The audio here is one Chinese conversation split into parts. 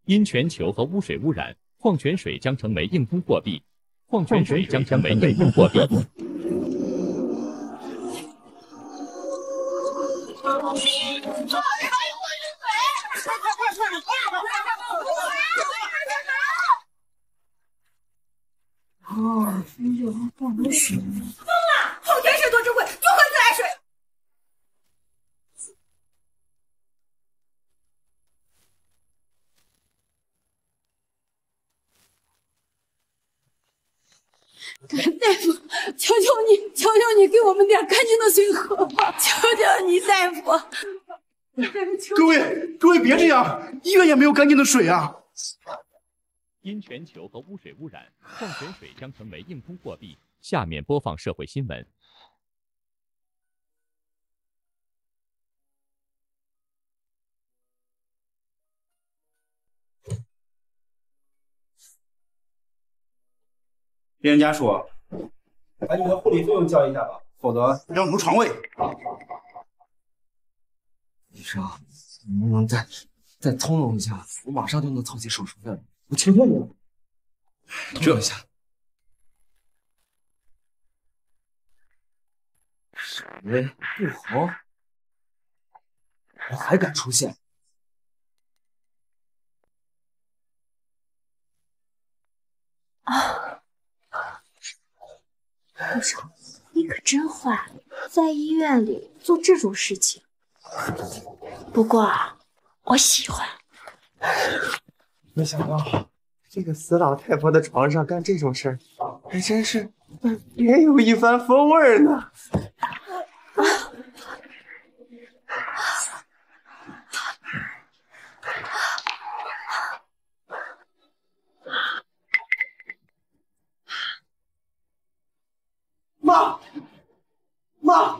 因全球和污水污染，矿泉水将成为硬通货币。矿泉水将成为硬通货币。 哦，有矿泉水。疯了！矿泉水多珍贵，就喝自来水。 大夫，求求你，给我们点干净的水喝吧！求求你，大夫。 各位别这样，医院也没有干净的水啊！ 因全球和污水污染，矿泉水将成为硬通货币。下面播放社会新闻。 病人家属，把你的护理费用交一下吧，否则让挪床位。 医生，能不能再通融一下？我马上就能凑齐手术费了，我求求你了。 这下， 水不红，我还敢出现？ 啊！ 部长，你可真坏，在医院里做这种事情。不过我喜欢。 没想到这个死老太婆的床上干这种事儿，还真是别有一番风味呢。妈！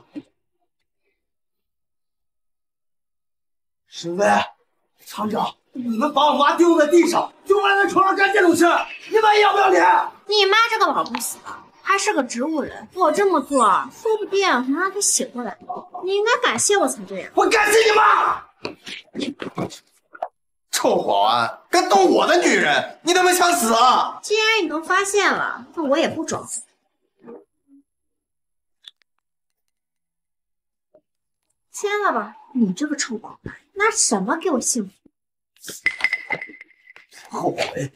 沈飞、厂长，你们把我妈丢在地上，就为了在床上干这种事，你们要不要脸？ 你妈这个老不死的，还是个植物人，我这么做，说不定能让她醒过来。你应该感谢我才对呀！ 我感谢你妈！臭保安，敢动我的女人，你他妈想死啊！ 既然你都发现了，那我也不装死。 签了吧，你这个臭宝，拿什么给我幸福？ 后悔。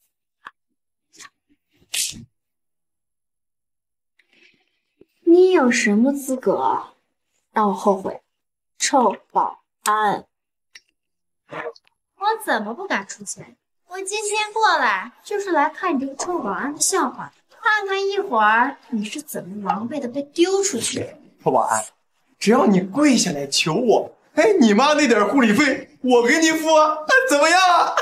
你有什么资格让我后悔？臭保安，我怎么不敢出钱？我今天过来就是来看你这个臭保安的笑话，看看一会儿你是怎么狼狈的被丢出去的。 臭保安。 只要你跪下来求我，哎，你妈那点护理费我给你付，怎么样？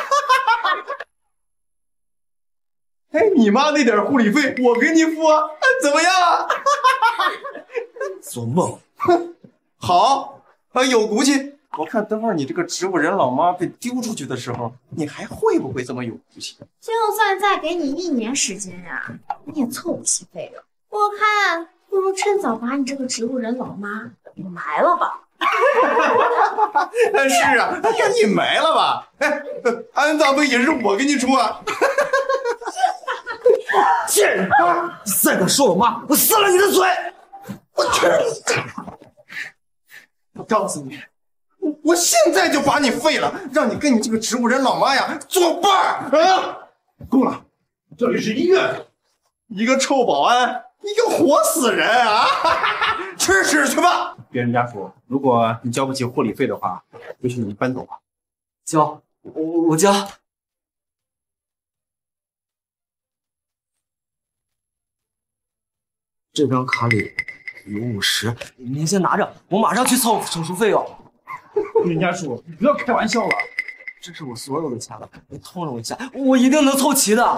哎，你妈那点护理费我给你付，怎么样？做梦！好，有骨气。我看等会儿你这个植物人老妈被丢出去的时候，你还会不会这么有骨气？ 就算再给你1年时间呀，你也凑不齐费用。我看不如趁早把你这个植物人老妈。 你埋了吧！ 是啊，赶紧埋了吧！哎，安葬费也是我给你出啊！ 贱人！你再敢说我妈，我撕了你的嘴！ 我去！我告诉你，我现在就把你废了，让你跟你这个植物人老妈呀作伴儿啊！够了，这里是医院，一个臭保安，一个活死人啊！吃屎去吧！ 病人家属，如果你交不起护理费的话，也许你搬走吧。 交，我交。这张卡里有50，您先拿着，我马上去凑手术费用。 病人家属，你不要开玩笑了， 这是我所有的钱了，你通融一下，我一定能凑齐的。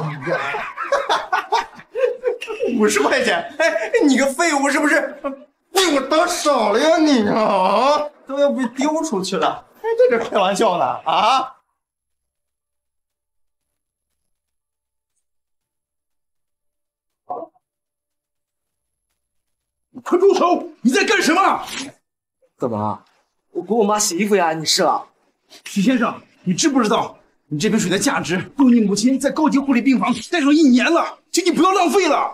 50块钱，哎，你个废物是不是？ 被我打傻了呀你啊！都要被丢出去了，还在这开玩笑呢啊！快住手！你在干什么？ 怎么了？我给我妈洗衣服呀，你试了？ 许先生，你知不知道你这瓶水的价值够你母亲在高级护理病房待上1年了，请你不要浪费了。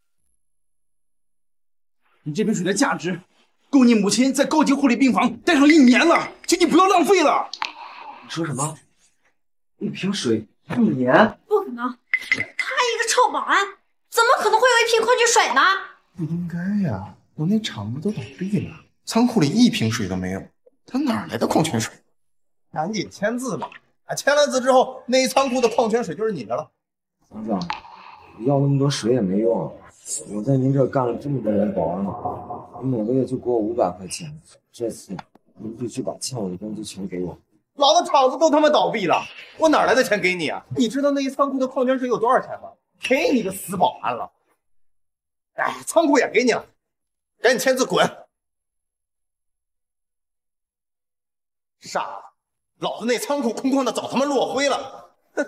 你这瓶水的价值够你母亲在高级护理病房待上1年了，请你不要浪费了。 你说什么？一瓶水1年？ 不可能，他一个臭保安，怎么可能会有一瓶矿泉水呢？ 不应该呀，我那厂子都倒闭了，仓库里1瓶水都没有，他哪来的矿泉水？赶紧签字吧！签了字之后，那一仓库的矿泉水就是你的了。 厂长，要那么多水也没用。我在您这儿干了这么多年保安了，你每个月就给我500块钱。这次您必须把欠我的工资全给我。 老子厂子都他妈倒闭了，我哪来的钱给你啊？你知道那一仓库的矿泉水有多少钱吗？给你个死保安了！哎，仓库也给你了，赶紧签字滚！傻子，老子那仓库空空的，早他妈落灰了。哼！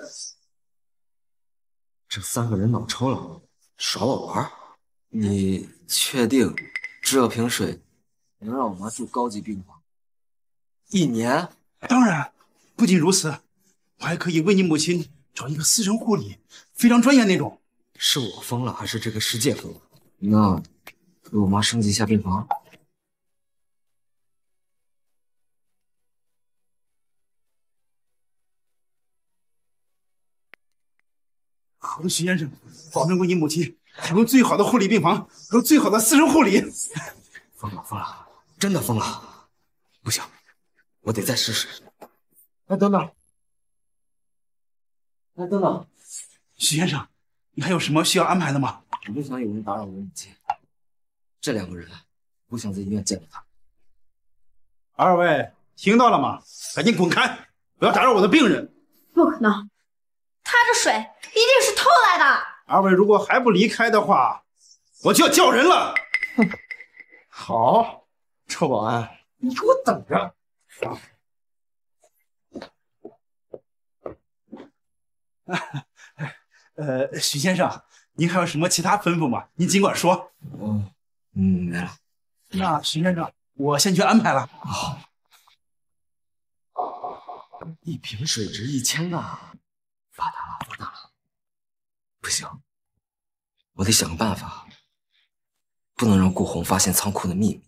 这3个人脑抽了，耍我玩？你确定这瓶水能让我妈住高级病房1年？ 当然，不仅如此，我还可以为你母亲找一个私人护理，非常专业那种。 是我疯了，还是这个世界疯了？那给我妈升级一下病房。 好的，徐先生，保证为你母亲提供最好的护理病房和最好的私人护理。 疯了，真的疯了！不行，我得再试试。哎，等等， 徐先生，你还有什么需要安排的吗？ 我不想有人打扰我母亲。这2个人不想在医院见到他。 2位听到了吗？赶紧滚开，不要打扰我的病人。 不可能，他这水一定是偷来的。 2位如果还不离开的话，我就要叫人了。 哼，好，臭保安，你给我等着！ 徐先生，您还有什么其他吩咐吗？您尽管说。 没了。 那徐先生，我先去安排了。 好。一瓶水值1000万，发达了！不行，我得想个办法，不能让顾红发现仓库的秘密。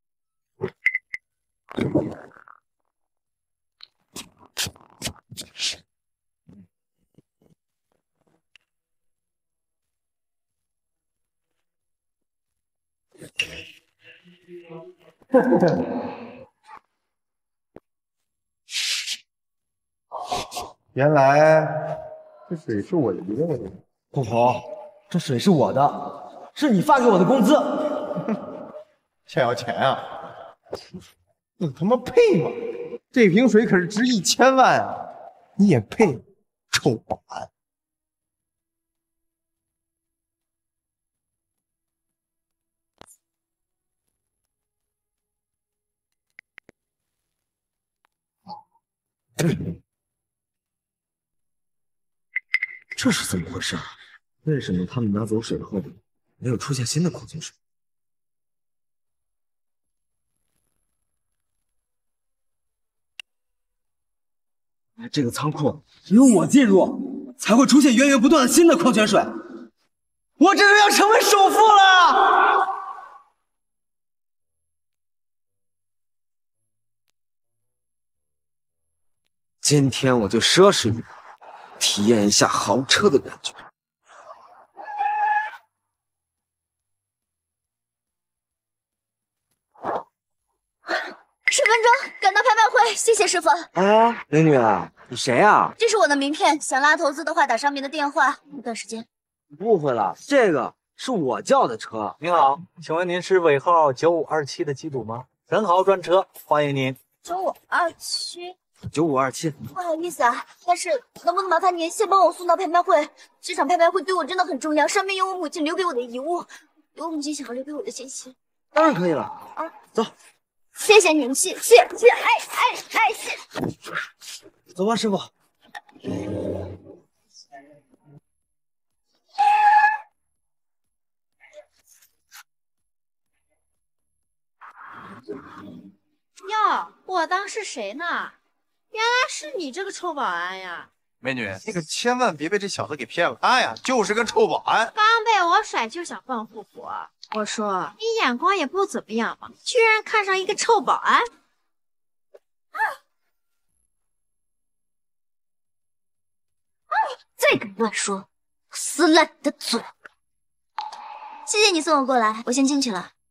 原来这水是我遗漏的。 顾红，这水是我的，是你发给我的工资。 想要钱啊？你他妈配吗？这瓶水可是值1000万啊！你也配？臭保安！ 这是怎么回事？为什么他们拿走水后没有出现新的矿泉水？这个仓库只有我进入，才会出现源源不断的新的矿泉水。我这是要成为首富了！今天我就奢侈一点，体验一下豪车的感觉。 10分钟赶到拍卖会，谢谢师傅。 哎，美女，你谁呀？ 这是我的名片，想拉投资的话打上面的电话。一段时间。 误会了，这个是我叫的车。 您好，请问您是尾号9527的机主吗？人豪专车，欢迎您。 9527。 9527。 不好意思啊，但是能不能麻烦您先帮我送到拍卖会？这场拍卖会对我真的很重要，上面有我母亲留给我的遗物，有我母亲想要留给我的信息。 当然可以了啊， 走。 谢谢您，谢，谢。 走吧，师傅。 哟，我当是谁呢？原来是你这个臭保安呀！ 美女，那个千万别被这小子给骗了，他呀就是个臭保安。 刚被我甩就想蹦户口，我说你眼光也不怎么样嘛，居然看上一个臭保安。 再敢乱说，撕烂你的嘴！谢谢你送我过来，我先进去了。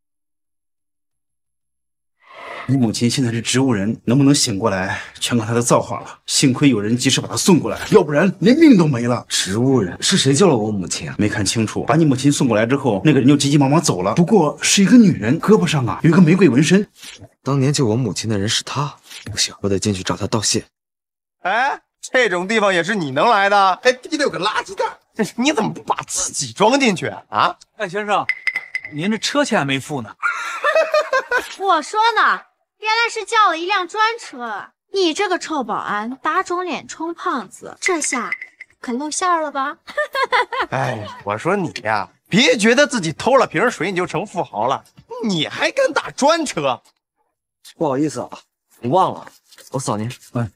你母亲现在是植物人，能不能醒过来，全靠她的造化了。幸亏有人及时把她送过来，要不然连命都没了。 植物人是谁救了我母亲啊？ 没看清楚，把你母亲送过来之后，那个人就急急忙忙走了。不过是一个女人，胳膊上啊有一个玫瑰纹身。 当年救我母亲的人是她，不行，我得进去找她道谢。 哎，这种地方也是你能来的？哎，地里有个垃圾袋，你怎么不把自己装进去啊？ 哎，先生，您这车钱还没付呢。 我说呢，原来是叫了一辆专车。你这个臭保安，打肿脸充胖子，这下可露馅了吧？ 哎，我说你呀，别觉得自己偷了瓶水你就成富豪了，你还敢打专车？ 不好意思啊，我忘了，我扫您。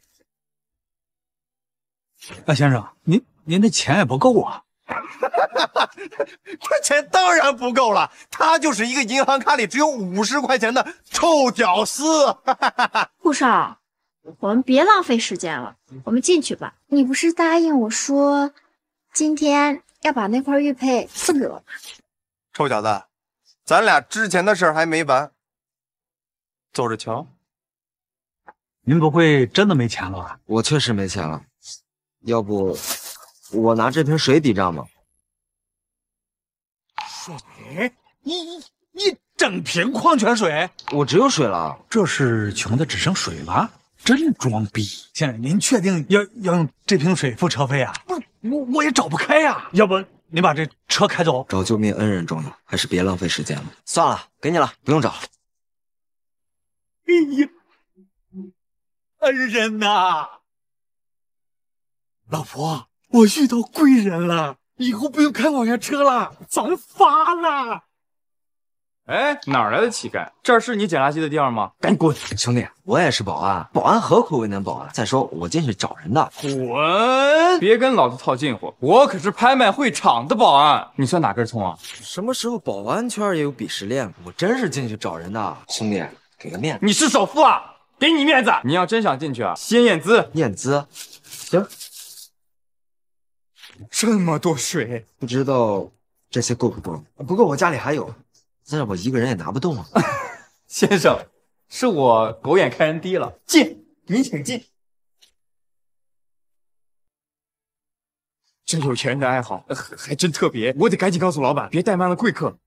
哎，先生，您这钱也不够啊。 这钱当然不够了，他就是一个银行卡里只有50块钱的臭屌丝。 顾少，我们别浪费时间了，我们进去吧。你不是答应我说今天要把那块玉佩送给我吗？ 臭小子，咱俩之前的事儿还没完，走着瞧。 您不会真的没钱了吧？ 我确实没钱了，要不我拿这瓶水抵账吧。 水？一整瓶矿泉水？ 我只有水了。 这是穷的只剩水了？真装逼！先生，您确定要用这瓶水付车费啊？不是，我也找不开呀。要不您把这车开走？ 找救命恩人重要，还是别浪费时间了。算了，给你了，不用找了。 哎呀，恩人呐！老婆，我遇到贵人了，以后不用开网约车了，咱发了。 哎，哪来的乞丐？这儿是你捡垃圾的地方吗？ 赶紧滚！兄弟，我也是保安，保安何苦为难保安？再说我进去找人的。 滚！别跟老子套近乎，我可是拍卖会场的保安，你算哪根葱啊？ 什么时候保安圈也有鄙视链？我真是进去找人的，兄弟，给个面子。 你是首富啊，给你面子。你要真想进去啊，先验资。 验资？行。 这么多水， 不知道这些够不够？不过我家里还有。再让我一个人也拿不动啊！ 先生，是我狗眼看人低了，进，你请进。这有钱人的爱好，还真特别，我得赶紧告诉老板，别怠慢了贵客。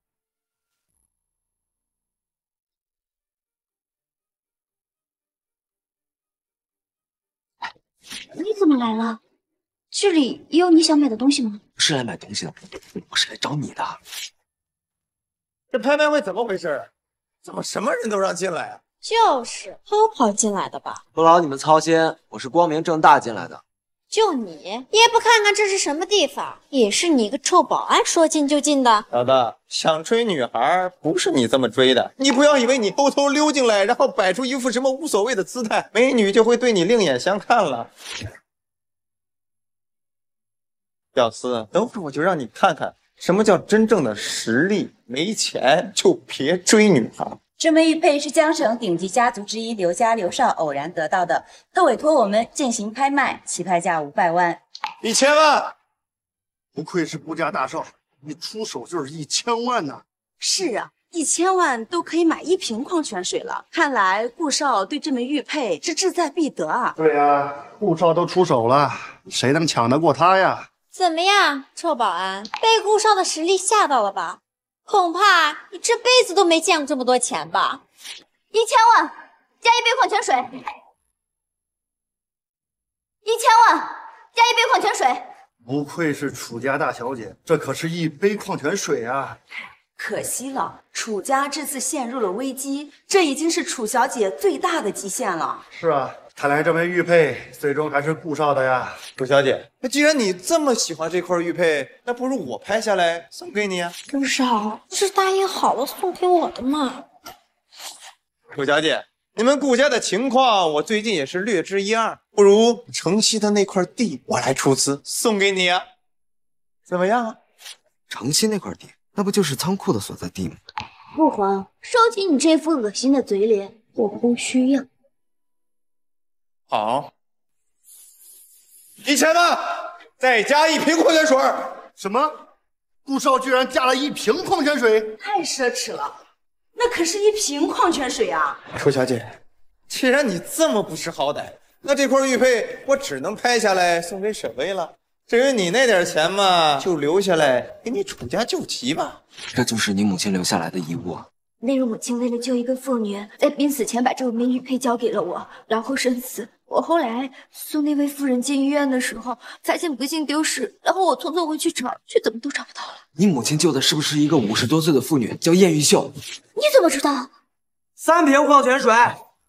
你怎么来了？这里也有你想买的东西吗？ 不是来买东西的，我是来找你的。 这拍卖会怎么回事？怎么什么人都让进来啊？ 就是偷跑进来的吧？ 不劳你们操心，我是光明正大进来的。 就你也不看看这是什么地方，也是你个臭保安说进就进的。 小子，想追女孩不是你这么追的，你不要以为你偷偷溜进来，然后摆出一副什么无所谓的姿态，美女就会对你另眼相看了。屌丝，等会儿我就让你看看什么叫真正的实力，没钱就别追女孩。 这枚玉佩是江省顶级家族之一刘家刘少偶然得到的，他委托我们进行拍卖，起拍价500万。 1000万！ 不愧是顾家大少，一出手就是1000万呐！ 是啊，1000万都可以买1瓶矿泉水了。看来顾少对这枚玉佩是志在必得啊！ 对呀，顾少都出手了，谁能抢得过他呀？ 怎么样，臭保安，被顾少的实力吓到了吧？恐怕你这辈子都没见过这么多钱吧 ？1000万加1杯矿泉水，1000万加1杯矿泉水。 不愧是楚家大小姐，这可是1杯矿泉水啊！ 可惜了，楚家这次陷入了危机，这已经是楚小姐最大的极限了。 是啊，看来这枚玉佩最终还是顾少的呀。 楚小姐，那既然你这么喜欢这块玉佩，那不如我拍下来送给你啊。 顾少，不是答应好了送给我的吗？ 楚小姐， 你们顾家的情况，我最近也是略知一二。不如城西的那块地，我来出资送给你啊，怎么样？ 城西那块地，那不就是仓库的所在地吗？ 父皇，收起你这副恶心的嘴脸，我不需要。 好，1000万，再加1瓶矿泉水。 什么？顾少居然加了1瓶矿泉水？ 太奢侈了，那可是1瓶矿泉水啊！ 楚小姐，既然你这么不识好歹，那这块玉佩我只能拍下来送给沈巍了。至于你那点钱嘛，就留下来给你楚家救急吧。 这就是你母亲留下来的遗物啊！ 那日母亲为了救一个妇女，在濒死前把这枚玉佩交给了我，然后身死。我后来送那位夫人进医院的时候，发现不幸丢失，然后我匆匆回去找，却怎么都找不到了。 你母亲救的是不是一个50多岁的妇女，叫燕玉秀？ 你怎么知道 ？3瓶矿泉水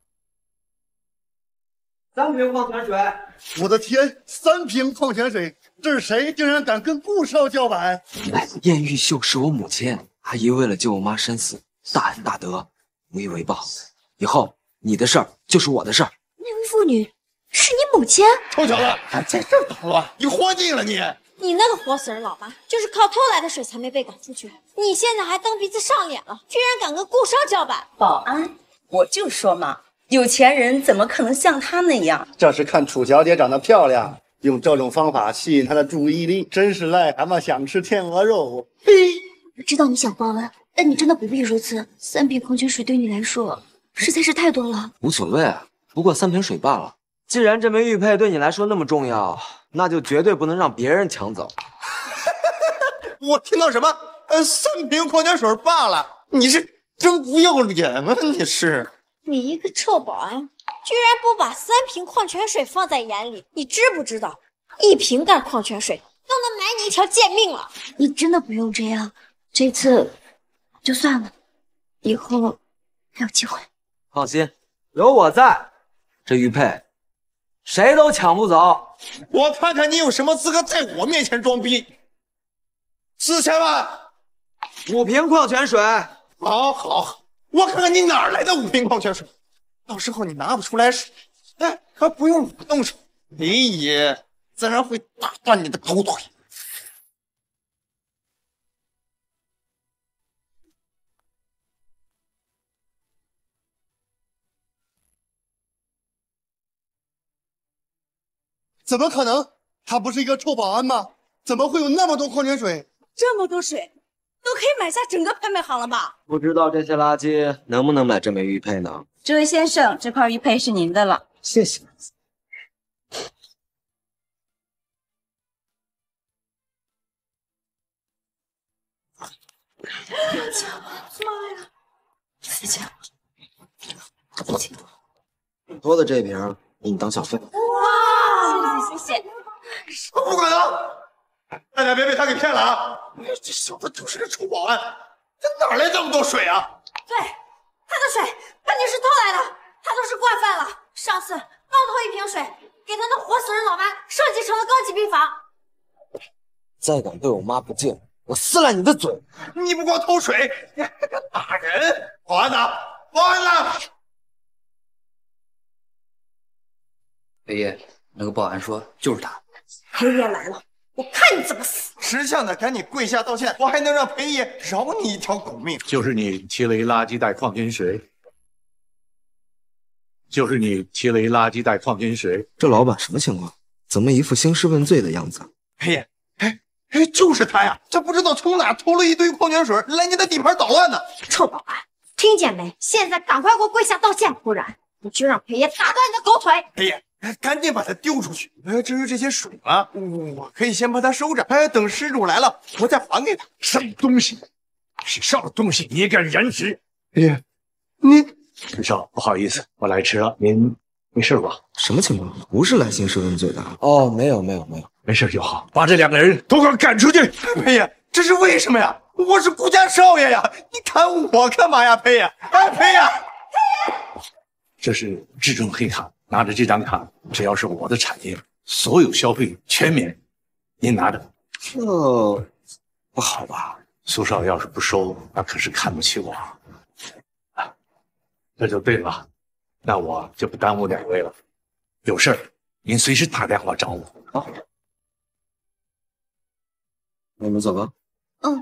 ，3瓶矿泉水！ 我的天，3瓶矿泉水，这是谁竟然敢跟顾少叫板？ 燕玉秀是我母亲，阿姨为了救我妈身死，大恩大德，无以为报。以后你的事儿就是我的事儿。 那位妇女是你母亲？ 臭小子，还在这儿捣乱，你活腻了你！ 你那个活死人老妈，就是靠偷来的水才没被赶出去。你现在还蹬鼻子上脸了，居然敢跟顾少叫板！ 保安，我就说嘛，有钱人怎么可能像他那样？ 这是看楚小姐长得漂亮，用这种方法吸引她的注意力，真是癞蛤蟆想吃天鹅肉。 嘿，我知道你想报恩，但你真的不必如此。3瓶矿泉水对你来说实在是太多了。 无所谓，不过3瓶水罢了。既然这枚玉佩对你来说那么重要，那就绝对不能让别人抢走。 我听到什么？3瓶矿泉水罢了？你是真不要脸啊！你是。 你一个臭保安，居然不把3瓶矿泉水放在眼里，你知不知道1瓶盖矿泉水都能买你一条贱命了？ 你真的不用这样，这次就算了，以后还有机会。 放心，有我在，这玉佩谁都抢不走。 我看看你有什么资格在我面前装逼！4000万 ，5瓶矿泉水。 好，好，我看看你哪儿来的5瓶矿泉水。到时候你拿不出来水，还不用我动手，李爷自然会打断你的狗腿。 怎么可能？他不是一个臭保安吗？怎么会有那么多矿泉水？ 这么多水，都可以买下整个拍卖行了吧？ 不知道这些垃圾能不能买这枚玉佩呢？ 这位先生，这块玉佩是您的了。 谢谢。 妈呀！再见。 多的这瓶给你当小费。 哇！谢谢。 不可能！大家别被他给骗了啊！这小子就是个臭保安，他哪来这么多水啊？ 对，他的水肯定是偷来的，他都是惯犯了。上次刚偷1瓶水，给他那活死人老妈升级成了高级病房。 再敢对我妈不敬，我撕烂你的嘴！ 你不光偷水，你还敢打人！保安呢？保安呢？ 裴爷，那个保安说就是他。 裴爷来了，我看你怎么死！ 识相的赶紧跪下道歉，我还能让裴爷饶你一条狗命。 就是你提了一垃圾袋矿泉水，就是你提了一垃圾袋矿泉水。 这老板什么情况？怎么一副兴师问罪的样子？ 裴爷，就是他呀！这不知道从哪偷了一堆矿泉水来你的地盘捣乱呢！ 臭保安，听见没？现在赶快给我跪下道歉，不然我就让裴爷打断你的狗腿！ 裴爷，赶紧把他丢出去。至于这些水啊，我可以先把它收着，等失主来了，我再还给他。 什么东西？是什么东西？你也敢染指？ 裴爷，你陈少，不好意思，我来迟了，您没事吧？ 什么情况？不是来兴师问罪的。哦，没有， 没事就好。把这2个人都给我赶出去！ 裴爷，这是为什么呀？我是顾家少爷呀，你砍我干嘛呀，裴爷？裴爷， 这是至尊黑卡，拿着这张卡，只要是我的产业，所有消费全免。您拿着。 这不好吧？ 苏少要是不收，那可是看不起我。这就对了， 那我就不耽误2位了。有事儿您随时打电话找我啊。 我们走吧。 嗯。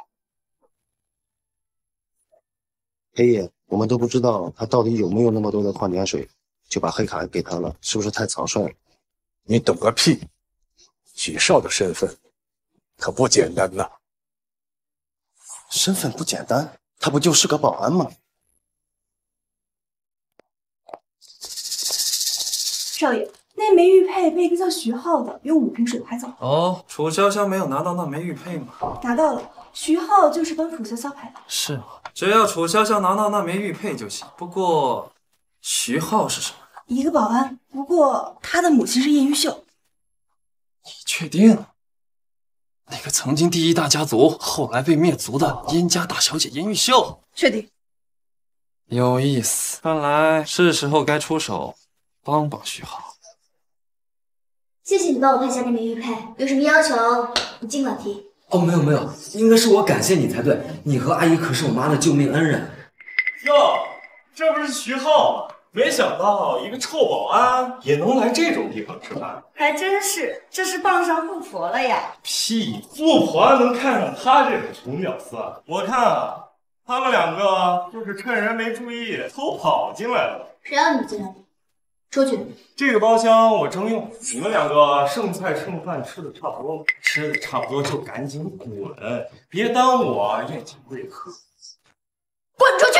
黑夜，我们都不知道他到底有没有那么多的矿泉水，就把黑卡给他了，是不是太草率了？ 你懂个屁！许少的身份可不简单呐。 身份不简单，他不就是个保安吗？ 少爷，那枚玉佩被一个叫徐浩的用5瓶水拍走了。 哦，楚潇潇没有拿到那枚玉佩吗？ 拿到了，徐浩就是帮楚潇潇拍的。 是吗？只要楚潇潇拿到那枚玉佩就行。不过，徐浩是什么？ 一个保安，不过他的母亲是叶玉秀。 你确定？那个曾经第1大家族，后来被灭族的燕家大小姐燕玉秀？ 确定。 有意思，看来是时候该出手帮帮徐浩。 谢谢你帮我拍下那枚玉佩，有什么要求你尽管提。 哦，没有，应该是我感谢你才对。你和阿姨可是我妈的救命恩人。 哟，这不是徐浩吗？没想到一个臭保安也能来这种地方吃饭。 还真是，这是傍上富婆了呀！ 屁，富婆能看上他这种穷屌丝？我看啊，他们2个就是趁人没注意偷跑进来了。 谁让你进来的？出去。 这个包厢我征用，你们2个剩菜剩饭吃的差不多了，吃的差不多就赶紧滚，别耽误我宴请贵客。 滚出去！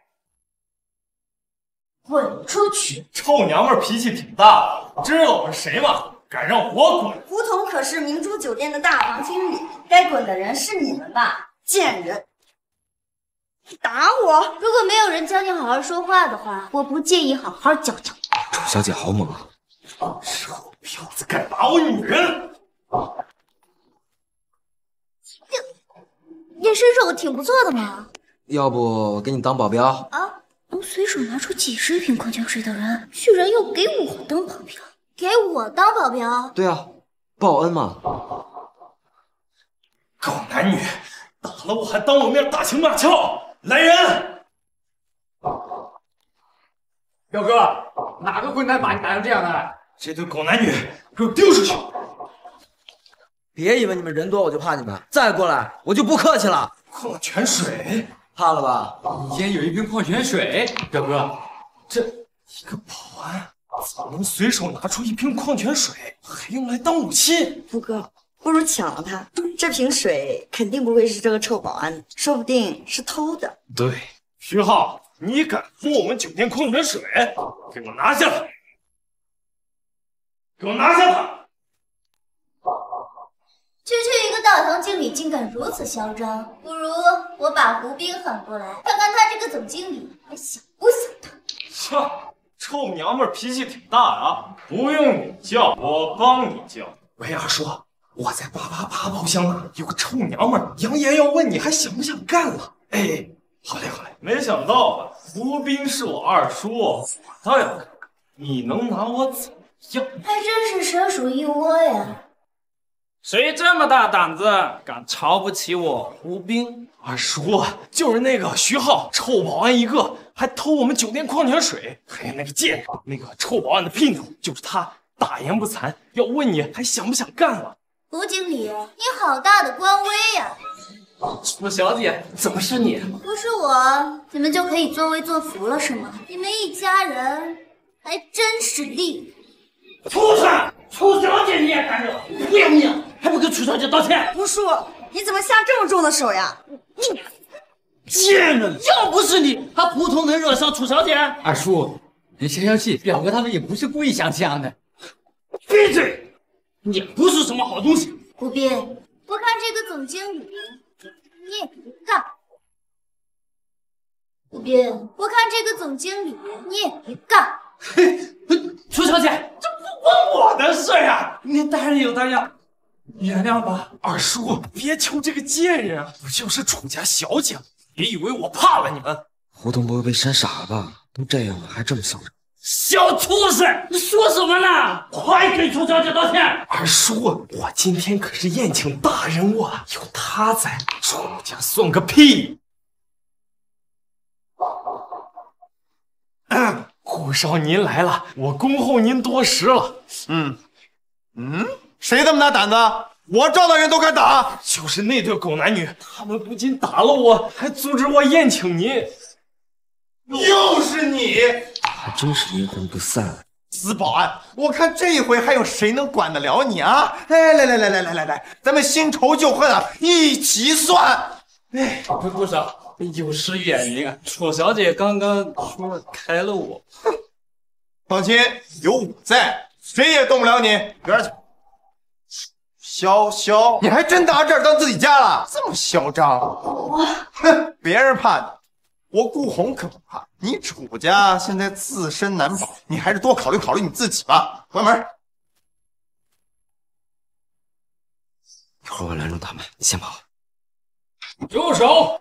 滚出去！ 臭娘们脾气挺大的，知道我是谁吗？敢让我滚！ 胡同可是明珠酒店的大堂经理，该滚的人是你们吧？贱人！打我！ 如果没有人教你好好说话的话，我不介意好好教教。 楚小姐好猛啊！ 臭婊子敢打我女人！ 你身手挺不错的嘛。 要不我给你当保镖？ 啊！能随手拿出几10瓶矿泉水的人，居然要给我当保镖？给我当保镖？ 对啊，报恩嘛。 狗男女，打了我还当我面大情骂俏！来人！ 表哥，哪个混蛋把你打成这样的？ 这对狗男女，给我丢出去！ 别以为你们人多我就怕你们，再过来我就不客气了。 矿泉水， 怕了吧？ 你竟然有1瓶矿泉水，表哥， 这一个保安怎么能随手拿出1瓶矿泉水，还用来当武器？ 富哥，不如抢了它。这瓶水肯定不会是这个臭保安，说不定是偷的。 对，徐浩，你敢偷我们酒店矿泉水？给我拿下他！给我拿下他！ 区区一个大堂经理竟敢如此嚣张，不如我把胡兵喊过来，看看他这个总经理还想不想他。 切，臭娘们脾气挺大啊！不用你叫，我帮你叫。喂，二叔，我在888包厢呢，有个臭娘们扬言要问你还想不想干了。哎，好嘞好嘞，没想到吧，胡兵是我二叔，我倒要看看你能拿我怎么样。 还真是蛇鼠一窝呀！ 谁这么大胆子，敢瞧不起我胡兵？ 二叔，就是那个徐浩，臭保安一个，还偷我们酒店矿泉水，还有那个贱人，那个臭保安的姘头，就是他，大言不惭，要问你还想不想干了。 胡经理，你好大的官威呀！ 楚小姐，怎么是你？ 不是我，你们就可以作威作福了是吗？你们一家人还真是厉害！ 畜生！楚小姐你也敢惹？不要命！还不给楚小姐道歉？ 胡叔，你怎么下这么重的手呀？ 贱人！要不是你，还胡同能惹上楚小姐？ 二叔，你消消气，表哥他们也不是故意想这样的。 闭嘴！你不是什么好东西。 胡斌，我看这个总经理你也别干。胡斌，我看这个总经理你也别干。 楚小姐，这不关我的事呀！你大人有大量，原谅吧。 二叔，别求这个贱人啊，不就是楚家小姐，别以为我怕了你们。 胡同不会被扇傻了吧？都这样了还这么嚣张！ 小畜生，你说什么呢？快给楚小姐道歉！ 二叔，我今天可是宴请大人物啊，有他在，楚家算个屁！ 顾少您来了，我恭候您多时了。 谁这么大胆子？我撞到人都敢打？ 就是那对狗男女，他们不仅打了我，还阻止我宴请您。 又是你！ 还真是阴魂不散。 司保安，我看这回还有谁能管得了你啊？哎，来，咱们新仇旧恨啊，一起算。哎， 顾少，有失远迎啊！楚小姐刚刚说开了我。 放心，有我在，谁也动不了你。边去。潇，你还真拿这儿当自己家了？这么嚣张！哼，别人怕你，我顾红可不怕。你楚家现在自身难保，你还是多考虑考虑你自己吧。关门。 一会儿我拦住他们，你先跑。 住手！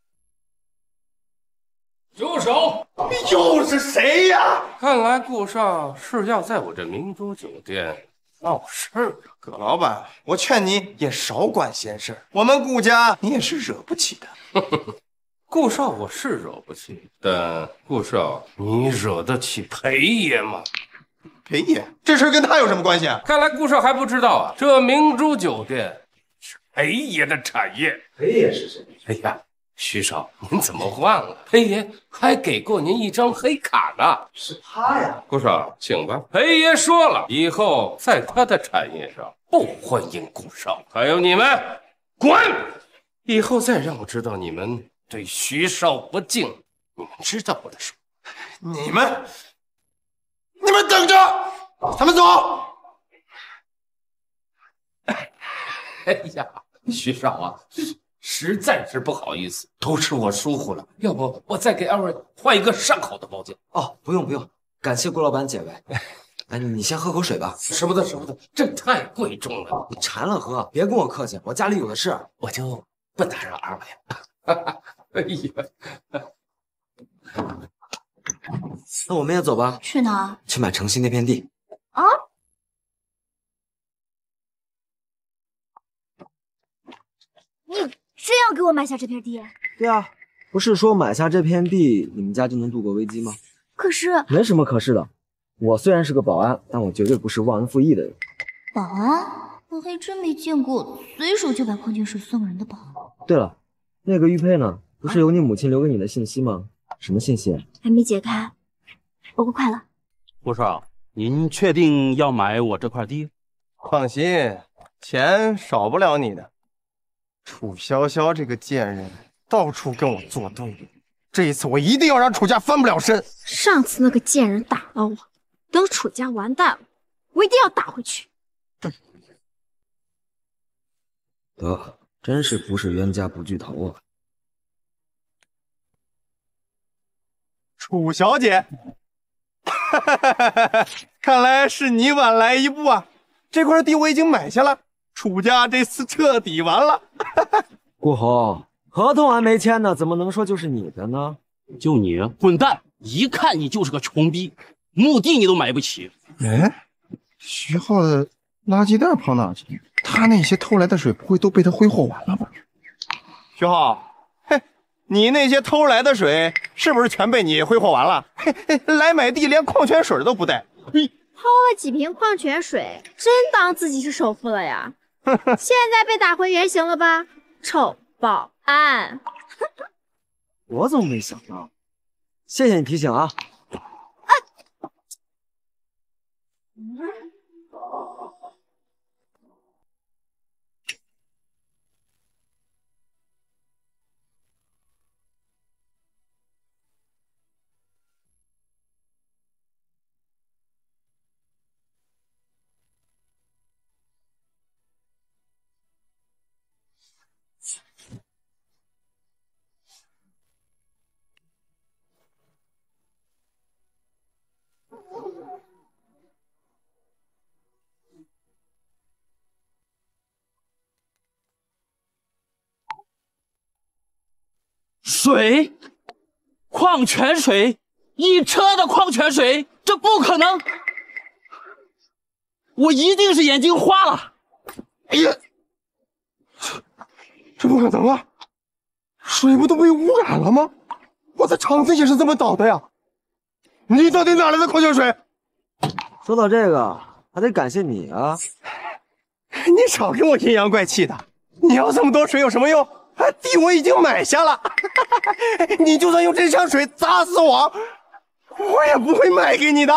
住手！ 又是谁呀？ 看来顾少是要在我这明珠酒店闹事儿啊！ 葛老板，我劝你也少管闲事，我们顾家你也是惹不起的。 顾少我是惹不起，但顾少你惹得起裴爷吗？ 裴爷，这事跟他有什么关系啊？ 看来顾少还不知道啊，这明珠酒店是裴爷的产业。 裴爷是谁？ 哎呀，徐少，您怎么忘了？裴爷还给过您一张黑卡呢。 是他呀。 顾少，请吧。裴爷说了，以后在他的产业上不欢迎顾少。还有你们，滚！以后再让我知道你们对徐少不敬，你们知道我的数。 你们等着，他们走。 哎呀，徐少啊，实在是不好意思，都是我疏忽了。要不我再给二位换一个上好的包间。 哦，不用，感谢顾老板解围。哎，你先喝口水吧。 舍不得，这太贵重了。 你馋了喝，别跟我客气，我家里有的是。 我就不打扰二位了。哎呀， 那我们也走吧。 去哪？ 去买城西那片地。 啊？你真要给我买下这片地？ 对啊，不是说买下这片地，你们家就能度过危机吗？ 可是没什么可是的。我虽然是个保安，但我绝对不是忘恩负义的人。 保安？我还真没见过随手就把矿泉水送人的保安。 对了，那个玉佩呢？不是有你母亲留给你的信息吗？什么信息？ 还没解开，不过快了。 顾少，您确定要买我这块地？ 放心，钱少不了你的。楚潇潇这个贱人，到处跟我作对，这一次我一定要让楚家翻不了身。 上次那个贱人打了我，等楚家完蛋了，我一定要打回去。 得，真是不是冤家不聚头啊！ 楚小姐，看来是你晚来一步啊！这块地我已经买下了，楚家这次彻底完了。 顾红，合同还没签呢，怎么能说就是你的呢？ 就你滚蛋！一看你就是个穷逼，墓地你都买不起。 哎，徐浩的垃圾袋跑哪去？他那些偷来的水不会都被他挥霍完了吧？徐浩，嘿，你那些偷来的水是不是全被你挥霍完了？嘿，来买地连矿泉水都不带。 偷了几瓶矿泉水，真当自己是首富了呀？现在被打回原形了吧？臭保安！ 我怎么没想到？谢谢你提醒啊！ 水，矿泉水，1车的矿泉水，这不可能！我一定是眼睛花了。 哎呀，这不可能啊！水不都被污染了吗？我的肠子也是这么倒的呀！ 你到底哪来的矿泉水？ 说到这个，还得感谢你啊！ 你少给我阴阳怪气的！你要这么多水有什么用？地我已经买下了，你就算用这箱水砸死我，我也不会卖给你的。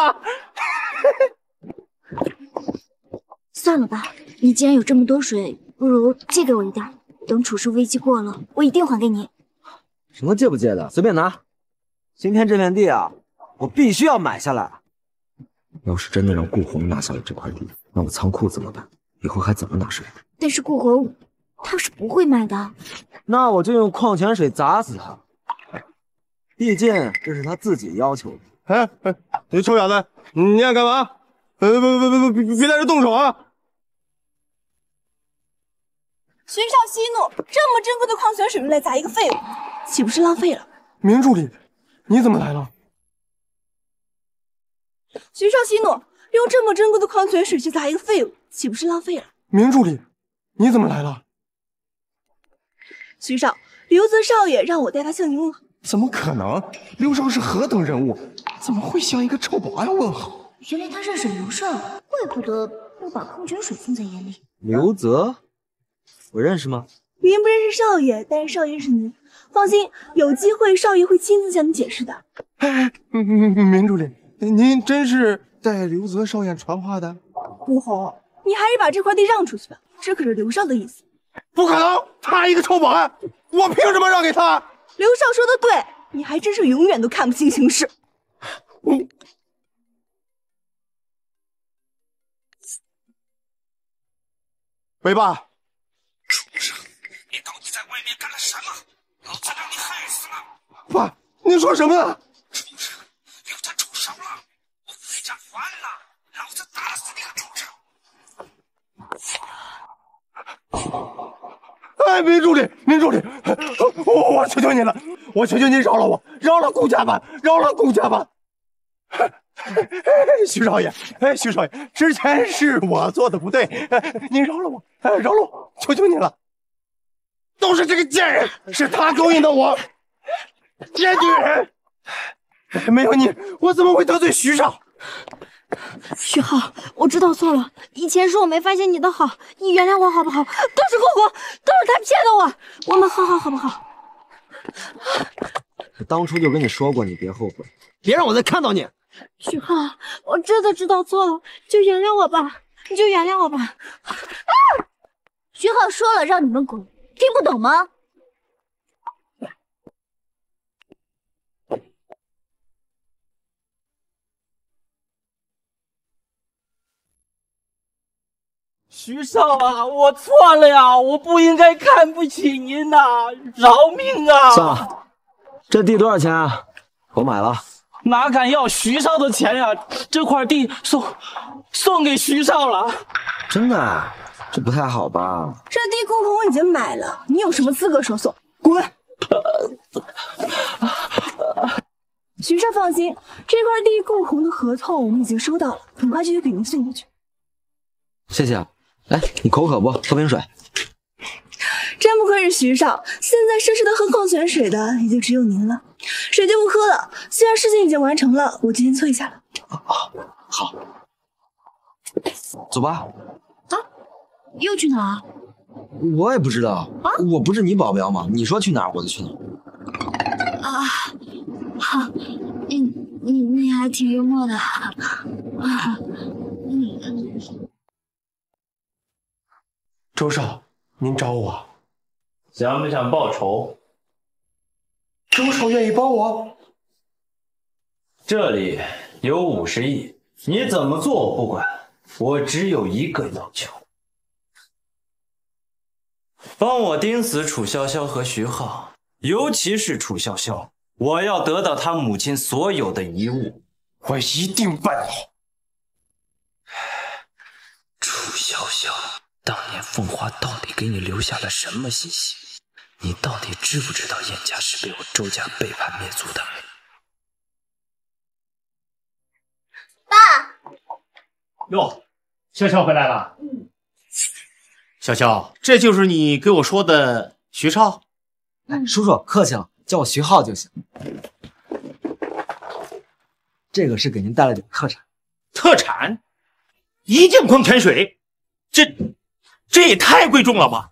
算了吧，你既然有这么多水，不如借给我一点，等处事危机过了，我一定还给你。 什么借不借的，随便拿。今天这片地啊，我必须要买下来。要是真的让顾红拿下了这块地，那我仓库怎么办？以后还怎么拿水？ 但是顾红他是不会买的。 那我就用矿泉水砸死他，毕竟这是他自己要求的。 你臭小子，你想干嘛？别在这动手啊！ 徐少息怒，这么珍贵的矿泉水用来砸一个废物，岂不是浪费了？ 明助理，你怎么来了？ 徐少息怒，用这么珍贵的矿泉水去砸一个废物，岂不是浪费了？ 明助理，你怎么来了？ 徐少，刘泽少爷让我带他向您问好。 怎么可能？刘少是何等人物，怎么会向一个臭保安问好？ 原来他认识刘少，怪不得不把矿泉水放在眼里。 刘泽，我认识吗？ 您不认识少爷，但是少爷认识您。放心，有机会少爷会亲自向你解释的。 明助理，您真是代刘泽少爷传话的？ 顾红，你还是把这块地让出去吧，这可是刘少的意思。 不可能，他一个臭保安，我凭什么让给他？ 刘少说的对，你还真是永远都看不清形势。 伟爸， 畜生，你到底在外面干了什么？老子让你害死了！ 爸，你说什么呢？ 畜生，刘家出手了，我回家还了，老子打死你个畜生！ 明助理，我求求你了，我求求你饶了我，饶了顾家吧，饶了顾家吧！徐少爷，徐少爷，之前是我做的不对，您饶了我，饶了我，求求你了！都是这个贱人，是他勾引的我，贱女人！没有你，我怎么会得罪徐少？ 徐浩，我知道错了，以前是我没发现你的好，你原谅我好不好？都是顾红，都是他骗的我，我们和好好不好？ 我当初就跟你说过，你别后悔，别让我再看到你。 徐浩，我真的知道错了，就原谅我吧，你就原谅我吧。啊！徐浩说了让你们滚，听不懂吗？ 徐少啊，我错了呀，我不应该看不起您呐，饶命啊！ 算了，这地多少钱啊？我买了。 哪敢要徐少的钱呀？这块地送给徐少了。 真的？这不太好吧？ 这地顾红已经买了，你有什么资格说送？滚！徐少放心，这块地顾红的合同我们已经收到了，很快就会给您送过去。 谢谢。来，你口渴不？喝瓶水。 真不愧是徐少，现在奢侈的喝矿泉水的也就只有您了。水就不喝了，虽然事情已经完成了，我就先催一下了。 好，走吧。 啊，又去哪儿？ 我也不知道啊，我不是你保镖吗？你说去哪儿我就去哪儿。 啊，好，你还挺幽默的。 周少，您找我， 想不想报仇？ 周少愿意帮我。 这里有50亿，你怎么做我不管，我只有一个要求，帮我盯死楚潇潇和徐浩，尤其是楚潇潇，我要得到他母亲所有的遗物， 我一定办到。 楚潇潇，当年凤华到底给你留下了什么信息？你到底知不知道燕家是被我周家背叛灭族的？ 爸， 哟，潇潇回来了。潇潇，这就是你给我说的徐少？ 叔叔客气了，叫我徐浩就行。 这个是给您带了点特产。 特产？1件矿泉水，这也太贵重了吧！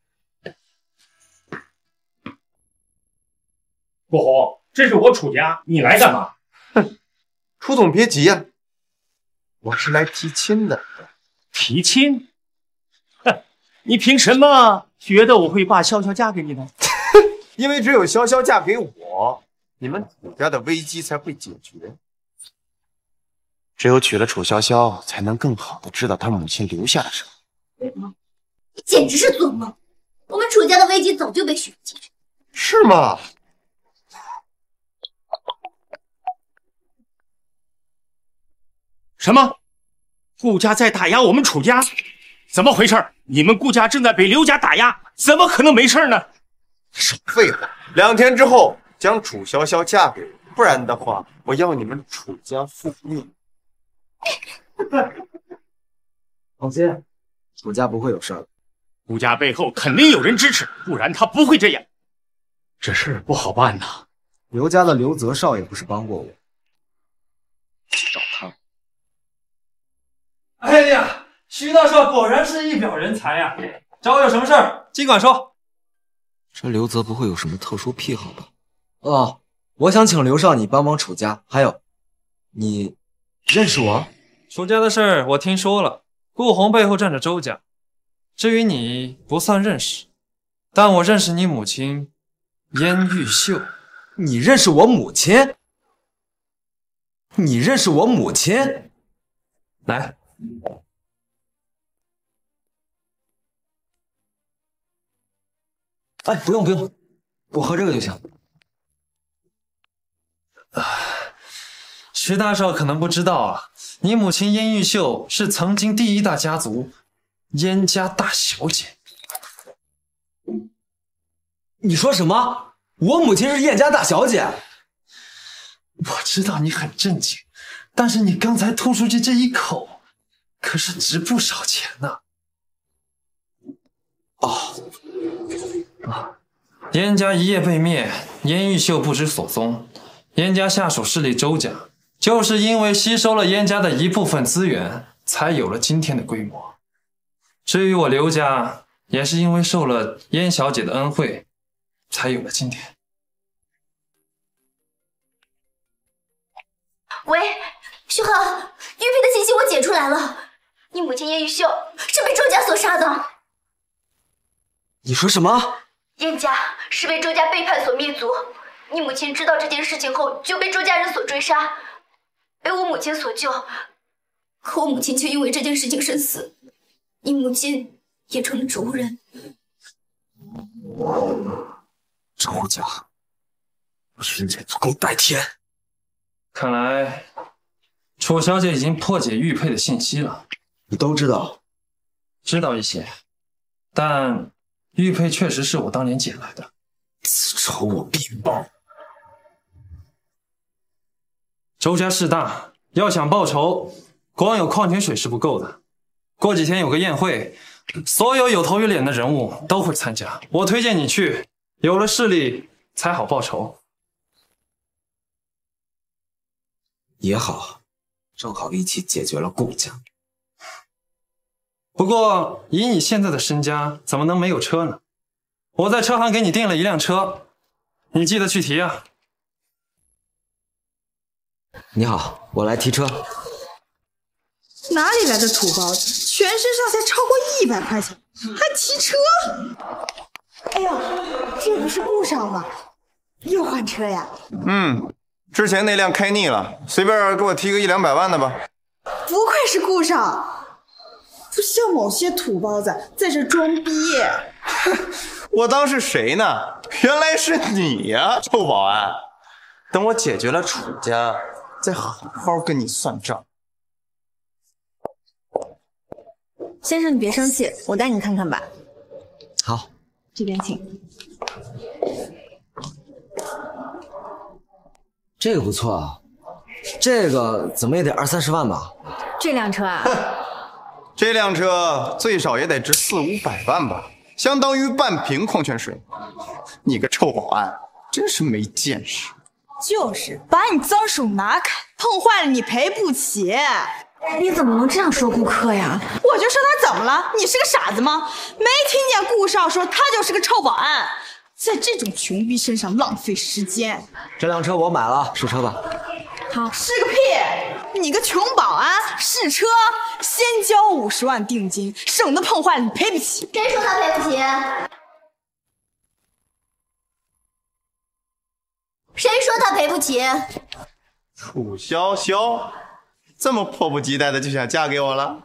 顾红，这是我楚家，你来干嘛？ 哼，楚总别急呀，我是来提亲的。 提亲？哼，你凭什么觉得我会把潇潇嫁给你呢？ 因为只有潇潇嫁给我，你们楚家的危机才会解决。 只有娶了楚潇潇，才能更好的知道他母亲留下了什么。 你简直是做梦！我们楚家的危机早就被许解决。 是吗？ 什么？顾家在打压我们楚家？怎么回事？你们顾家正在被刘家打压，怎么可能没事呢？ 少废话！2天之后将楚潇潇嫁给我，不然的话，我要你们楚家覆灭。 放心，楚家不会有事的。 顾家背后肯定有人支持，不然他不会这样。这事不好办呐。 刘家的刘泽少也不是帮过我，去找他。 哎呀，徐大少果然是一表人才呀！找我有什么事儿，尽管说。 这刘泽不会有什么特殊癖好吧？哦，我想请刘少你帮帮楚家，还有，你认识我？ 楚家的事儿我听说了，顾红背后站着周家。至于你不算认识，但我认识你母亲燕玉秀。 你认识我母亲？你认识我母亲？ 来。 哎，不用，我喝这个就行。 徐大少可能不知道啊，你母亲燕玉秀是曾经第1大家族燕家大小姐。 你说什么？我母亲是燕家大小姐？ 我知道你很震惊，但是你刚才吐出去这一口，可是值不少钱呢。燕家一夜被灭，燕玉秀不知所踪。燕家下属势力周家，就是因为吸收了燕家的一部分资源，才有了今天的规模。至于我刘家，也是因为受了燕小姐的恩惠，才有了今天。 喂，徐浩，玉佩的信息我解出来了，你母亲燕玉秀是被周家所杀的。 你说什么？ 燕家是被周家背叛所灭族，你母亲知道这件事情后就被周家人所追杀，被我母亲所救，可我母亲却因为这件事情身死，你母亲也成了植物人。 周家人才足够代天。 看来楚小姐已经破解玉佩的信息了。 你都知道？ 知道一些，但玉佩确实是我当年捡来的。 此仇我必报。 周家势大，要想报仇，光有矿泉水是不够的。过几天有个宴会，所有有头有脸的人物都会参加，我推荐你去，有了势力才好报仇。 也好，正好一起解决了顾家。 不过以你现在的身家，怎么能没有车呢？我在车行给你订了1辆车，你记得去提啊。 你好，我来提车。 哪里来的土包子？全身上下超过100块钱，还提车？哎呦，这不是顾少吗？又换车呀？ 之前那辆开腻了，随便给我提个100-200万的吧。 不愧是顾少，不像某些土包子在这装逼。 我当是谁呢？原来是你呀，臭保安！等我解决了楚家，再好好跟你算账。 先生，你别生气，我带你看看吧。 好， 这边请。 这个不错啊，这个怎么也得20-30万吧？ 这辆车啊？ 这辆车最少也得值400-500万吧，相当于半瓶矿泉水。你个臭保安，真是没见识！ 就是，把你脏手拿开！ 碰坏了你赔不起。 你怎么能这样说顾客呀？ 我就说他怎么了？你是个傻子吗？没听见顾少说他就是个臭保安，在这种穷逼身上浪费时间。 这辆车我买了，试车吧。 好，试个屁！你个穷保安试车，先交50万定金，省得碰坏了你赔不起。 谁说他赔不起？谁说他赔不起？ 楚潇潇，这么迫不及待的就想嫁给我了？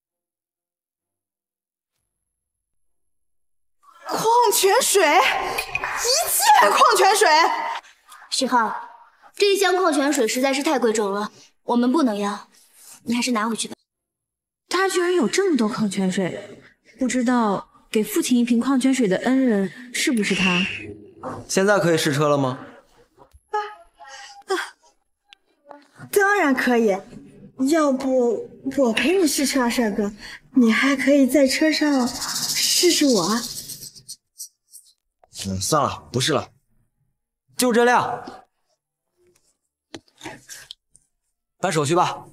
矿泉水，一切矿泉水。 徐浩，这一箱矿泉水实在是太贵重了，我们不能要，你还是拿回去吧。 他居然有这么多矿泉水，不知道给父亲一瓶矿泉水的恩人是不是他？ 现在可以试车了吗？ 当然可以，要不我陪你试车啊，帅哥，你还可以在车上试试我啊。 算了，不试了，就这辆，办手续吧。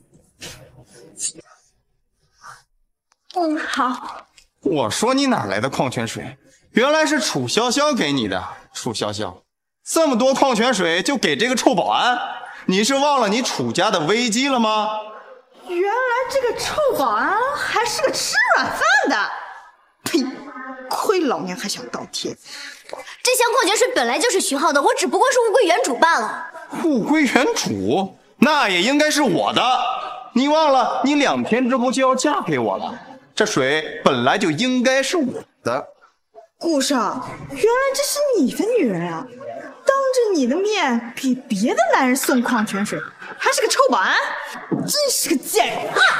好。 我说你哪来的矿泉水？原来是楚潇潇给你的。楚潇潇，这么多矿泉水就给这个臭保安？你是忘了你楚家的危机了吗？ 原来这个臭保安还是个吃软饭的，呸！亏老娘还想倒贴。 这箱矿泉水本来就是徐浩的，我只不过是物归原主罢了。 物归原主，那也应该是我的。你忘了，你2天之后就要嫁给我了，这水本来就应该是我的。 顾少，原来这是你的女人啊！当着你的面给别的男人送矿泉水，还是个臭保安，真是个贱人啊！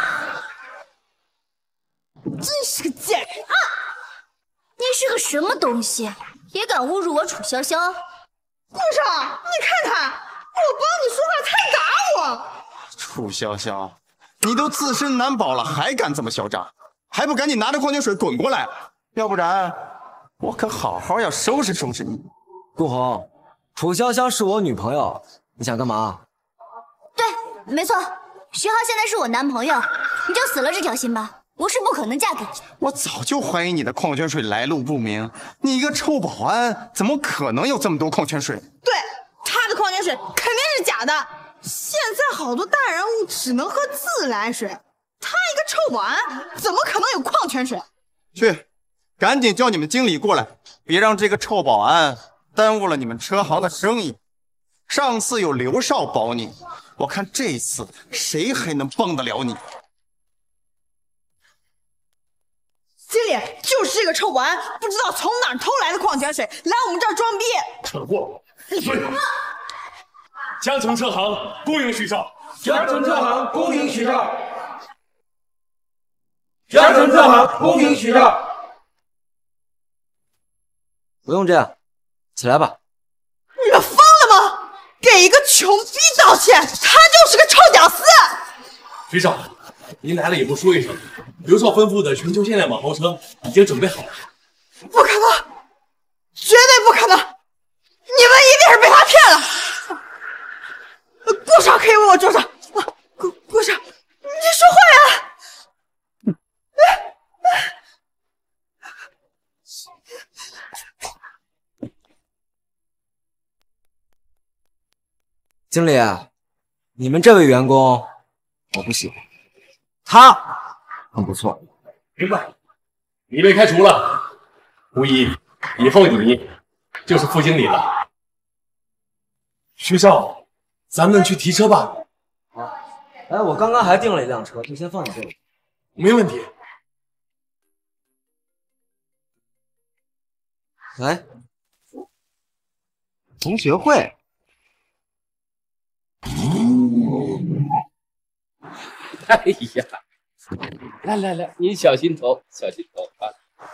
真是个贱人啊！ 你是个什么东西，也敢侮辱我楚潇潇？ 顾少，你看他，我帮你说话，他打我！ 楚潇潇，你都自身难保了，还敢这么嚣张？还不赶紧拿着矿泉水滚过来，要不然我可好好要收拾收拾你。 顾红，楚潇潇是我女朋友，你想干嘛？ 对，没错，徐浩现在是我男朋友，你就死了这条心吧，我是不可能嫁给你。 我早就怀疑你的矿泉水来路不明，你一个臭保安，怎么可能有这么多矿泉水？ 对，他的矿泉水肯定是假的。现在好多大人物只能喝自来水，他一个臭保安怎么可能有矿泉水？ 去，赶紧叫你们经理过来，别让这个臭保安耽误了你们车行的生意。上次有刘少保你，我看这次谁还能帮得了你？ 经理，就是这个臭保安，不知道从哪儿偷来的矿泉水，来我们这儿装逼。 蠢货，闭嘴！江城车行恭迎徐少。 江城车行恭迎徐少。江城车行恭迎徐少。 不用这样，起来吧。 你们疯了吗？给一个穷逼道歉，他就是个臭屌丝。 徐少，您来了也不说一声。刘少吩咐的全球限量网红车已经准备好了。 不可能，绝对不可能！你们一定是被他骗了。顾少可以为我做主。顾少，你说话呀！ 经理，你们这位员工我不喜欢，他很不错。 明白，你被开除了。无疑，以后你就是副经理了。徐少，咱们去提车吧。 哎，我刚刚还订了一辆车，就先放你这里。 没问题。 来，同学会。 哎呀，来来来，您小心头，小心头啊！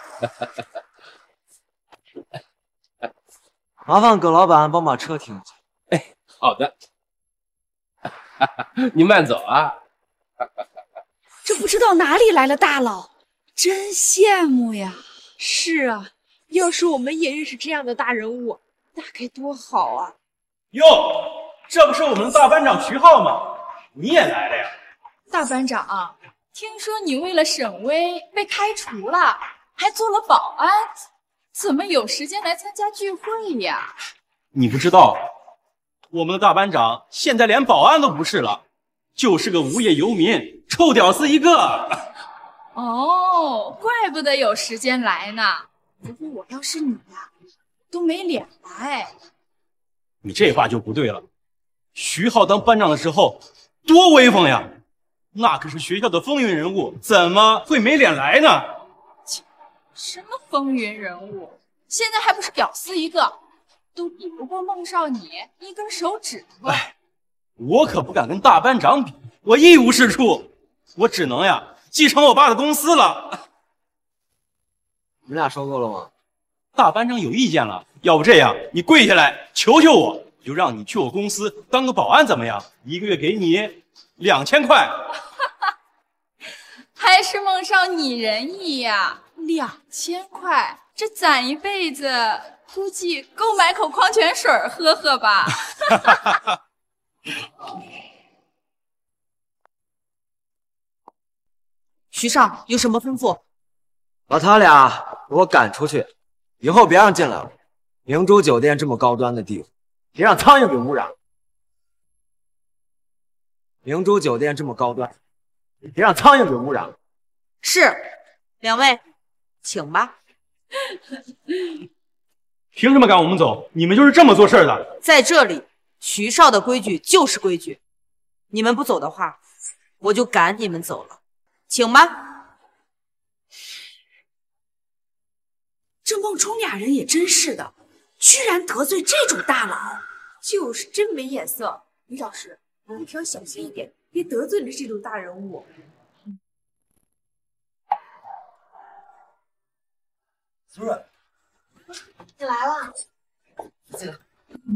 麻烦葛老板帮把车停下。 哎，好的。您慢走啊。 这不知道哪里来的大佬，真羡慕呀！ 是啊，要是我们也认识这样的大人物，那该多好啊！ 哟，这不是我们大班长徐浩吗？ 你也来了呀？ 大班长，听说你为了沈巍被开除了，还做了保安，怎么有时间来参加聚会呀？ 你不知道，我们的大班长现在连保安都不是了，就是个无业游民，臭屌丝一个。 哦，怪不得有时间来呢。如果我要是你呀，都没脸来。 你这话就不对了。徐浩当班长的时候多威风呀，那可是学校的风云人物，怎么会没脸来呢？ 什么风云人物？现在还不是屌丝一个，都比不过孟少你一根手指头。 我可不敢跟大班长比，我一无是处，我只能呀继承我爸的公司了。 你们俩说过了吗？ 大班长有意见了，要不这样，你跪下来求求我，就让你去我公司当个保安怎么样？一个月给你2000块。 还是孟少你仁义呀，2000块，这攒一辈子估计够买口矿泉水喝喝吧。 徐少有什么吩咐？ 把他俩给我赶出去，以后别让进来了。明珠酒店这么高端的地方，别让苍蝇给污染了。明珠酒店这么高端，别让苍蝇给污染了。 是，两位，请吧。 凭什么赶我们走？你们就是这么做事的。 在这里，徐少的规矩就是规矩，你们不走的话，我就赶你们走了。请吧。 这孟冲俩人也真是的，居然得罪这种大佬，就是真没眼色。李老师，你可要小心一点，别得罪了这种大人物。 苏瑞， 你来了。 进来。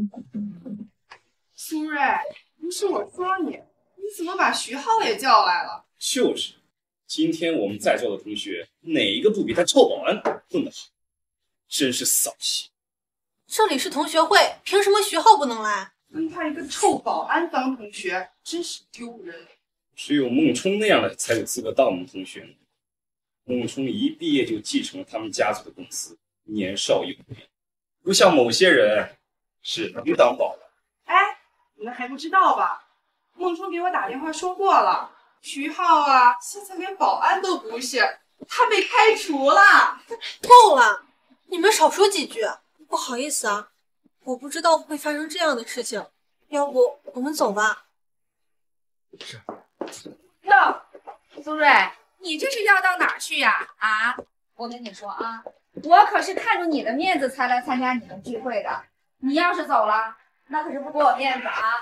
苏瑞，不是我说你，你怎么把徐浩也叫来了？ 就是，今天我们在座的同学，哪一个不比他臭保安混得好？真是扫兴！ 这里是同学会，凭什么徐浩不能来？ 跟他一个臭保安当同学，真是丢人。 只有孟冲那样的才有资格当我们同学呢。孟冲一毕业就继承了他们家族的公司，年少有为，不像某些人只能当保安。 哎，你们还不知道吧？孟冲给我打电话说过了，徐浩啊，现在连保安都不是，他被开除了。 够了，你们少说几句。不好意思啊，我不知道会发生这样的事情，要不我们走吧。 是。 哟，苏瑞，你这是要到哪儿去呀？啊，我跟你说啊，我可是看着你的面子才来参加你们聚会的，你要是走了，那可是不给我面子啊。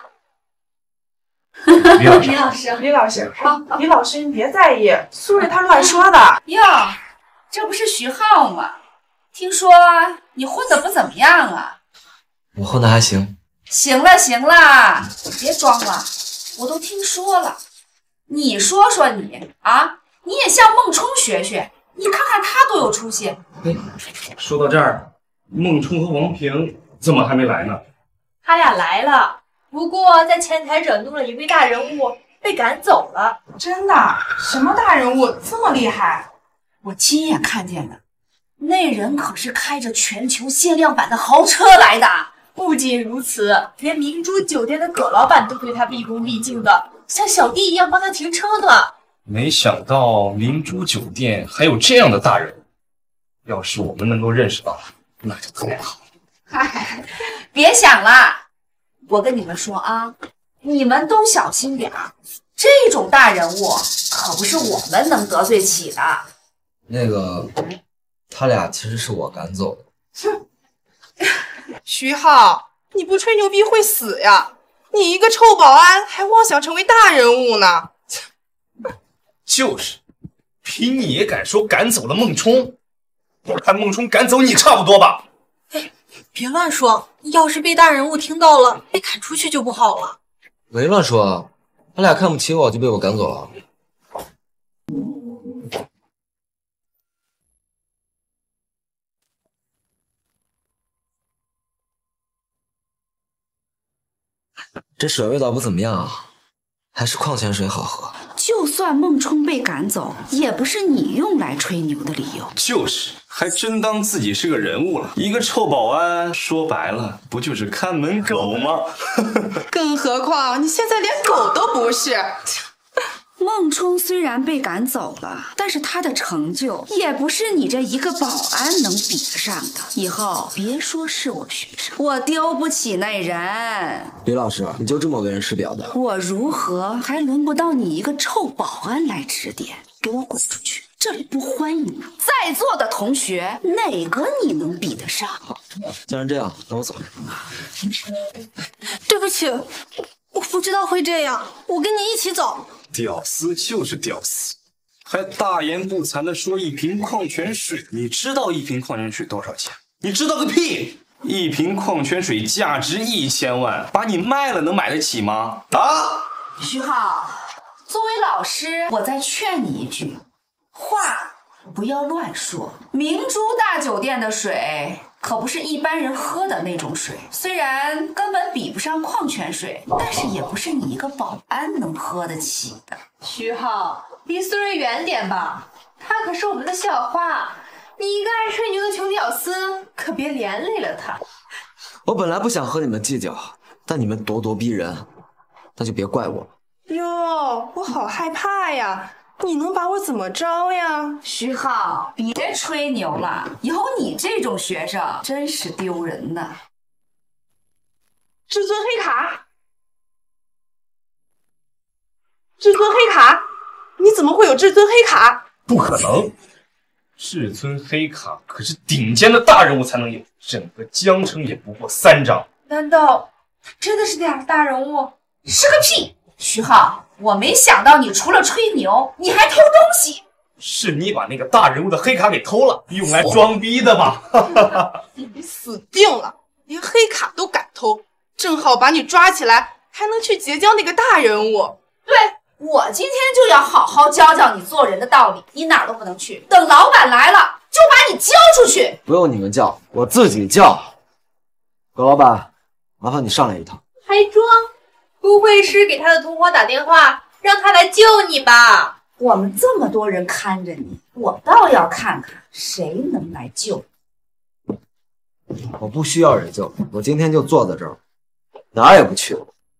李老师，李老师，李老师，你别在意，苏瑞他乱说的。 哟，这不是徐浩吗？听说你混得不怎么样啊？ 我混得还行。 行了行了，别装了，我都听说了。你说说你啊，你也向孟冲学学，你看看他多有出息。 说到这儿，孟冲和王平怎么还没来呢？ 他俩来了，不过在前台惹怒了一位大人物，被赶走了。 真的？什么大人物这么厉害？ 我亲眼看见的。那人可是开着全球限量版的豪车来的。 不仅如此，连明珠酒店的葛老板都对他毕恭毕敬的，像小弟一样帮他停车的。 没想到明珠酒店还有这样的大人，要是我们能够认识到，那就特别好。 嗨，别想了，我跟你们说啊，你们都小心点儿，这种大人物可不是我们能得罪起的。 那个，他俩其实是我赶走的。 哼，徐浩，你不吹牛逼会死呀！你一个臭保安还妄想成为大人物呢？ 就是，凭你也敢说赶走了孟冲？我看孟冲赶走你差不多吧。 哎，别乱说，要是被大人物听到了，被赶出去就不好了。 没乱说，他俩看不起我就被我赶走了。这水味道不怎么样啊。 还是矿泉水好喝。 就算孟冲被赶走，也不是你用来吹牛的理由。 就是，还真当自己是个人物了。一个臭保安，说白了，不就是看门狗吗？ 更何况你现在连狗都不是。 孟冲虽然被赶走了，但是他的成就也不是你这一个保安能比得上的。以后别说是我学生，我丢不起那人。 李老师，你就这么为人师表的？ 我如何还轮不到你一个臭保安来指点？给我滚出去！这里不欢迎你。在座的同学，哪个你能比得上？ 既然这样，那我走。 对不起，我不知道会这样，我跟你一起走。 屌丝就是屌丝，还大言不惭地说一瓶矿泉水。你知道一瓶矿泉水多少钱？你知道个屁！一瓶矿泉水价值1000万，把你卖了能买得起吗？啊！ 徐浩，作为老师，我再劝你一句，话不要乱说。明珠大酒店的水可不是一般人喝的那种水，虽然根本比不上矿泉水，但是也不是你一个保安能喝得起的。 徐浩，离苏芮远点吧，他可是我们的校花，你一个爱吹牛的穷屌丝，可别连累了他。 我本来不想和你们计较，但你们咄咄逼人，那就别怪我了。 哟，我好害怕呀！你能把我怎么着呀？ 徐浩，别吹牛了，有你这种学生真是丢人呐！ 至尊黑卡，至尊黑卡，你怎么会有至尊黑卡？ 不可能！至尊黑卡可是顶尖的大人物才能有，整个江城也不过3张。 难道真的是大人物？是个屁！徐浩，我没想到你除了吹牛，你还偷东西。 是你把那个大人物的黑卡给偷了，用来装逼的吧？ 你死定了，连黑卡都敢偷，正好把你抓起来，还能去结交那个大人物。 对，我今天就要好好教教你做人的道理，你哪儿都不能去，等老板来了就把你交出去。 不用你们叫，我自己叫。葛老板，麻烦你上来一趟。 还装？不会是给他的同伙打电话，让他来救你吧？ 我们这么多人看着你，我倒要看看谁能来救你。 我不需要人救，我今天就坐在这儿，哪儿也不去。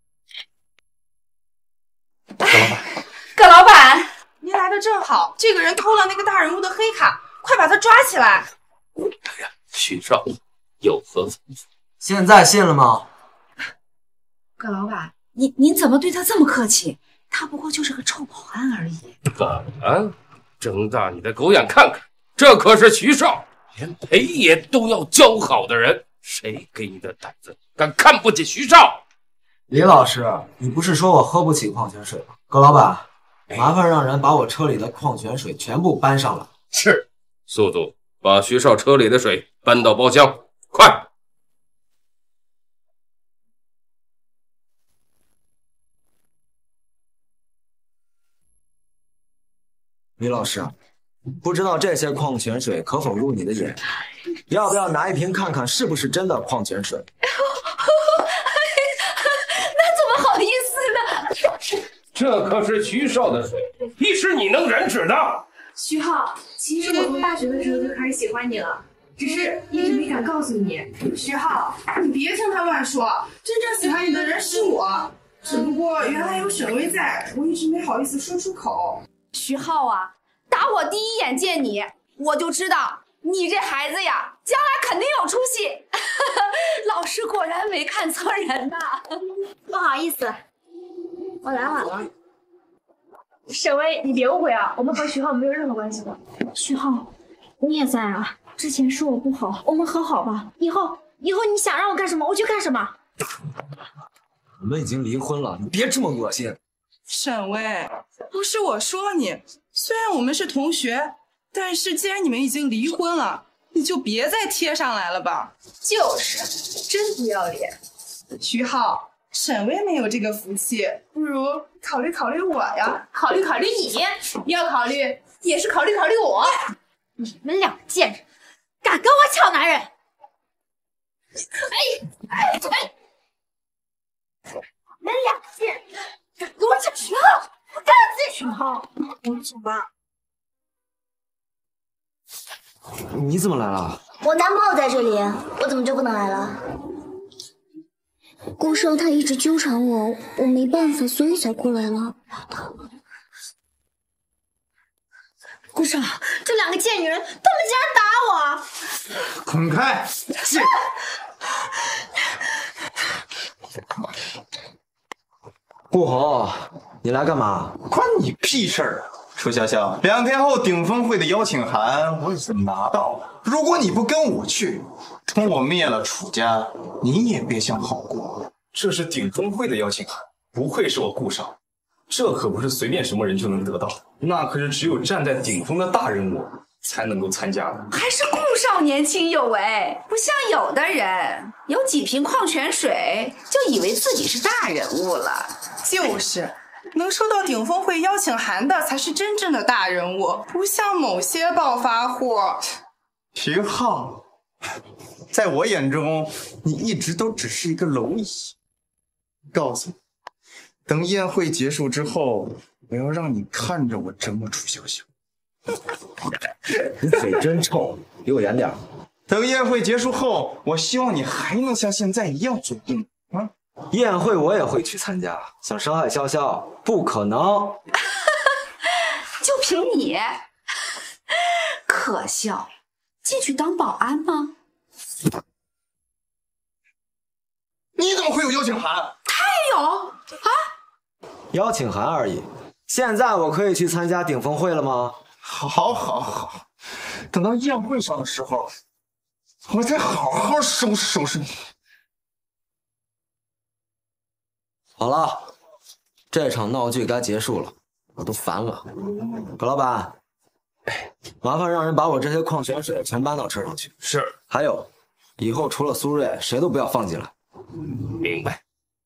葛老板， 您来的正好，这个人偷了那个大人物的黑卡，快把他抓起来！ 徐少有何吩咐？ 现在信了吗？ 葛老板，您怎么对他这么客气？他不过就是个臭保安而已。 保安？睁大你的狗眼看看，这可是徐少，连裴爷都要教好的人，谁给你的胆子敢看不起徐少？ 李老师，你不是说我喝不起矿泉水吗？葛老板，麻烦让人把我车里的矿泉水全部搬上来。 是，速度，把徐少车里的水搬到包厢，快！ 李老师，不知道这些矿泉水可否入你的眼？要不要拿一瓶看看是不是真的矿泉水？ 那怎么好意思呢？ 这可是徐少的水，一是你能染指的。 徐浩，其实我从大学的时候就开始喜欢你了，只是一直没敢告诉你。 徐浩，你别听他乱说，真正喜欢你的人是我，只不过原来有沈巍在，我一直没好意思说出口。 徐浩啊，打我第一眼见你，我就知道你这孩子呀，将来肯定有出息。老师果然没看错人呐。 不好意思，我来晚了。沈巍，你别误会啊，我们和徐浩没有任何关系的。 徐浩，你也在啊？之前是我不好，我们和好吧。以后你想让我干什么，我就干什么。 我们已经离婚了，你别这么恶心。 沈巍，不是我说你，虽然我们是同学，但是既然你们已经离婚了，你就别再贴上来了吧。 就是，真不要脸。 徐浩，沈巍没有这个福气，不如考虑考虑我呀。 考虑考虑你，要考虑也是考虑考虑我。你们两个贱人，敢跟我抢男人！哎！你们俩贱人，敢跟我抢男许浩，我们走吧。 你怎么来了？ 我男朋友在这里，我怎么就不能来了？ 顾少他一直纠缠我，我没办法，所以才过来了。 顾少，这两个贱女人，她们竟然打我！ 滚开！ 顾侯，你来干嘛？ 关你屁事儿啊！楚潇潇，2天后顶峰会的邀请函我已经拿到了。如果你不跟我去，等我灭了楚家，你也别想好过。 这是顶峰会的邀请函，不愧是我顾少，这可不是随便什么人就能得到的，那可是只有站在顶峰的大人物才能够参加的。 还是顾少年轻有为，不像有的人有几瓶矿泉水就以为自己是大人物了。 就是，能收到顶峰会邀请函的才是真正的大人物，不像某些暴发户。 徐浩，在我眼中，你一直都只是一个蝼蚁。告诉你，等宴会结束之后，我要让你看着我折磨楚潇潇。 你嘴真臭，离我远点。 等宴会结束后，我希望你还能像现在一样嘴硬啊！ 宴会我也会去参加，想伤害潇潇不可能。 就凭你，可笑，进去当保安吗？ 你怎么会有邀请函？ 他也有啊？ 邀请函而已。现在我可以去参加顶峰会了吗？ 好，等到宴会上的时候，我再好好收拾收拾你。 好了，这场闹剧该结束了，我都烦了。葛老板，麻烦让人把我这些矿泉水全搬到车上去。 是。 还有，以后除了苏瑞，谁都不要放进来。 明白。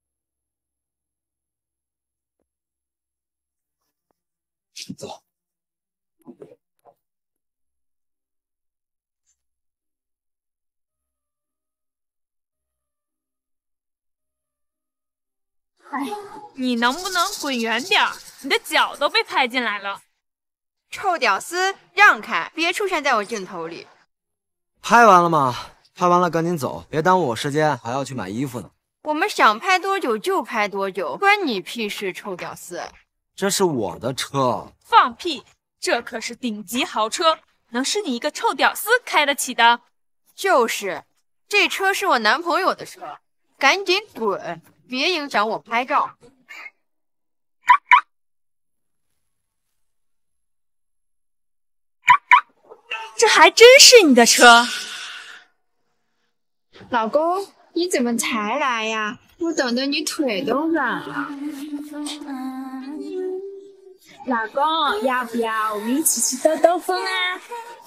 走。 你能不能滚远点儿？你的脚都被拍进来了。 臭屌丝，让开，别出现在我镜头里。 拍完了吗？拍完了赶紧走，别耽误我时间，还要去买衣服呢。 我们想拍多久就拍多久，关你屁事，臭屌丝！ 这是我的车。 放屁！这可是顶级豪车，能是你一个臭屌丝开得起的？ 就是，这车是我男朋友的车，赶紧滚，别影响我拍照。 这还真是你的车。 老公，你怎么才来呀？我等的你腿都软了。 老公，要不要我们一起去兜兜风啊？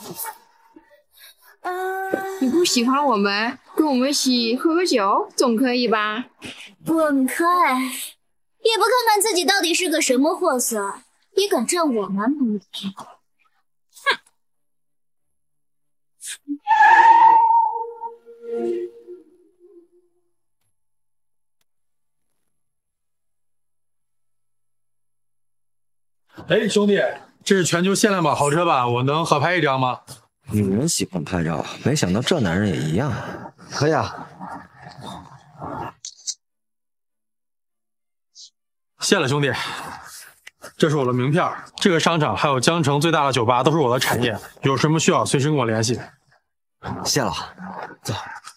你不喜欢我们，跟我们一起喝个酒总可以吧？ 滚开！也不看看自己到底是个什么货色，也敢占我男朋友的便宜！ 哼！ 哎，兄弟，这是全球限量版豪车吧？我能合拍一张吗？ 女人喜欢拍照，没想到这男人也一样。可以啊。 谢了，兄弟。这是我的名片，这个商场还有江城最大的酒吧都是我的产业，有什么需要随时跟我联系。 谢了，走。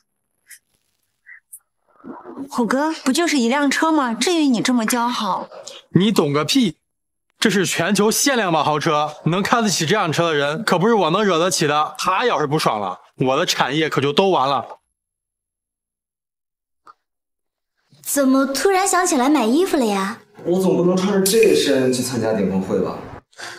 虎哥，不就是一辆车吗？至于你这么骄傲？ 你懂个屁！这是全球限量版豪车，能开得起这辆车的人可不是我能惹得起的。他要是不爽了，我的产业可就都完了。 怎么突然想起来买衣服了呀？ 我总不能穿着这身去参加顶峰会吧？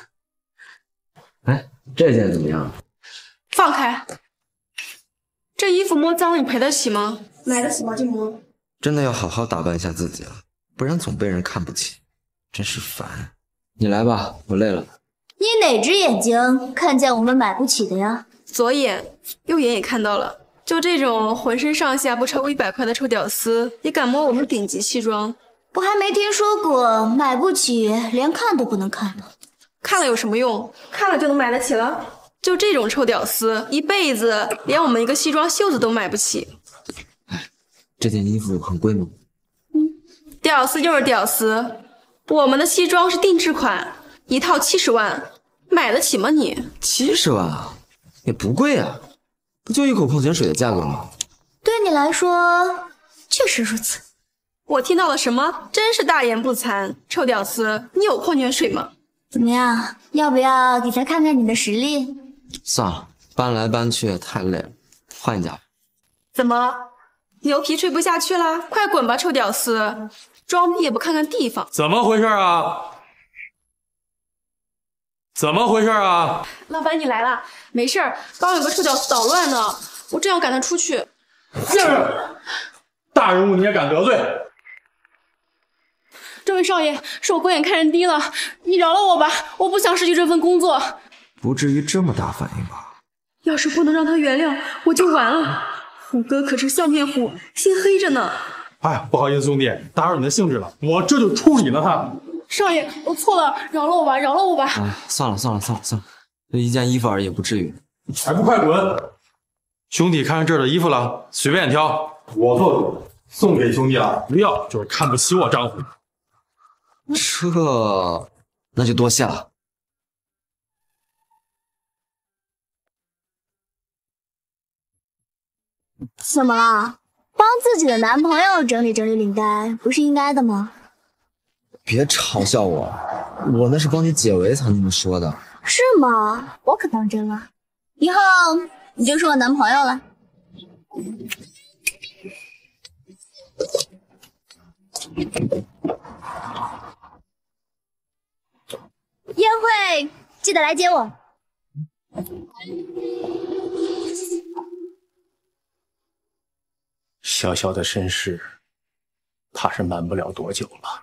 哎，这件怎么样？ 放开！这衣服摸脏了，你赔得起吗？买得起吗就摸。 真的要好好打扮一下自己了，不然总被人看不起，真是烦。你来吧，我累了。 你哪只眼睛看见我们买不起的呀？ 左眼、右眼也看到了。就这种浑身上下不超过100块的臭屌丝，也敢摸我们顶级西装， 我还没听说过买不起连看都不能看呢。 看了有什么用？看了就能买得起了？就这种臭屌丝，一辈子连我们一个西装袖子都买不起。 这件衣服很贵吗？ 屌丝就是屌丝，我们的西装是定制款，一套70万，买得起吗你 ？70万也不贵啊，不就一口矿泉水的价格吗？ 对你来说确实如此。 我听到了什么？真是大言不惭！臭屌丝，你有矿泉水吗？ 怎么样，要不要给他看看你的实力？ 算了，搬来搬去太累了，换一家吧。 怎么，牛皮吹不下去了？快滚吧，臭屌丝！装逼也不看看地方。 怎么回事啊？怎么回事啊？ 老板你来了，没事儿，刚有个臭屌丝捣乱呢，我正要赶他出去。 大人物你也敢得罪？ 这位少爷，是我狗眼看人低了，你饶了我吧，我不想失去这份工作。 不至于这么大反应吧？ 要是不能让他原谅，我就完了。虎哥可是笑面虎，心黑着呢。 哎，不好意思，兄弟，打扰你的兴致了，我这就处理了他。 少爷，我错了，饶了我吧，饶了我吧。 哎，算了，就一件衣服而已，也不至于。 还不快滚！兄弟看上这儿的衣服了，随便挑，我做主，送给兄弟了。不要就是看不起我丈夫。 那就多谢了。 怎么了？帮自己的男朋友整理整理领带，不是应该的吗？ 别嘲笑我，我那是帮你解围才那么说的。 是吗？我可当真了。以后你就是我男朋友了。宴会记得来接我。 小小的身世，怕是瞒不了多久了。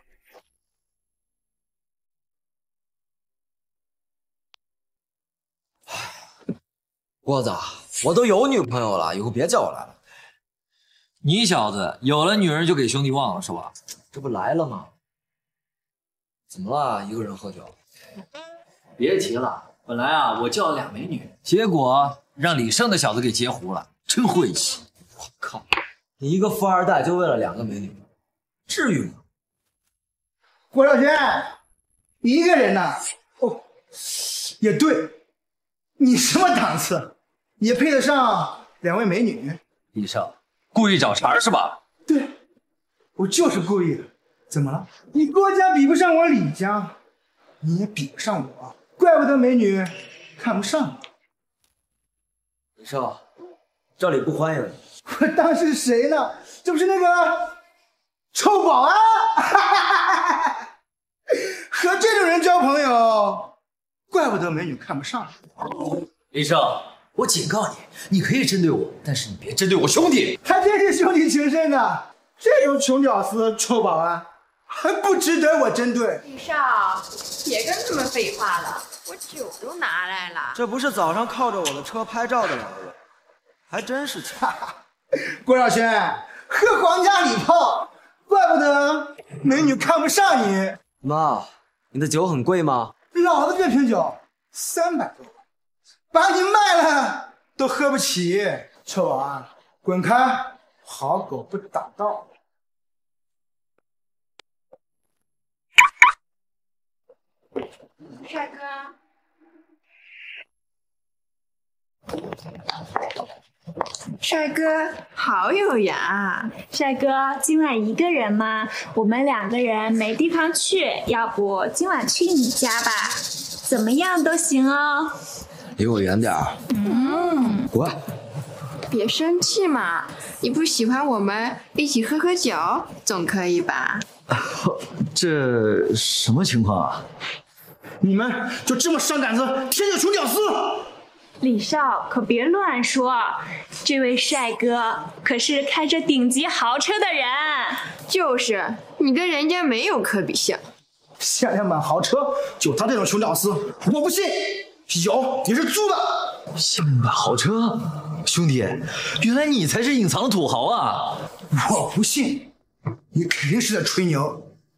郭子，我都有女朋友了，以后别叫我来了。 你小子有了女人就给兄弟忘了是吧？ 这不来了吗？怎么了？一个人喝酒？ 别提了，本来啊我叫了2美女，结果让李胜的小子给截胡了，真晦气！ 我靠，你一个富二代就为了2个美女，至于吗？ 郭少轩，一个人呐？哦，也对，你什么档次，也配得上2位美女？ 李胜故意找茬是吧？ 对，我就是故意的。怎么了？你郭家比不上我李家，你也比不上我，怪不得美女看不上你。 李胜，这里不欢迎你。 我当是谁呢？这不是那个臭保安？和这种人交朋友，怪不得美女看不上你。 李胜，我警告你，你可以针对我，但是你别针对我兄弟。 还真是兄弟情深呢。这种穷屌丝、臭保安，还不值得我针对。 李少，别跟他们废话了，我酒都拿来了。 这不是早上靠着我的车拍照的2个人，还真是巧。 郭少轩，喝皇家礼炮，怪不得美女看不上你。 妈，你的酒很贵吗？ 老子这瓶酒300多，把你卖了都喝不起。臭保安，滚开！好狗不打道。 帅哥， 帅哥，好有缘啊！ 帅哥，今晚一个人吗？我们2个人没地方去，要不今晚去你家吧？怎么样都行哦。 离我远点儿。滚！ 别生气嘛，你不喜欢我们一起喝喝酒，总可以吧？ 这什么情况啊？ 你们就这么上杆子舔酒穷屌丝？ 李少可别乱说，这位帅哥可是开着顶级豪车的人。 就是，你跟人家没有可比性。 限量版豪车，就他这种穷屌丝，我不信。有也是租的。 限量版豪车，兄弟，原来你才是隐藏的土豪啊！ 我不信，你肯定是在吹牛。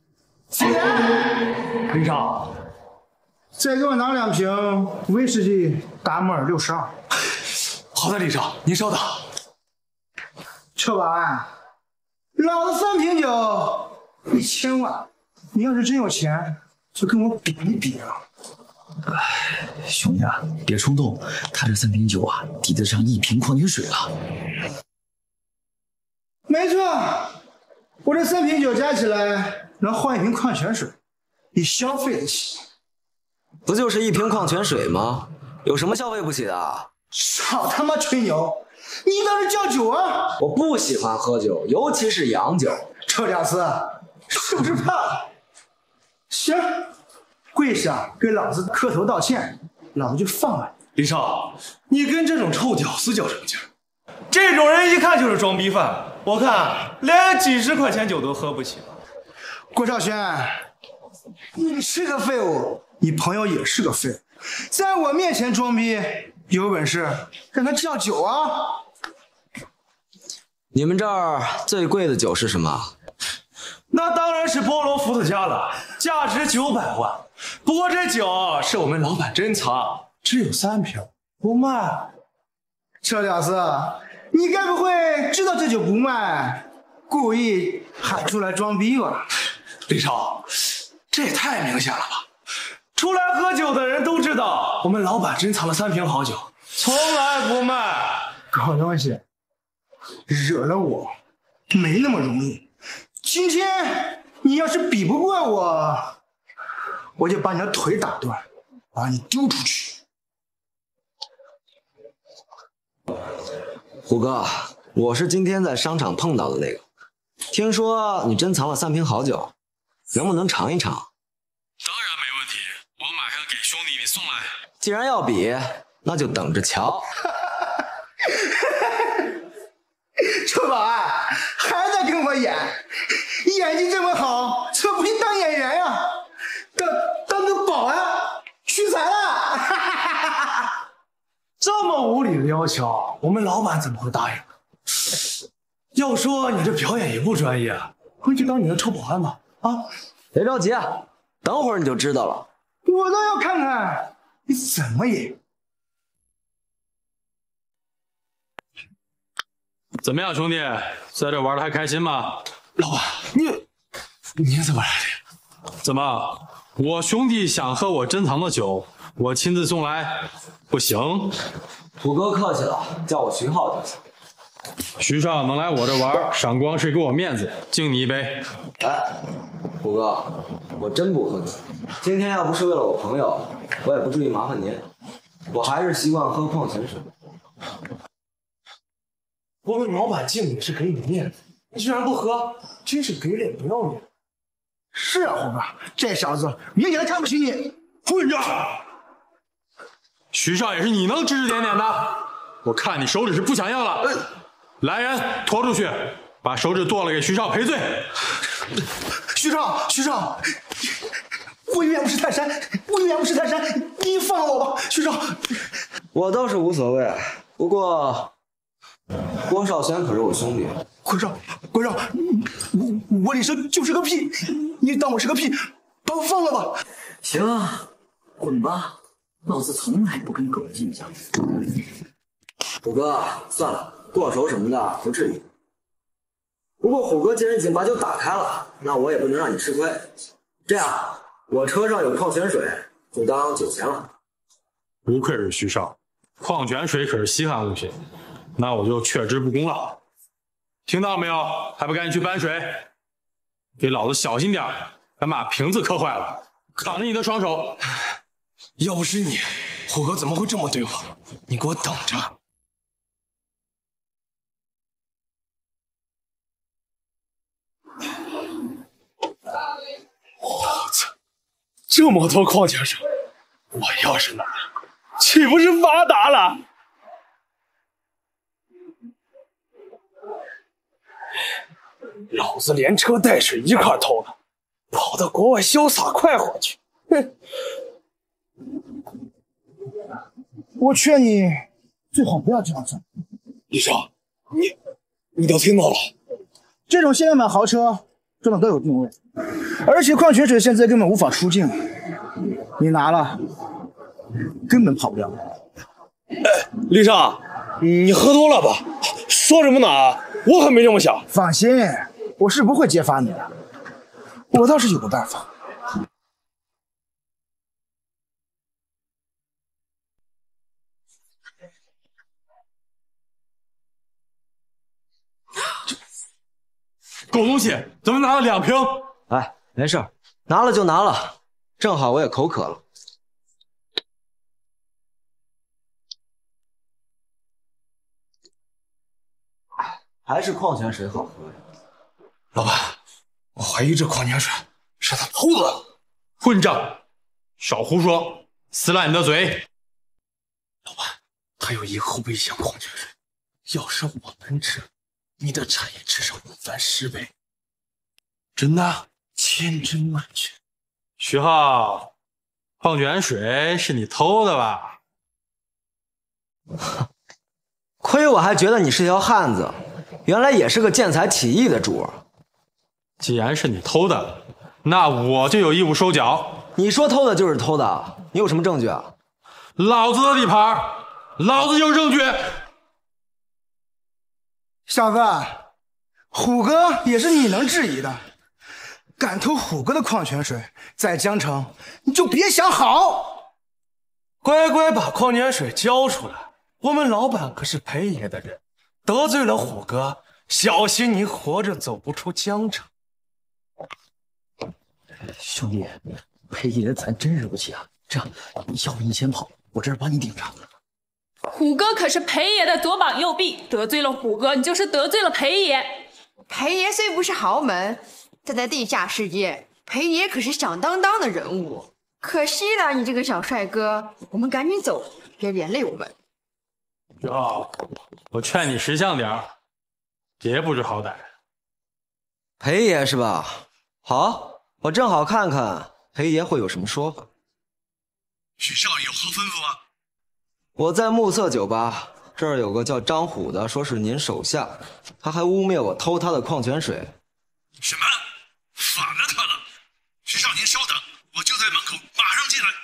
李少，再给我拿2瓶威士忌达摩尔62。 好的，李少，您稍等。 臭保安，老子3瓶酒1000万，你要是真有钱，就跟我比一比啊！ 兄弟啊，别冲动，他这3瓶酒啊，抵得上1瓶矿泉水了。 没错，我这3瓶酒加起来能换1瓶矿泉水，你消费得起？ 不就是1瓶矿泉水吗？有什么消费不起的？ 少他妈吹牛！你倒是叫酒啊！ 我不喜欢喝酒，尤其是洋酒。 臭屌丝，是不是怕？行，跪下给老子磕头道歉，老子就放了你。 李少，你跟这种臭屌丝较什么劲儿？这种人一看就是装逼犯，我看连几10块钱酒都喝不起了。 郭少轩，你是个废物，你朋友也是个废物，在我面前装逼，有本事让他叫酒啊！ 你们这儿最贵的酒是什么？ 那当然是波罗伏特加了，价值900万。不过这酒是我们老板珍藏，只有3瓶，不卖。 臭屌丝，你该不会知道这酒不卖，故意喊出来装逼吧？ 李少，这也太明显了吧！出来喝酒的人都知道，我们老板珍藏了3瓶好酒，从来不卖。 搞东西，惹了我没那么容易。今天你要是比不过我，我就把你的腿打断，把你丢出去。 虎哥，我是今天在商场碰到的那个，听说你珍藏了3瓶好酒，能不能尝一尝？ 当然没问题，我马上给兄弟你送来。 既然要比，那就等着瞧。 臭保安还在跟我演，演技这么好，这不行当演员呀？当个保安屈才了。 这么无理的要求，我们老板怎么会答应呢？要说你这表演也不专业，回去当你的臭保安吧。啊， 别着急啊，等会儿你就知道了。 我倒要看看你怎么演。 怎么样，兄弟，在这玩的还开心吗？ 老板，你怎么来的？ 怎么，我兄弟想喝我珍藏的酒，我亲自送来，不行？ 虎哥客气了，叫我徐浩就行。 徐少能来我这玩，赏光是给我面子，敬你一杯。 哎，虎哥，我真不喝酒。今天要不是为了我朋友，我也不至于麻烦您。我还是习惯喝矿泉水。 我们老板敬你是给你面子，你居然不喝，真是给脸不要脸。 是啊，虎哥，这小子明显的看不起你，混账！ 徐少也是你能指指点点的，我看你手指是不想要了。来人，拖出去，把手指剁了给徐少赔罪。 徐少，我冤不是泰山，你放了我吧，徐少。 我倒是无所谓，不过郭少轩可是我兄弟。 郭少，我李生就是个屁，你当我是个屁，把我放了吧。 行啊，滚吧，老子从来不跟狗计较。 虎哥，算了，过手什么的不至于。不过虎哥既然已经把酒打开了，那我也不能让你吃亏。这样，我车上有矿泉水，就当酒钱了。 不愧是徐少，矿泉水可是稀罕物品，那我就却之不恭了。听到没有？还不赶紧去搬水！给老子小心点，敢把瓶子磕坏了，砍了你的双手！ 要不是你，虎哥怎么会这么对我？你给我等着！我操，这么多矿泉水，我要是拿，岂不是发达了？老子连车带水一块偷了，跑到国外潇洒快活去！哼！ 我劝你最好不要这样做。 李少，你都听到了？ 这种限量版豪车，这种都有定位。 而且矿泉水现在根本无法出境，你拿了根本跑不掉。 李少，你喝多了吧？说什么呢？我可没这么想。 放心，我是不会揭发你的。我倒是有个办法。 狗东西，怎么拿了2瓶？ 哎，没事，拿了就拿了，正好我也口渴了。还是矿泉水好喝呀。 老板，我怀疑这矿泉水是他偷的。混账！少胡说，撕烂你的嘴！老板，还有1后备箱矿泉水，要是我们吃，你的产业至少能翻10倍。真的，千真万确。徐浩，矿泉水是你偷的吧？ 亏我还觉得你是条汉子，原来也是个见财起意的主儿。 既然是你偷的，那我就有义务收缴。 你说偷的就是偷的，你有什么证据啊？ 老子的地盘，老子有证据。 小子，虎哥也是你能质疑的，敢偷虎哥的矿泉水，在江城你就别想好。 乖乖把矿泉水交出来，我们老板可是裴爷的人，得罪了虎哥，小心你活着走不出江城。 兄弟，裴爷咱真惹不起啊！这样，要不你先跑，我这儿帮你顶着。 虎哥可是裴爷的左膀右臂，得罪了虎哥，你就是得罪了裴爷。 裴爷虽不是豪门，但在地下世界，裴爷可是响当当的人物。可惜了，你这个小帅哥，我们赶紧走，别连累我们。 徐浩，我劝你识相点儿，别不知好歹。 裴爷是吧？好，我正好看看裴爷会有什么说法。 许少有何吩咐啊？ 我在暮色酒吧，这儿有个叫张虎的，说是您手下，他还污蔑我偷他的矿泉水。 什么？反了他了！许少，您稍等，我就在门口，马上进来。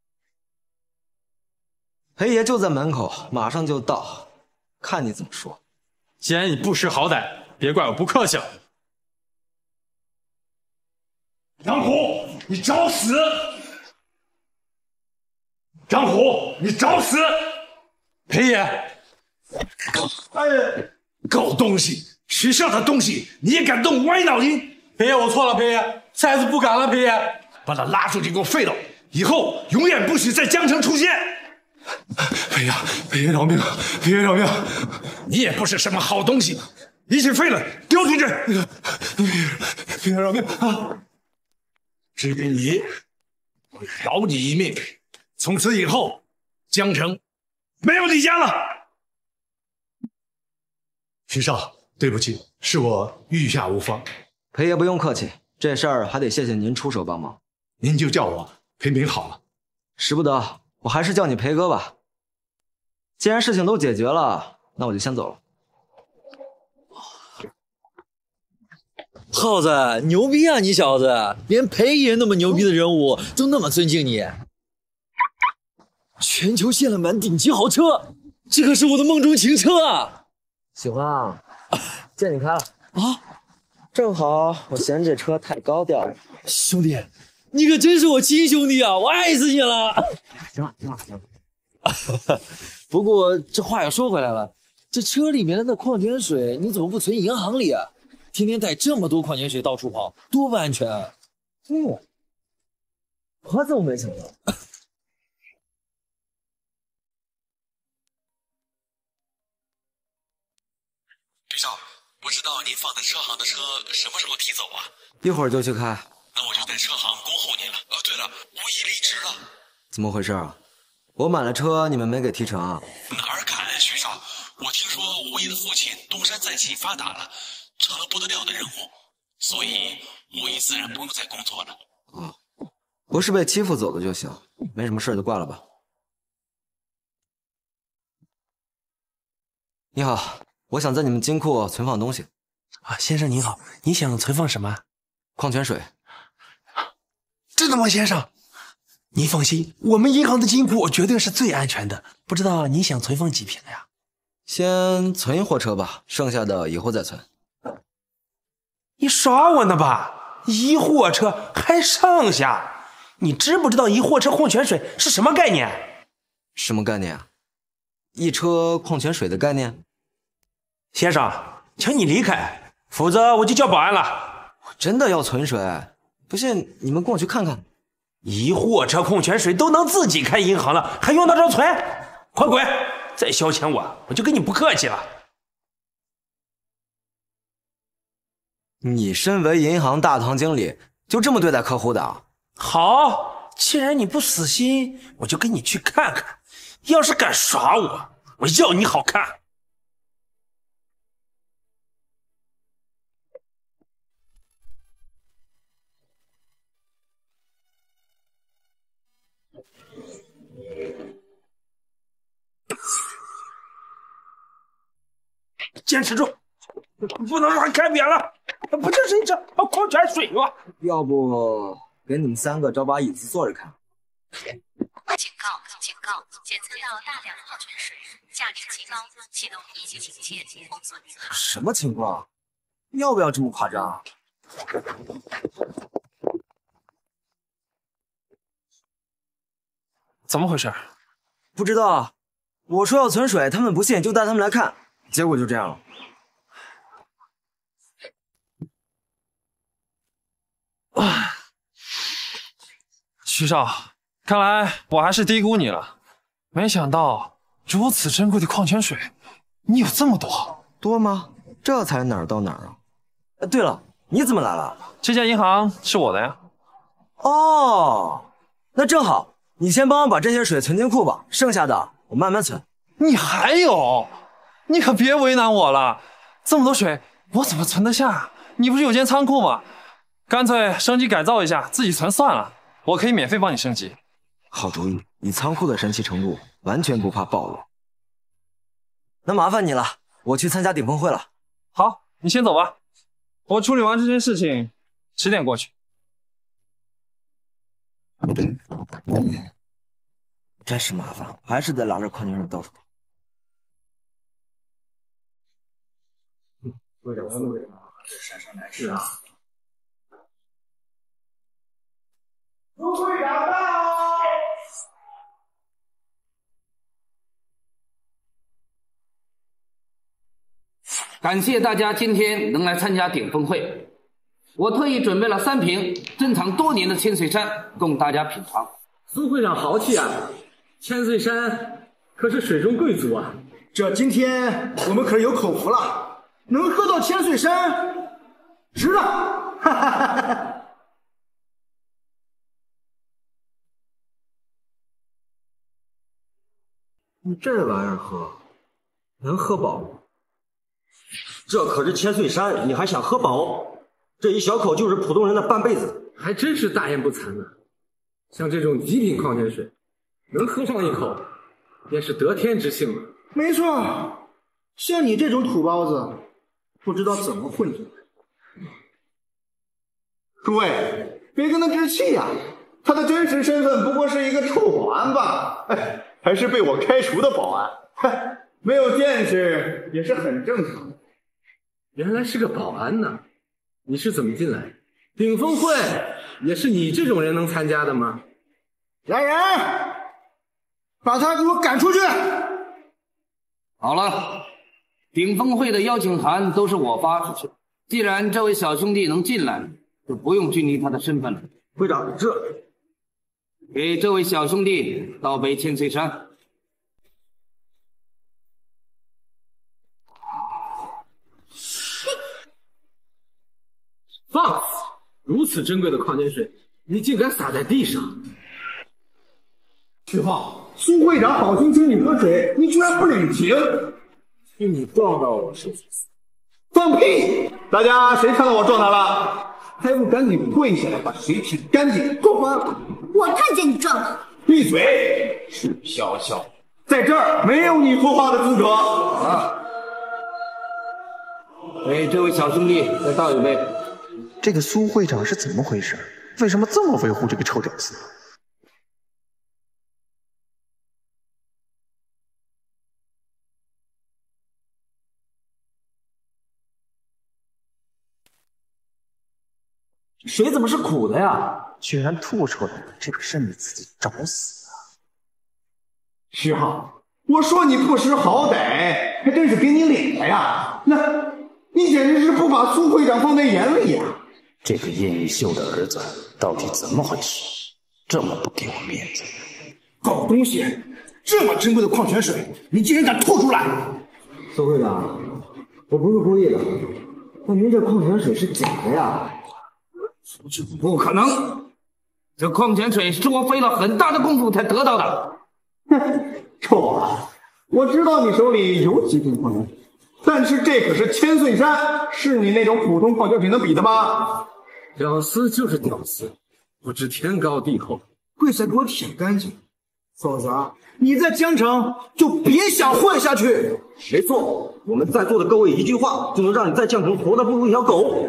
裴爷就在门口，马上就到，看你怎么说。 既然你不识好歹，别怪我不客气了。 张虎，你找死！张虎，你找死！ 裴爷， 哎，狗东西，许少的东西你也敢动歪脑筋？ 裴爷，我错了，裴爷，下次不敢了，裴爷。 把他拉出去给我废了，以后永远不许在江城出现。裴爷，裴爷饶命！裴爷饶命！你也不是什么好东西，一起废了，丢出去！裴爷饶命啊！至于你，我饶你一命。从此以后，江城没有你家了。许少，对不起，是我御下无方。 裴爷不用客气，这事儿还得谢谢您出手帮忙。 您就叫我裴明好了。 使不得，我还是叫你裴哥吧。既然事情都解决了，那我就先走了。 耗子，牛逼啊！你小子，连裴爷那么牛逼的人物都那么尊敬你。全球限量版顶级豪车，这可是我的梦中情车啊！ 喜欢啊，借你开了啊！正好我嫌这车太高调了。 兄弟，你可真是我亲兄弟啊！我爱死你了！ 行了行了行了。不过这话又说回来了，这车里面的那矿泉水你怎么不存银行里啊？天天带这么多矿泉水到处跑，多不安全啊！我怎么没想到？ 徐少，不知道你放在车行的车什么时候提走啊？ 一会儿就去开。 那我就在车行恭候您了。对了，吴毅离职了。 怎么回事啊？我买了车，你们没给提成啊？ 哪儿敢，徐少！我听说吴毅的父亲东山再起发达了，成了不得了的人物，所以吴毅自然不用再工作了。 啊，不是被欺负走的就行，没什么事就挂了吧。你好，我想在你们金库存放东西。 啊，先生您好，你想存放什么？ 矿泉水。 真的吗，先生？您放心，我们银行的金库绝对是最安全的。不知道您想存放几瓶呀？ 先存一货车吧，剩下的以后再存。 你耍我呢吧？一货车还剩下？你知不知道一货车矿泉水是什么概念？ 什么概念啊？一车矿泉水的概念？ 先生，请你离开，否则我就叫保安了。 我真的要存水，不信你们跟我去看看。 一货车矿泉水都能自己开银行了，还用到这存？快滚！再消遣我就跟你不客气了。 你身为银行大堂经理，就这么对待客户的？ 好，既然你不死心，我就跟你去看看。要是敢耍我，我要你好看。坚持住，不能让他开扁了。不就是一张矿泉水吗？ 要不给你们3个找把椅子坐着看。 警告！警告！检测到大量矿泉水，价值极高，启动一级警戒，封锁银行。 什么情况？要不要这么夸张？ 怎么回事？ 不知道。我说要存水，他们不信，就带他们来看，结果就这样了。 徐少，看来我还是低估你了。没想到如此珍贵的矿泉水，你有这么多。 多吗？这才哪儿到哪儿啊！对了，你怎么来了？ 这家银行是我的呀。 哦，那正好，你先帮我把这些水存进库吧，剩下的我慢慢存。 你还有？你可别为难我了，这么多水我怎么存得下？你不是有间仓库吗？干脆升级改造一下，自己存算了。我可以免费帮你升级。 好主意，你仓库的神奇程度完全不怕暴露。那麻烦你了，我去参加顶峰会了。 好，你先走吧，我处理完这件事情10点过去。 真是麻烦，还是得拿着矿泉水到处跑。 这姗姗来迟啊！ 苏会长到！ 感谢大家今天能来参加顶峰会。我特意准备了3瓶珍藏多年的千岁山供大家品尝。 苏会长豪气啊！千岁山可是水中贵族啊！ 这今天我们可是有口福了，能喝到千岁山，值了！哈哈哈哈！ 你这玩意儿喝，能喝饱吗？ 这可是千岁山，你还想喝饱？这一小口就是普通人的半辈子。 还真是大言不惭呢。像这种极品矿泉水，能喝上一口，便是得天之幸了。 没错，像你这种土包子，不知道怎么混进来。 诸位，别跟他置气呀，他的真实身份不过是一个臭保安吧？哎，还是被我开除的保安，嗨，没有见识也是很正常的。 原来是个保安呢，你是怎么进来？顶峰会也是你这种人能参加的吗？ 来人，把他给我赶出去！ 好了，顶峰会的邀请函都是我发出去，既然这位小兄弟能进来，就不用拘泥他的身份了。 会长， 给这位小兄弟倒杯千岁山。 放肆！如此珍贵的矿泉水，你竟敢洒在地上！ 徐浩，苏会长好心请你喝水，你居然不领情！ 是你撞到我身上。 放屁！大家谁看到我撞他了？还不赶紧跪下来把水舔干净！过分！ 我看见你撞了。 闭嘴！是小小，在这儿没有你说话的资格啊！ 给这位小兄弟再倒一杯。 这个苏会长是怎么回事？ 为什么这么维护这个臭屌丝？ 水怎么是苦的呀？ 居然吐出来了，这可是你自己找死啊！ 徐浩，我说你不识好歹，还真是给你脸了呀！那，你简直是不把苏会长放在眼里呀！ 这个叶玉秀的儿子到底怎么回事？这么不给我面子！ 搞东西！这么珍贵的矿泉水，你竟然敢吐出来！ 苏会长，我不是故意的，但您这矿泉水是假的呀？ 不可能！这矿泉水是我费了很大的功夫才得到的。 臭宝啊，我知道你手里有几瓶矿泉水，但是这可是千岁山，是你那种普通矿泉水能比的吗？ 屌丝就是屌丝，不知天高地厚。 跪下给我舔干净，否则你在江城就别想混下去。 没错，我们在座的各位一句话就能让你在江城活得不如一条狗。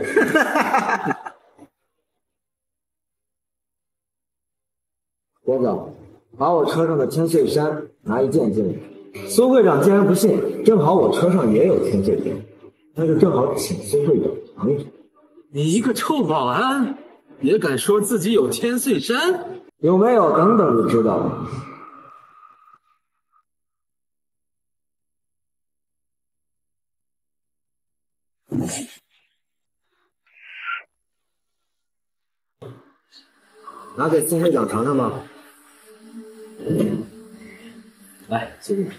郭子，把我车上的千岁山拿一件进来。苏会长既然不信，正好我车上也有千岁山，那就正好请苏会长尝一尝。 你一个臭保安，也敢说自己有千岁山？ 有没有？等等就知道了。拿给苏会长尝尝吧。 来，谢谢。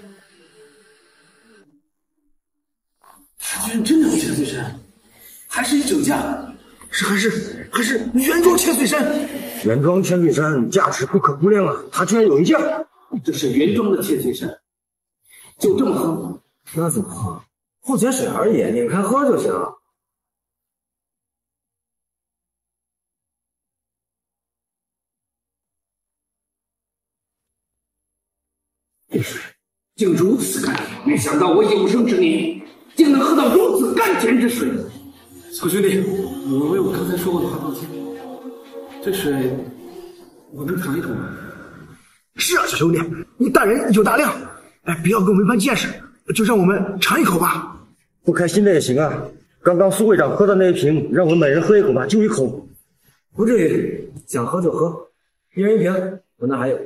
他居然真的有千岁山，还是一整架，还是原装千岁山。 原装千岁山价值不可估量啊！他居然有一件， 这是原装的千岁山，就这么喝？ 那怎么喝？矿泉水而已，拧开喝就行了。 这水竟如此干，没想到我有生之年竟能喝到如此甘甜之水。小兄弟，我为我刚才说过的话道歉。这水我能尝一口吗？ 是啊，小兄弟，你大人有大量，不要跟我们一般见识，就让我们尝一口吧。 不开心的也行啊。刚刚苏会长喝的那一瓶，让我们每人喝一口吧，就一口。 不至于，想喝就喝，一人一瓶，我那还有。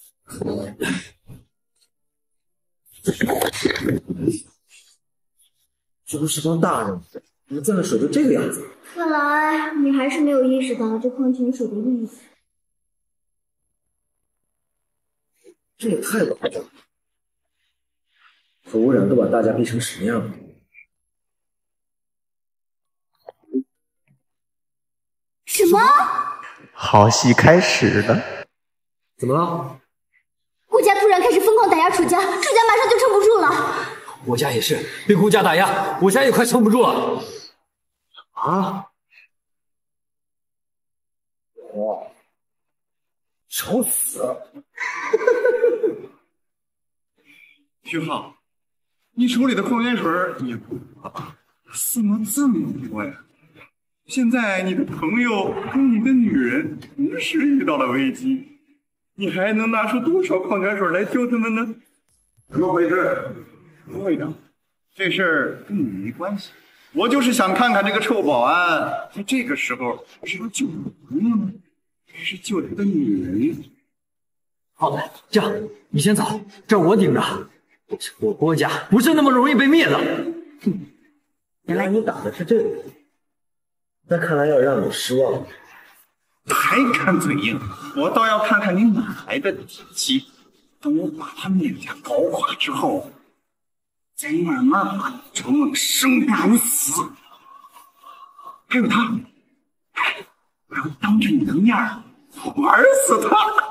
这不是帮大人，怎么攥水就这个样子？ 看来你还是没有意识到这矿泉水的意思。 这也太夸张了，核污染都把大家逼成什么样了？ 什么？ 好戏开始了！ 怎么了？ 顾家突然开始疯狂打压楚家，楚家马上就撑不住了。 我家也是被顾家打压，我家也快撑不住了。 啊！哇！找死！ 徐浩，你手里的矿泉水也不多，怎么这么多呀？现在你的朋友跟你的女人同时遇到了危机，你还能拿出多少矿泉水来救他们呢？怎么回事？苏会长，这事儿跟你没关系，我就是想看看这个臭保安在这个时候是要救朋友呢，还是救他的女人？ 好的，这样你先走，这我顶着。我郭家不是那么容易被灭的。 哼，原来你打的是这个，那看来要让你失望了。 还敢嘴硬，我倒要看看你哪来的底气。等我把他们两家搞垮之后，再慢慢把你周梦生不如死。还有他，我要当着你的面玩死他。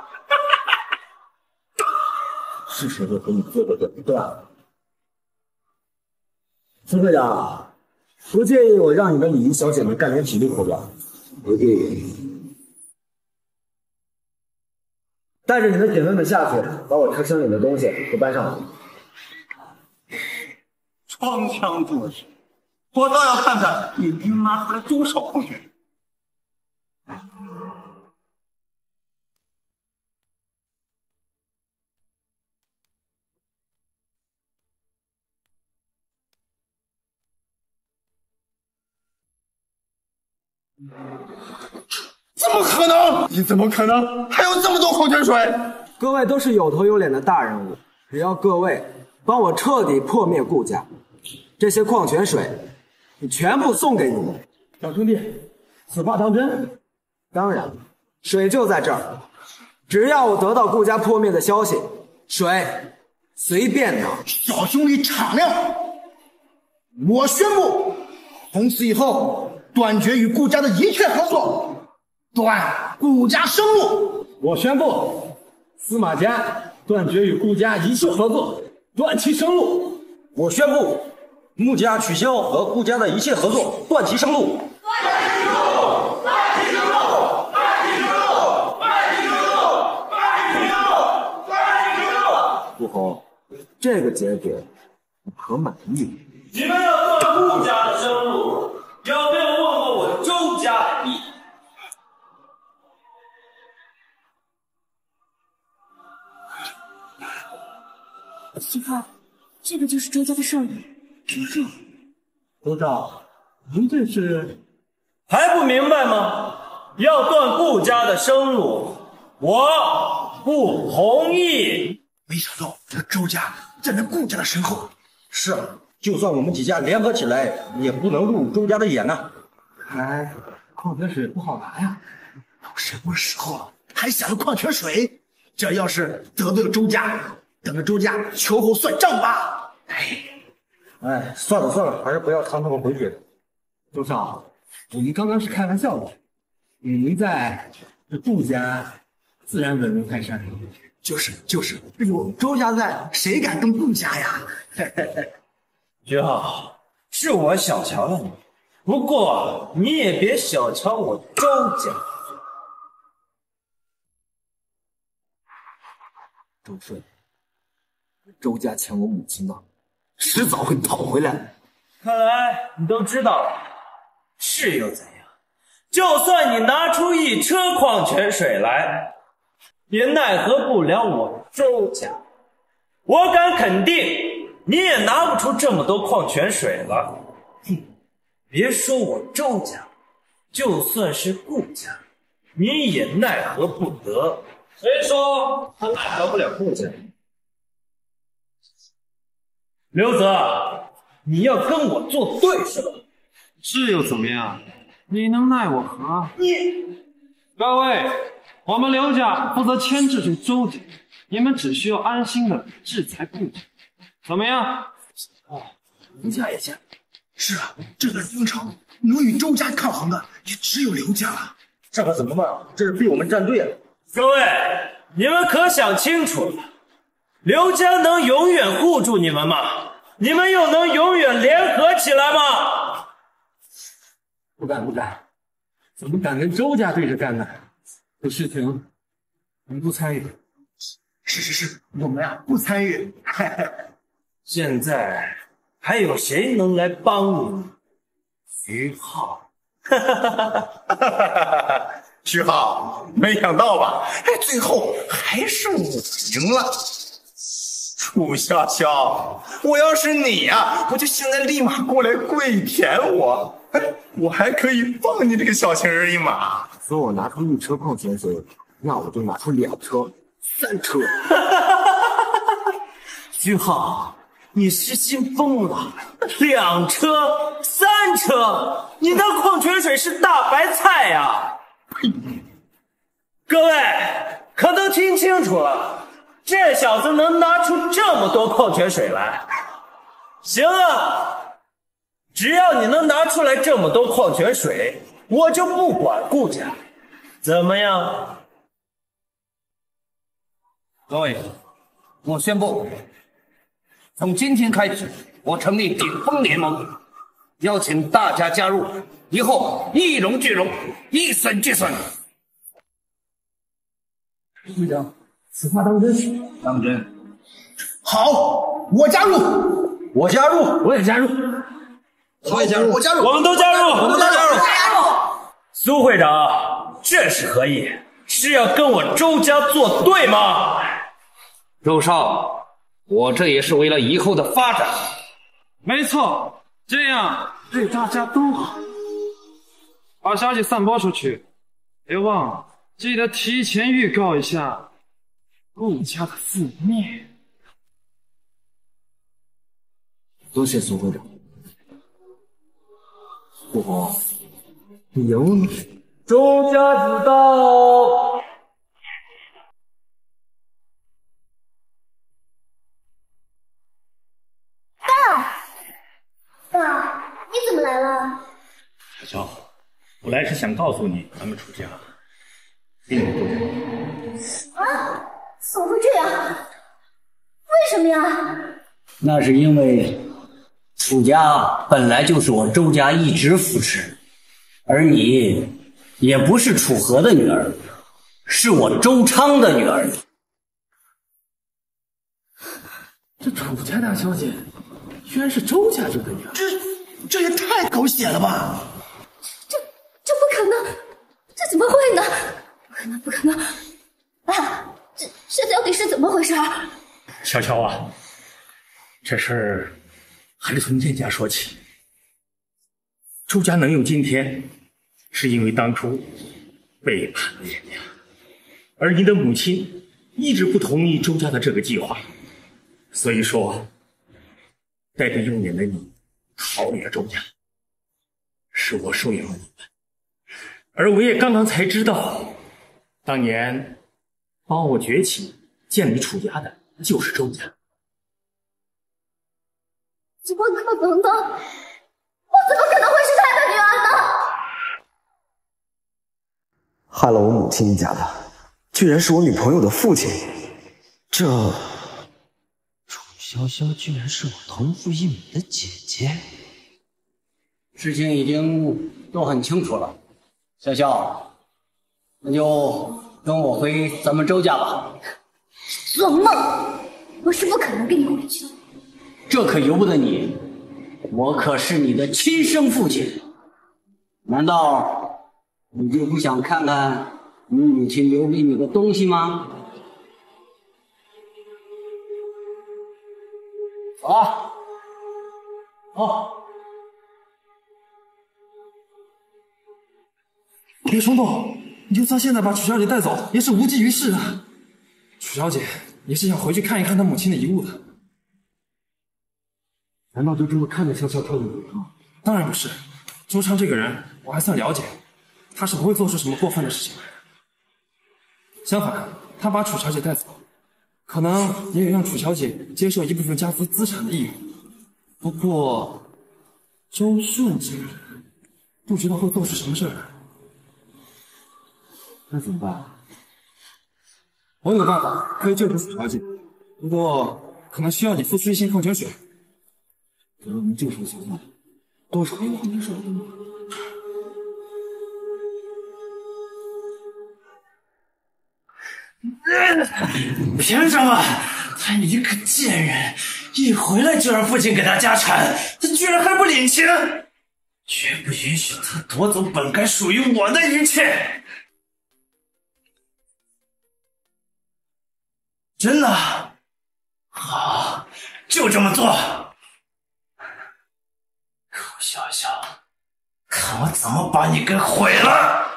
是时候给你做个了断了。苏会长，不介意我让你的礼仪小姐们干点体力活吧？不介意。带着你的姐妹们下去，把我车厢里的东西都搬上来。 装腔作势，我倒要看看你能拿出来多少矿泉水。 怎么可能？你怎么可能还有这么多矿泉水？ 各位都是有头有脸的大人物，只要各位帮我彻底破灭顾家，这些矿泉水全部送给你们。 小兄弟，此话当真？ 当然，水就在这儿，只要我得到顾家破灭的消息，水随便拿。 小兄弟敞亮，我宣布，从此以后断绝与顾家的一切合作，断顾家生路。 我宣布，司马家断绝与顾家一切合作，断其生路。 我宣布，穆家取消和顾家的一切合作，断其生路。 顾侯，这个结果你可满意？ 你们要断顾家的生路，有没有问过我周家的意？ 徐浩，这个就是周家的少爷周少。 周少，您这是还不明白吗？要断顾家的生路，我不同意。 没想到这周家站在顾家的身后。 是啊，就算我们几家联合起来，也不能入周家的眼呐。 看来矿泉水不好拿呀。 都什么时候了，还想着矿泉水？这要是得罪了周家，等着周家秋后算账吧。 哎，算了算了，还是不要趟他们回去。 周少，我们刚刚是开玩笑的。您在这顾家自然稳如泰山。 就是，有周家在，谁敢跟顾家呀？ 徐浩，是我小瞧了你，不过你也别小瞧我周家。 周顺，周家抢我母亲呢，迟早会讨回来。 看来你都知道了，是又怎样？就算你拿出一车矿泉水来，也奈何不了我周家。我敢肯定，你也拿不出这么多矿泉水了。哼，别说我周家，就算是顾家，你也奈何不得。谁说他奈何不了顾家？刘泽，你要跟我作对是吧？ 是又怎么样？你能奈我何？ 你， 各位，我们刘家负责牵制住周家，你们只需要安心的制裁顾家，怎么样？ 刘家也行。是啊，这个京城能与周家抗衡的也只有刘家了。 这可怎么办？这是逼我们站队了。 各位，你们可想清楚了？刘家能永远护住你们吗？你们又能永远联合起来吗？ 不敢，怎么敢跟周家对着干呢？这事情我们不参与。 是，我们呀不参与。 现在还有谁能来帮你？徐浩。 徐浩，没想到吧？最后还是我赢了。楚潇潇，我要是你呀，我就现在立马过来跪舔我，我还可以放你这个小情人一马。 说我拿出一车矿泉水，那我就拿出2车、3车。 徐浩，你是心疯了？2车、3车，你那矿泉水是大白菜呀！各位可都听清楚了，这小子能拿出这么多矿泉水来。行啊，只要你能拿出来这么多矿泉水，我就不管顾家，怎么样？ 各位，我宣布，从今天开始，我成立顶峰联盟，邀请大家加入，以后一荣俱荣，一损俱损。 会长，此话当真？ 当真。 好，我加入， 我加入， 我也加入， 我也加入， 我加入， 我们都加入， 我们都加入。 苏会长，这是何意？是要跟我周家作对吗？ 周少，我这也是为了以后的发展。 没错，这样对大家都好。 把消息散播出去，别忘了记得提前预告一下顾家的覆灭。 多谢苏会长。我有你。周家子到。 爸，你怎么来了？ 小乔，我来是想告诉你，咱们楚家并不多。 啊？怎么会这样？为什么呀？ 那是因为楚家本来就是我周家一直扶持，而你也不是楚河的女儿，是我周昌的女儿。 这楚家大小姐居然是周家这个女儿，这也太狗血了吧！ 这不可能，这怎么会呢？不可能！啊，这到底是怎么回事？ 小乔啊，这事儿还是从燕家说起。周家能有今天，是因为当初背叛了燕家，而你的母亲一直不同意周家的这个计划，所以说带着幼年的你逃离了周家，是我收养了你们。而我也刚刚才知道，当年帮我崛起建立楚家的就是周家。 怎么可能呢？我怎么可能会是他的女儿呢？ 害了我母亲一家的，居然是我女朋友的父亲。这楚潇潇居然是我同父异母的姐姐。 事情已经都很清楚了，潇潇，那就跟我回咱们周家吧。 做梦！我是不可能跟你回去的。 这可由不得你，我可是你的亲生父亲。难道你就不想看看你母亲留给你的东西吗？走啊！走。 别冲动，你就算现在把楚小姐带走，也是无济于事的。楚小姐也是想回去看一看她母亲的遗物的。 难道就这么看着潇潇跳舞吗？ 当然不是，周昌这个人我还算了解，他是不会做出什么过分的事情来的。相反，他把楚小姐带走，可能也有让楚小姐接受一部分家族资产的义务。不过，周顺这个人，不知道会做出什么事来。 那怎么办？ 我有办法可以救出楚小姐，不过可能需要你付出一些矿泉水。 只要能救出小姐，多少矿泉水？ 凭什么？他一个贱人，一回来就让父亲给他家产，他居然还不领情！绝不允许他夺走本该属于我的一切！真的？好，就这么做。楚潇潇，看我怎么把你给毁了！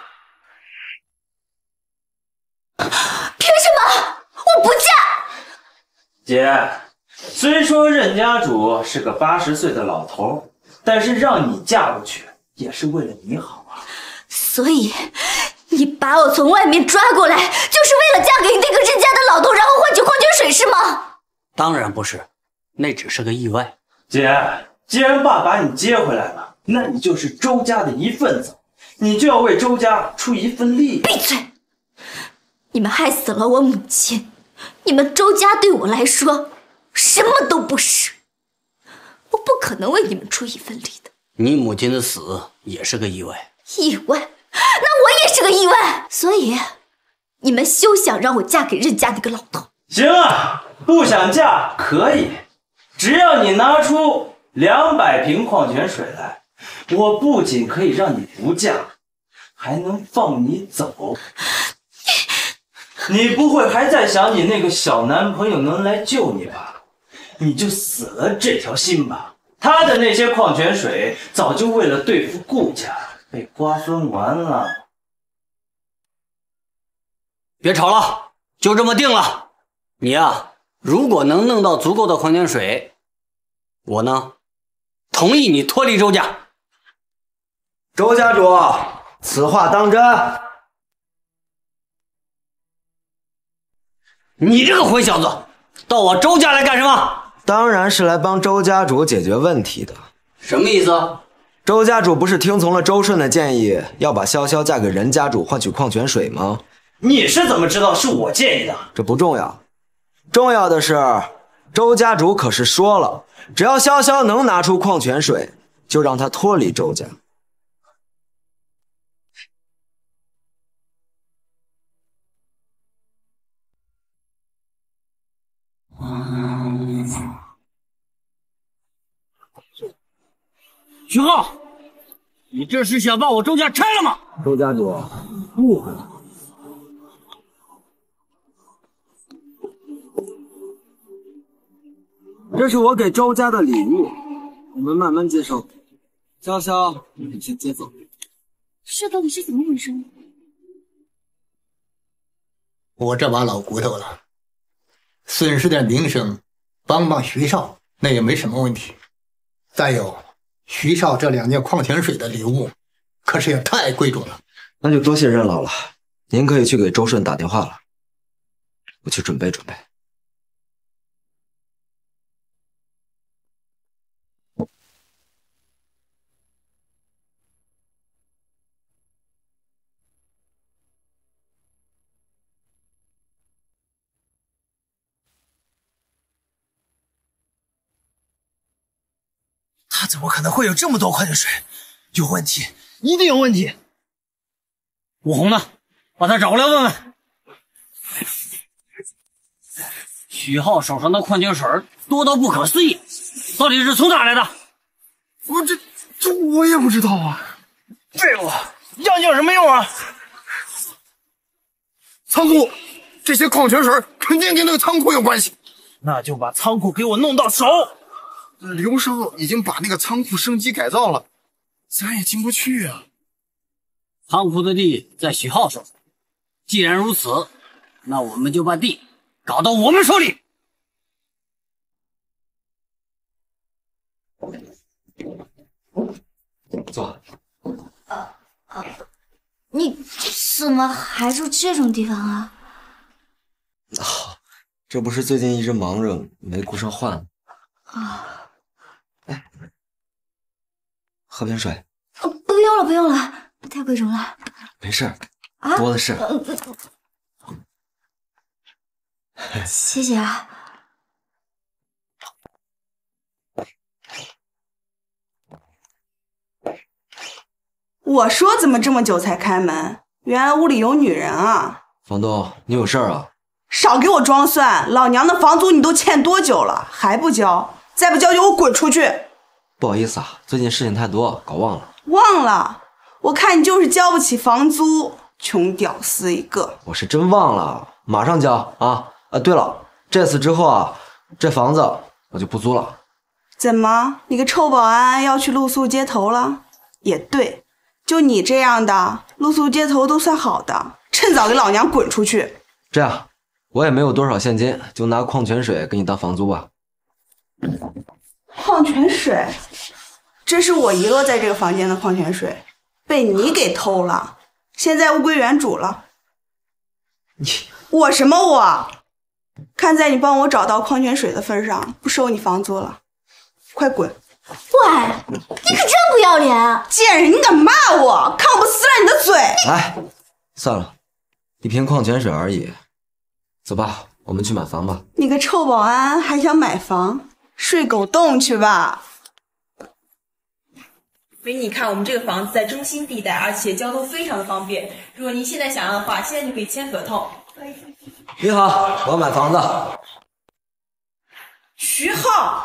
凭什么？我不嫁！ 姐，虽说任家主是个80岁的老头，但是让你嫁过去也是为了你好啊。 所以，你把我从外面抓过来，就是为了嫁给那个任家的老头，然后换取矿泉水是吗？ 当然不是，那只是个意外。 姐，既然爸把你接回来了，那你就是周家的一份子，你就要为周家出一份力。 闭嘴！你们害死了我母亲，你们周家对我来说什么都不是，我不可能为你们出一份力的。 你母亲的死也是个意外。 意外？那我也是个意外。所以，你们休想让我嫁给任家那个老头。 行啊，不想嫁可以，只要你拿出200瓶矿泉水来，我不仅可以让你不嫁，还能放你走。你不会还在想你那个小男朋友能来救你吧？你就死了这条心吧。他的那些矿泉水早就为了对付顾家被瓜分完了。 别吵了，就这么定了。你呀，如果能弄到足够的矿泉水，我呢，同意你脱离周家。 周家主，此话当真？ 你这个混小子，到我周家来干什么？ 当然是来帮周家主解决问题的。 什么意思？ 周家主不是听从了周顺的建议，要把潇潇嫁给任家主换取矿泉水吗？ 你是怎么知道是我建议的？ 这不重要，重要的是周家主可是说了，只要潇潇能拿出矿泉水，就让他脱离周家。 徐浩，你这是想把我周家拆了吗？ 周家主，误会了。这是我给周家的礼物，你们慢慢接受。潇潇，你先接走。 这到底是怎么回事？ 我这把老骨头了，损失点名声，帮帮徐少，那也没什么问题。再有，徐少这2件矿泉水的礼物，可是也太贵重了。 那就多谢任老了，您可以去给周顺打电话了。我去准备准备。 他怎么可能会有这么多矿泉水？有问题，一定有问题！ 武红呢？把他找过来问问。许浩手上的矿泉水多到不可思议，到底是从哪来的？ 我也不知道啊。 废物，样有什么用啊？ 仓库，这些矿泉水肯定跟那个仓库有关系。 那就把仓库给我弄到手。 刘少已经把那个仓库升级改造了，咱也进不去啊。 仓库的地在许浩手上，既然如此，那我们就把地搞到我们手里。 坐。 你怎么还住这种地方啊？ 这不是最近一直忙着没顾上换啊。 喝瓶水。 不用了，不用了，太贵重了。 没事， 啊， 多的是。 谢谢啊。 我说怎么这么久才开门？原来屋里有女人啊！ 房东，你有事儿啊？ 少给我装蒜！老娘的房租你都欠多久了，还不交？再不交就给我滚出去！ 不好意思啊，最近事情太多，搞忘了。 忘了？我看你就是交不起房租，穷屌丝一个！ 我是真忘了，马上交啊！对了，这次之后啊，这房子我就不租了。 怎么，你个臭保安要去露宿街头了？也对，就你这样的，露宿街头都算好的，趁早给老娘滚出去！ 这样，我也没有多少现金，就拿矿泉水给你当房租吧。 矿泉水，这是我遗落在这个房间的矿泉水，被你给偷了，现在物归原主了。我什么我？看在你帮我找到矿泉水的份上，不收你房租了，快滚！ 喂，你可真不要脸！ 贱人，你敢骂我，看我不撕烂你的嘴！ 哎，算了，一瓶矿泉水而已，走吧，我们去买房吧。 你个臭保安还想买房？睡狗洞去吧！ 美女，你看我们这个房子在中心地带，而且交通非常的方便。如果您现在想要的话，现在就可以签合同。 你好，我要买房子。 徐浩，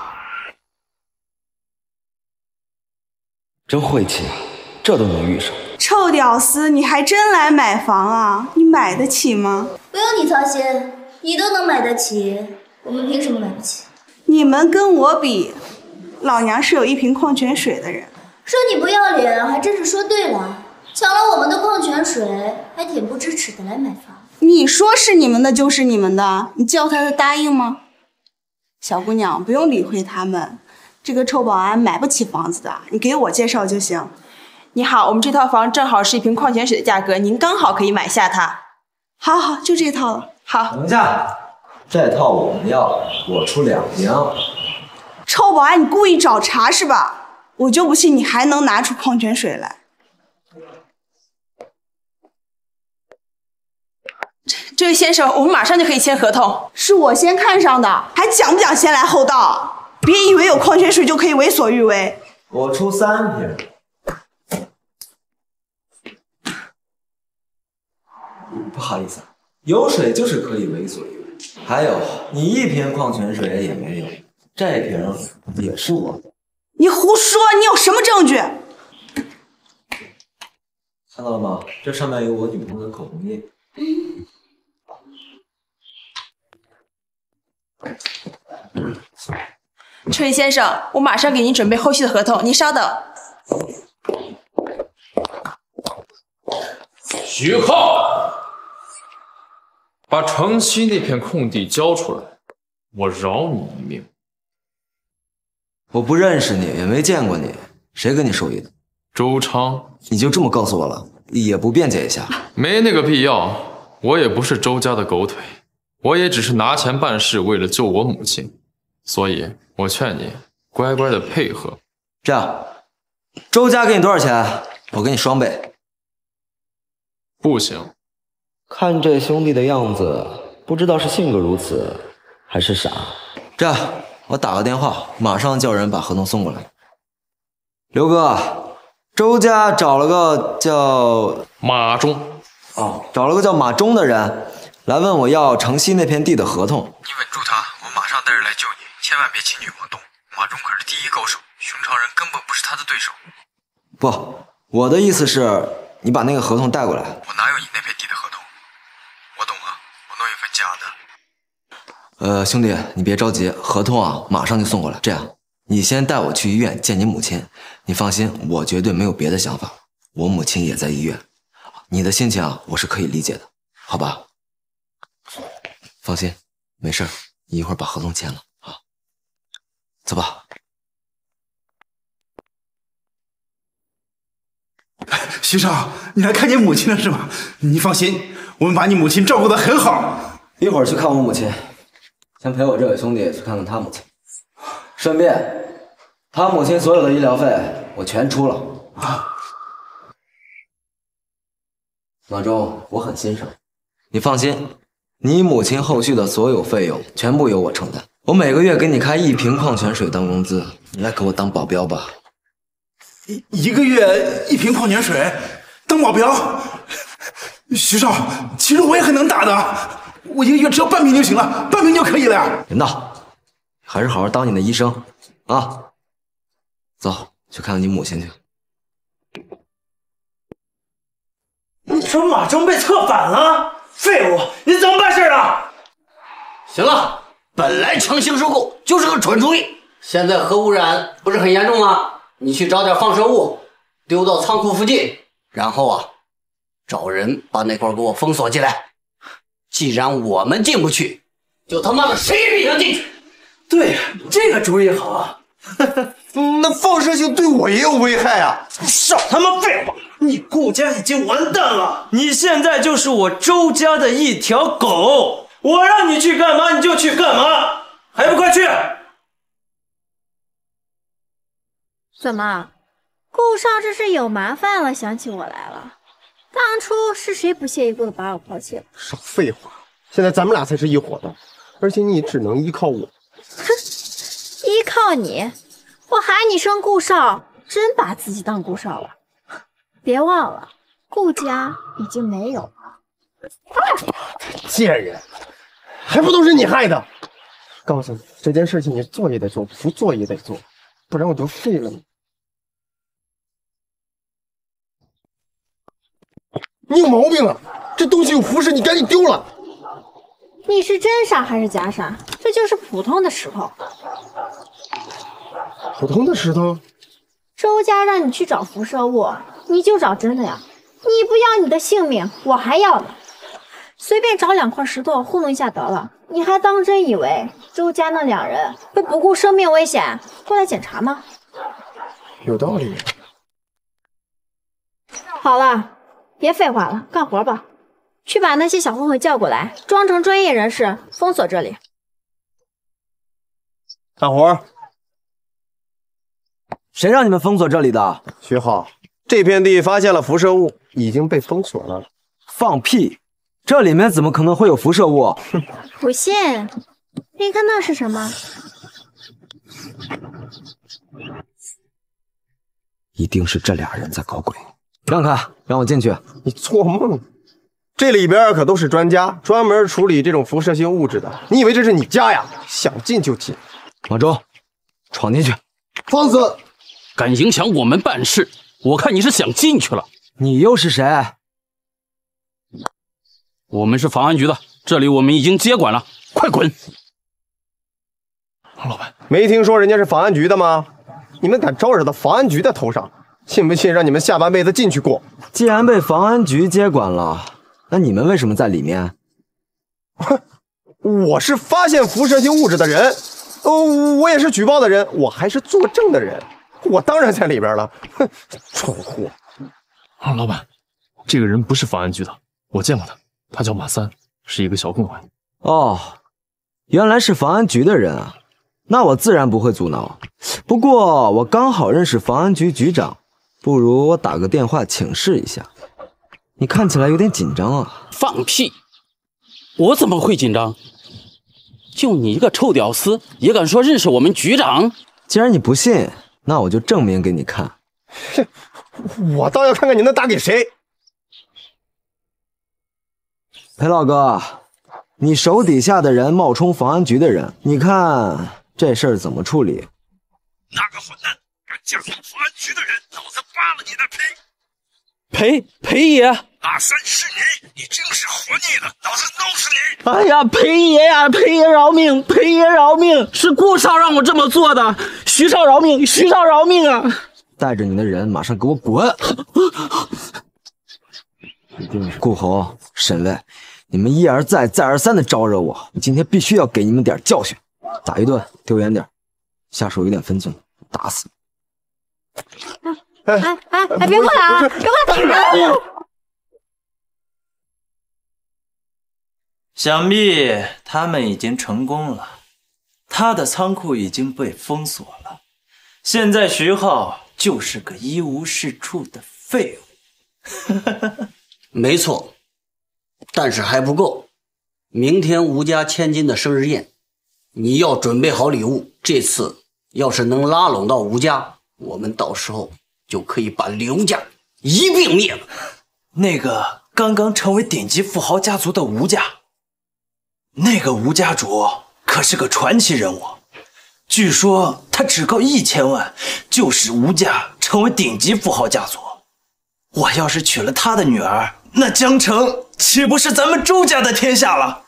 真晦气啊，这都能遇上。 臭屌丝，你还真来买房啊？你买得起吗？ 不用你操心，你都能买得起，我们凭什么买不起？ 你们跟我比，老娘是有一瓶矿泉水的人。 说你不要脸， 言还真是说对了，抢了我们的矿泉水，还恬不知耻的来买房。 你说是你们的就是你们的，你叫他答应吗？小姑娘，不用理会他们，这个臭保安买不起房子的，你给我介绍就行。 你好，我们这套房正好是1瓶矿泉水的价格，您刚好可以买下它。 好好，就这套了。好， 等一下，这套我们要，我出2瓶。 臭保安，你故意找茬是吧？我就不信你还能拿出矿泉水来。 这位先生，我们马上就可以签合同。 是我先看上的，还讲不讲先来后到？别以为有矿泉水就可以为所欲为。 我出3瓶。不好意思，有水就是可以为所欲为。还有，你1瓶矿泉水也没有，这瓶也是我的。 你胡说！你有什么证据？ 看到了吗？这上面有我女朋友的口红印。 这位先生，我马上给您准备后续的合同，您稍等。 徐浩，把城西那片空地交出来，我饶你一命。 我不认识你，也没见过你，谁跟你授意的？ 周昌， 你就这么告诉我了，也不辩解一下？ 没那个必要，我也不是周家的狗腿，我也只是拿钱办事，为了救我母亲，所以我劝你乖乖的配合。 这样，周家给你多少钱，我给你双倍。 不行， 看这兄弟的样子，不知道是性格如此，还是傻。这样，我打个电话，马上叫人把合同送过来。刘哥，周家找了个叫马忠， 找了个叫马忠的人来问我要城西那片地的合同。 你稳住他，我马上带人来救你，千万别轻举妄动。马忠可是第一高手，寻常人根本不是他的对手。 不，我的意思是，你把那个合同带过来。 我哪有你那片地的合同？我懂了，我弄一份假的。 兄弟，你别着急，合同啊，马上就送过来。这样，你先带我去医院见你母亲。你放心，我绝对没有别的想法。我母亲也在医院，你的心情啊，我是可以理解的，好吧？放心，没事，你一会儿把合同签了啊。走吧。 徐少，你来看你母亲了是吧？你放心，我们把你母亲照顾得很好。 一会儿去看我母亲，先陪我这位兄弟去看看他母亲，顺便他母亲所有的医疗费我全出了啊。马忠，我很欣赏你，放心，你母亲后续的所有费用全部由我承担。我每个月给你开1瓶矿泉水当工资，你来给我当保镖吧。 一个月1瓶矿泉水当保镖？徐少，其实我也很能打的，我一个月只要半瓶就行了，半瓶就可以了呀。 别闹，还是好好当你的医生啊。走，去看看你母亲去。 你说马忠被策反了？废物！你怎么办事啊？ 行了，本来强行收购就是个蠢主意，现在核污染不是很严重吗？你去找点放射物，丢到仓库附近，然后啊，找人把那块给我封锁起来。既然我们进不去，就他妈的谁也别想进去。 对，这个主意好啊。 那放射性对我也有危害啊！ 少他妈废话！你顾家已经完蛋了，你现在就是我周家的一条狗，我让你去干嘛你就去干嘛，还不快去！ 怎么，顾少这是有麻烦了，想起我来了？当初是谁不屑一顾的把我抛弃了？ 少废话，现在咱们俩才是一伙的，而且你只能依靠我。 哼，依靠你？我喊你声顾少，真把自己当顾少了？别忘了，顾家已经没有了。 贱人，还不都是你害的！告诉你，这件事情你做也得做，不做也得做，不然我就废了你。你有毛病啊！这东西有辐射，你赶紧丢了。 你是真傻还是假傻？这就是普通的石头。 普通的石头？ 周家让你去找辐射物，你就找真的呀？你不要你的性命，我还要呢。随便找2块石头糊弄一下得了，你还当真以为周家那2人会不顾生命危险过来检查吗？ 有道理。 好了，别废话了，干活吧。去把那些小混混叫过来，装成专业人士，封锁这里。 干活。 谁让你们封锁这里的？ 徐浩，这片地发现了辐射物，已经被封锁了。 放屁！这里面怎么可能会有辐射物？ 不信，你看那是什么？ 一定是这俩人在搞鬼。让开，让我进去。 你做梦！这里边可都是专家，专门处理这种辐射性物质的。你以为这是你家呀？想进就进。 马周，闯进去！ 放肆！ 敢影响我们办事，我看你是想进去了。 你又是谁？ 我们是防安局的，这里我们已经接管了，快滚！ 老板，没听说人家是防安局的吗？你们敢招惹到防安局的头上，信不信让你们下半辈子进去过？ 既然被防安局接管了，那你们为什么在里面？ 我是发现辐射性物质的人，我也是举报的人，我还是作证的人，我当然在里边了。哼，蠢货！ 老板，这个人不是防安局的，我见过他，他叫马三，是一个小混混。 哦，原来是防安局的人啊，那我自然不会阻挠。不过我刚好认识防安局局长，不如我打个电话请示一下。你看起来有点紧张啊。 放屁！我怎么会紧张？就你一个臭屌丝，也敢说认识我们局长？ 既然你不信，那我就证明给你看。 哼，我倒要看看你能打给谁。 裴老哥，你手底下的人冒充防安局的人，你看这事儿怎么处理？ 那个混蛋敢架防安局的人，老子扒了你的皮！ 裴爷， 马三是你真是活腻的，老子弄死你！ 哎呀，裴爷呀，裴爷饶命，裴爷饶命！是顾少让我这么做的，徐少饶命，徐少饶命啊！ 带着你的人马上给我滚！顾侯、沈卫，你们一而再、再而三的招惹我，我今天必须要给你们点教训，打一顿，丢远点，下手有点分寸，打死你！ 别过来啊！别过来！ 想必他们已经成功了，他的仓库已经被封锁了，现在徐浩就是个一无是处的废物。 没错，但是还不够。明天吴家千金的生日宴，你要准备好礼物。这次要是能拉拢到吴家，我们到时候就可以把刘家一并灭了。 那个刚刚成为顶级富豪家族的吴家，那个吴家主可是个传奇人物，据说他只靠1000万就使吴家成为顶级富豪家族。我要是娶了他的女儿，那江城岂不是咱们周家的天下了？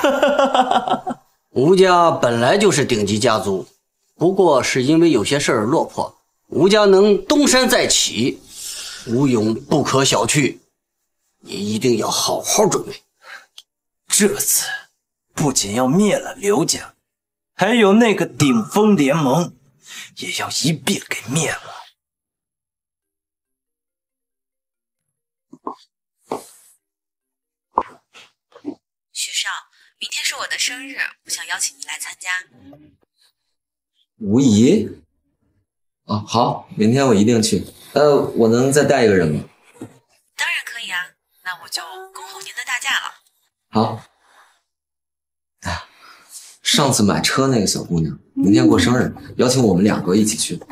吴家本来就是顶级家族，不过是因为有些事儿落魄。吴家能东山再起，吴勇不可小觑，你一定要好好准备。 这次不仅要灭了刘家，还有那个顶峰联盟，也要一并给灭了。 徐少，明天是我的生日，我想邀请你来参加。 吴姨？啊，好，明天我一定去。我能再带一个人吗？ 当然可以啊，那我就恭候您的大驾了。 好。哎，上次买车那个小姑娘，明天过生日，邀请我们2个一起去。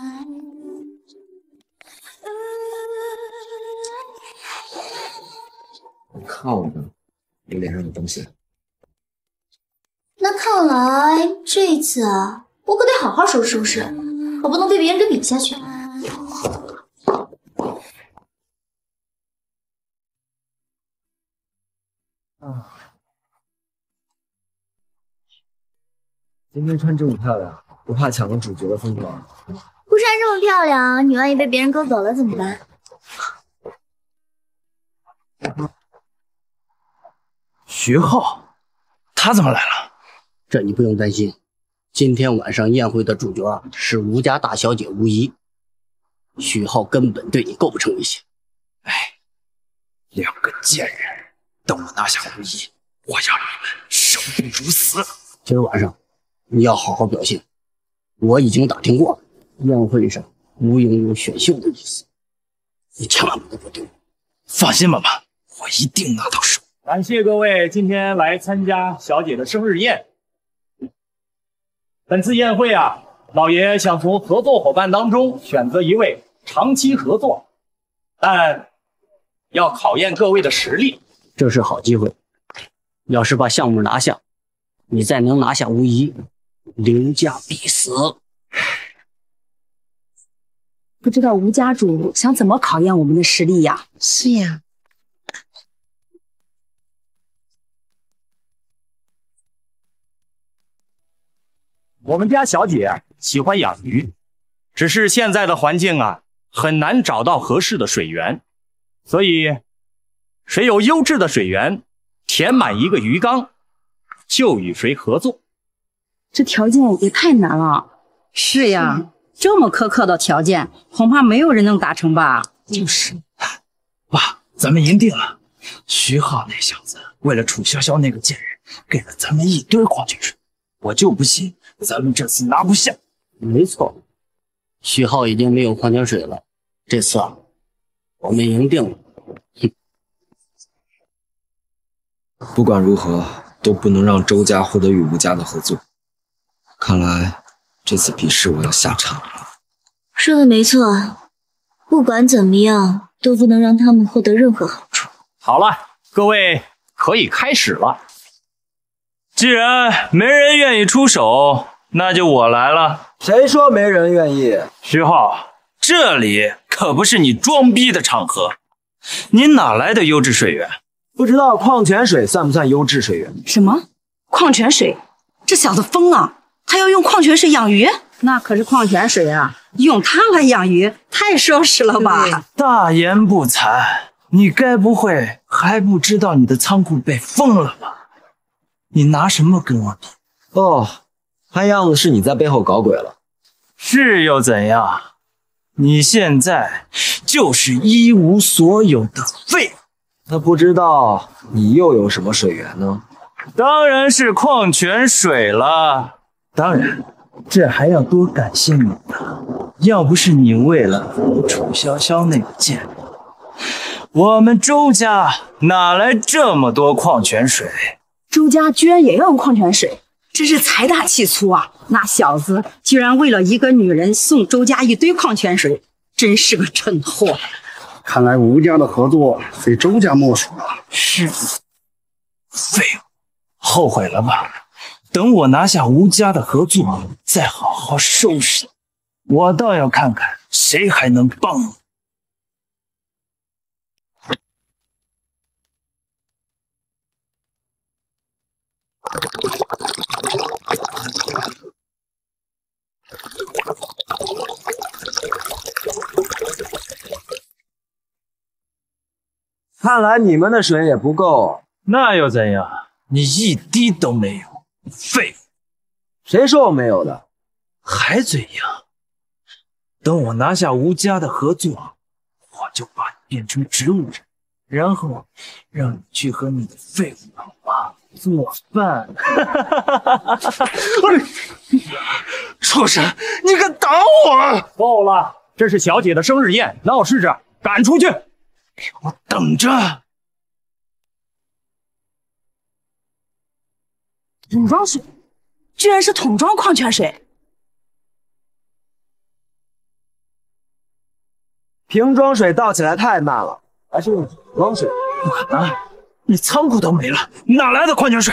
靠着，我脸上有东西。 那看来这次啊，我可得好好收拾收拾，我不能被别人给比下去。 今天穿这么漂亮，不怕抢了主角的风光？ 不是然这么漂亮，你万一被别人勾走了怎么办？ 徐浩，他怎么来了？ 这你不用担心，今天晚上宴会的主角是吴家大小姐吴怡，徐浩根本对你构不成威胁。 两个贱人，等我拿下吴怡，我要你们生不如死。 今儿晚上你要好好表现，我已经打听过了，宴会上吴莹有选秀的意思，你千万不能给我丢。 放心吧妈，我一定拿到手。 感谢各位今天来参加小姐的生日宴。本次宴会啊，老爷想从合作伙伴当中选择一位长期合作，但要考验各位的实力。 这是好机会，要是把项目拿下，你再能拿下吴怡，刘家必死。 不知道吴家主想怎么考验我们的实力呀？ 是呀。 我们家小姐喜欢养鱼，只是现在的环境啊，很难找到合适的水源，所以谁有优质的水源，填满一个鱼缸，就与谁合作。 这条件也太难了。 是呀，这么苛刻的条件，恐怕没有人能达成吧？ 就是，爸，咱们赢定了。徐浩那小子为了楚潇潇那个贱人，给了咱们一堆矿泉水，我就不信咱们这次拿不下。 没错，徐浩已经没有矿泉水了，这次啊，我们赢定了。 不管如何，都不能让周家获得与吴家的合作。看来这次比试我要下场了。 说的没错，不管怎么样，都不能让他们获得任何好处。 好了，各位可以开始了。既然没人愿意出手，那就我来了。 谁说没人愿意？ 徐浩，这里可不是你装逼的场合。你哪来的优质水源？ 不知道矿泉水算不算优质水源？ 什么？矿泉水？这小子疯了！他要用矿泉水养鱼？ 那可是矿泉水啊，用它来养鱼，太奢侈了吧？ 大言不惭，你该不会还不知道你的仓库被封了吧？你拿什么跟我比？ 哦，看样子是你在背后搞鬼了。 是又怎样？你现在就是一无所有的废物。 那不知道你又有什么水源呢？ 当然是矿泉水了。 当然，这还要多感谢你呢。要不是你为了楚潇潇那个贱人，我们周家哪来这么多矿泉水？ 周家居然也要用矿泉水，真是财大气粗啊！ 那小子居然为了一个女人送周家一堆矿泉水，真是个蠢货。 看来吴家的合作非周家莫属了。 是，废物，后悔了吧？等我拿下吴家的合作，再好好收拾你。我倒要看看谁还能帮我。 看来你们的水也不够。 那又怎样？ 你一滴都没有，废物！ 谁说我没有的？ 还嘴硬！等我拿下吴家的合作，我就把你变成植物人，然后让你去和你的废物老妈做饭。 畜生，你敢打我！ 够了，这是小姐的生日宴，闹事者赶出去！ 给我等着！ 桶装水，居然是桶装矿泉水。 瓶装水倒起来太慢了，还是用桶装水。 不可能，你仓库都没了，哪来的矿泉水？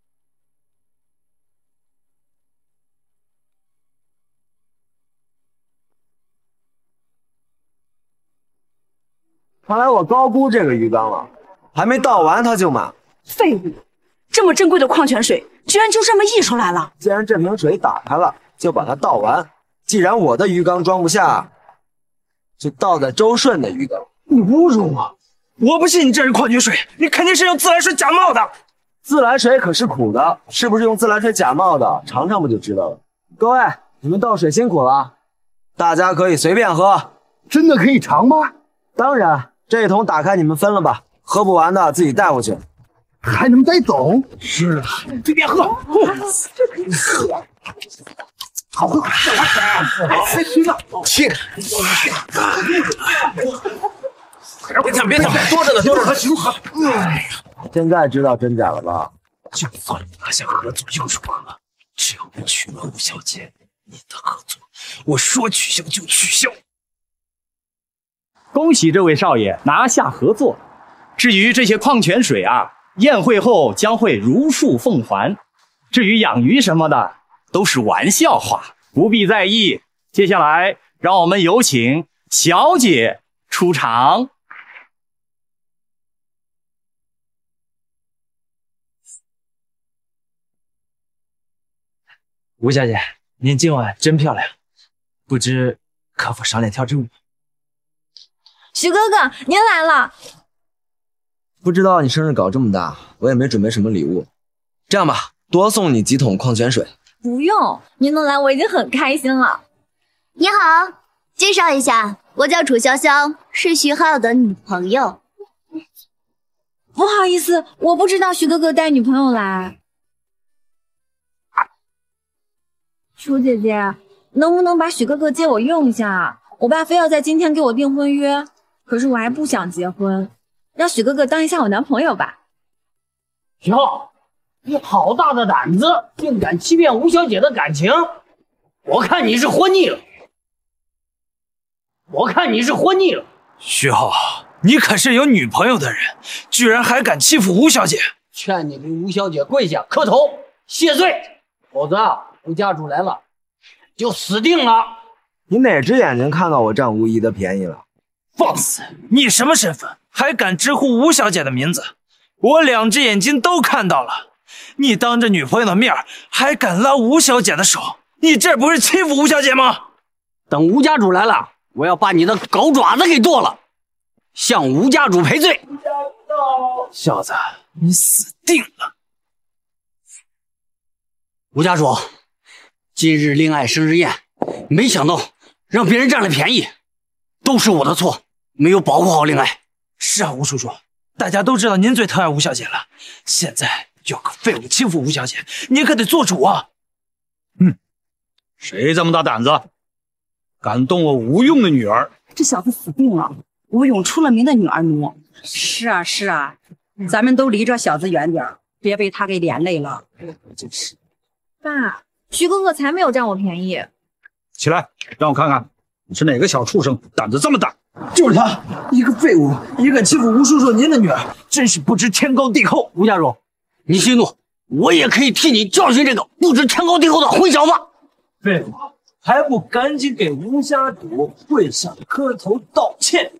看来我高估这个鱼缸了，还没倒完它就满。 废物！这么珍贵的矿泉水，居然就这么溢出来了。 既然这瓶水打开了，就把它倒完。 既然我的鱼缸装不下，就倒在周顺的鱼缸。 你侮辱我！我不信你这是矿泉水，你肯定是用自来水假冒的。 自来水可是苦的，是不是用自来水假冒的？尝尝不就知道了。各位，你们倒水辛苦了，大家可以随便喝。 真的可以尝吗？ 当然，这一桶打开你们分了吧，喝不完的自己带回去。 还能带走？是啊，随便喝。好喝，太熏了，切！别抢，别抢，多着呢，多着呢，行喝。哎呀， 现在知道真假了吧？ 就算拿下合作又如何？只要我娶了吴小姐，你的合作我说取消就取消。 恭喜这位少爷拿下合作。至于这些矿泉水啊，宴会后将会如数奉还。至于养鱼什么的，都是玩笑话，不必在意。接下来，让我们有请小姐出场。 吴小姐，您今晚真漂亮，不知可否赏脸跳支舞？ 徐哥哥，您来了。 不知道你生日搞这么大，我也没准备什么礼物。这样吧，多送你几桶矿泉水。 不用，您能来我已经很开心了。 你好，介绍一下，我叫楚潇潇，是徐浩的女朋友。 不好意思，我不知道徐哥哥带女朋友来。楚姐姐，能不能把许哥哥借我用一下？我爸非要在今天给我订婚约，可是我还不想结婚，让许哥哥当一下我男朋友吧。 许浩，你好大的胆子，竟敢欺骗吴小姐的感情！我看你是活腻了， 徐浩，你可是有女朋友的人，居然还敢欺负吴小姐！ 劝你给吴小姐跪下磕头谢罪，否则吴家主来了就死定了！ 你哪只眼睛看到我占吴姨的便宜了？ 放肆！你什么身份，还敢直呼吴小姐的名字？我两只眼睛都看到了，你当着女朋友的面还敢拉吴小姐的手，你这不是欺负吴小姐吗？ 等吴家主来了，我要把你的狗爪子给剁了，向吴家主赔罪！ 小子，你死定了！ 吴家主，今日令爱生日宴，没想到让别人占了便宜，都是我的错，没有保护好令爱。 是啊，吴叔叔，大家都知道您最疼爱吴小姐了，现在有个废物欺负吴小姐，你可得做主啊！ 谁这么大胆子，敢动我吴用的女儿？ 这小子死定了！吴勇出了名的女儿奴。是啊，是啊，咱们都离这小子远点，别被他给连累了。真是。 爸，徐哥哥才没有占我便宜。 起来，让我看看你是哪个小畜生，胆子这么大！ 就是他，一个废物，也敢欺负吴叔叔您的女儿，真是不知天高地厚。 吴家主，你息怒，我也可以替你教训这个不知天高地厚的混小子。 废物，还不赶紧给吴家主跪下磕头道歉！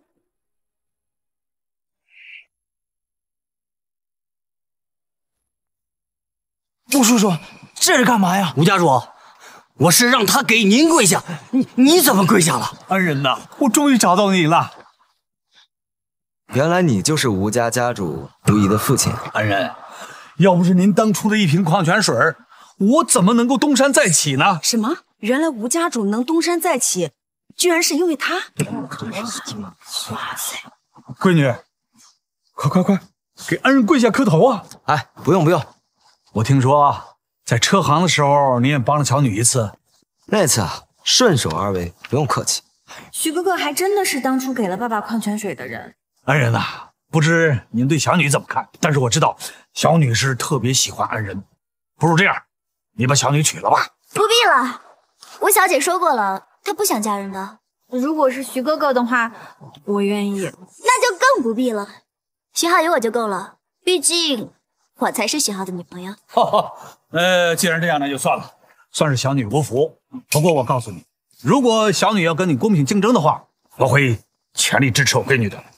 吴叔叔，这是干嘛呀？ 吴家主，我是让他给您跪下，你怎么跪下了？ 恩人呐，我终于找到你了。 原来你就是吴家家主吴姨的父亲。 恩人，要不是您当初的一瓶矿泉水，我怎么能够东山再起呢？ 什么？原来吴家主能东山再起，居然是因为他！哇塞！ 闺女，快，给恩人跪下磕头啊！ 哎，不用。 我听说在车行的时候，你也帮了小女一次。 那次啊，顺手而为，不用客气。 徐哥哥还真的是当初给了爸爸矿泉水的人。 恩人呐，不知您对小女怎么看？但是我知道小女是特别喜欢恩人，不如这样，你把小女娶了吧。 不必了，吴小姐说过了，她不想嫁人的。 如果是徐哥哥的话，我愿意。 那就更不必了，徐浩有我就够了，毕竟我才是徐浩的女朋友。 既然这样，那就算了，算是小女无福。不过我告诉你，如果小女要跟你公平竞争的话，我会全力支持我闺女的。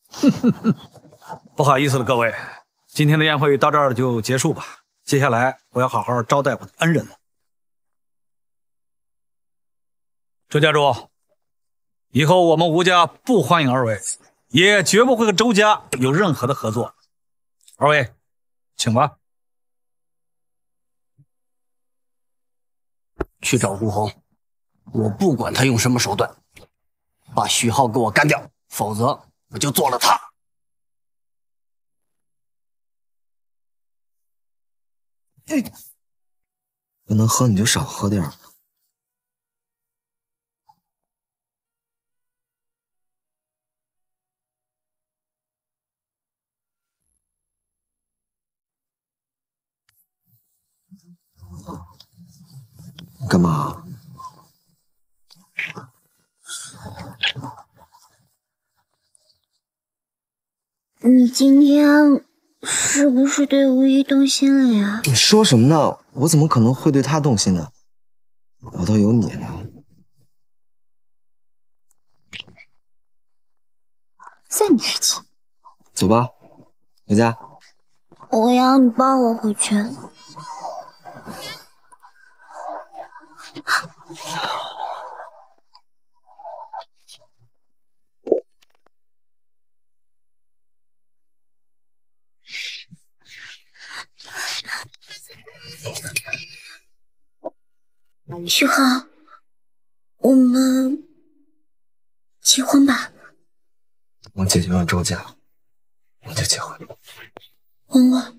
不好意思了，各位，今天的宴会到这儿就结束吧。接下来我要好好招待我的恩人了。 周家主，以后我们吴家不欢迎二位，也绝不会和周家有任何的合作。二位，请吧。 去找顾红，我不管他用什么手段，把徐浩给我干掉，否则我就做了他。 不能喝你就少喝点。干嘛？ 你今天是不是对无一动心了呀？ 你说什么呢？我怎么可能会对他动心呢？我倒有你呢。 算你是气。 走吧，回家。 我要你抱我回去。徐浩，我们结婚吧。 我解决完周家，我就结婚。 吻我。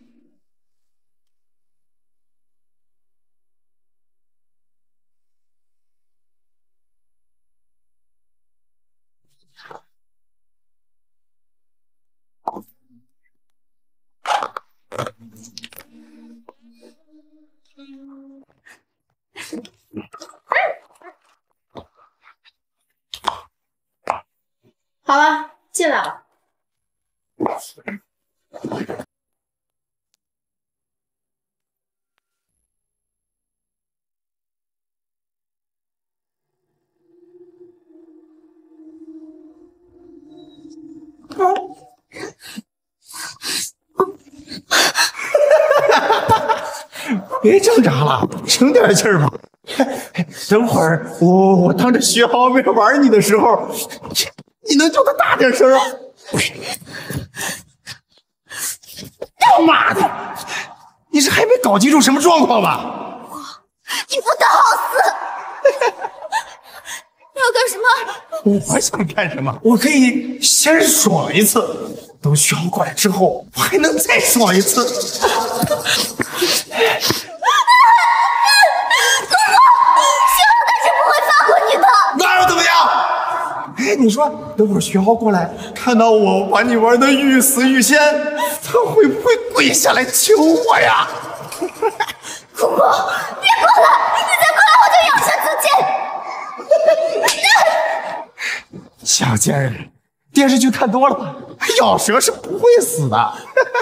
好了，进来吧。 别挣扎了，省点劲儿吧。等会儿我当着徐浩面玩你的时候，你能叫他大点声啊？他妈的，你是还没搞清楚什么状况吧？ 你不得好死！你要干什么？ 我想干什么？我可以先爽一次，等徐浩过来之后，我还能再爽一次。那又怎么样？哎，你说等会儿徐浩过来，看到我把你玩的欲死欲仙，他会不会跪下来求我呀？ 姑姑，别过来！你再过来我就咬舌自尽！ 小贱人，电视剧看多了吧？咬舌是不会死的。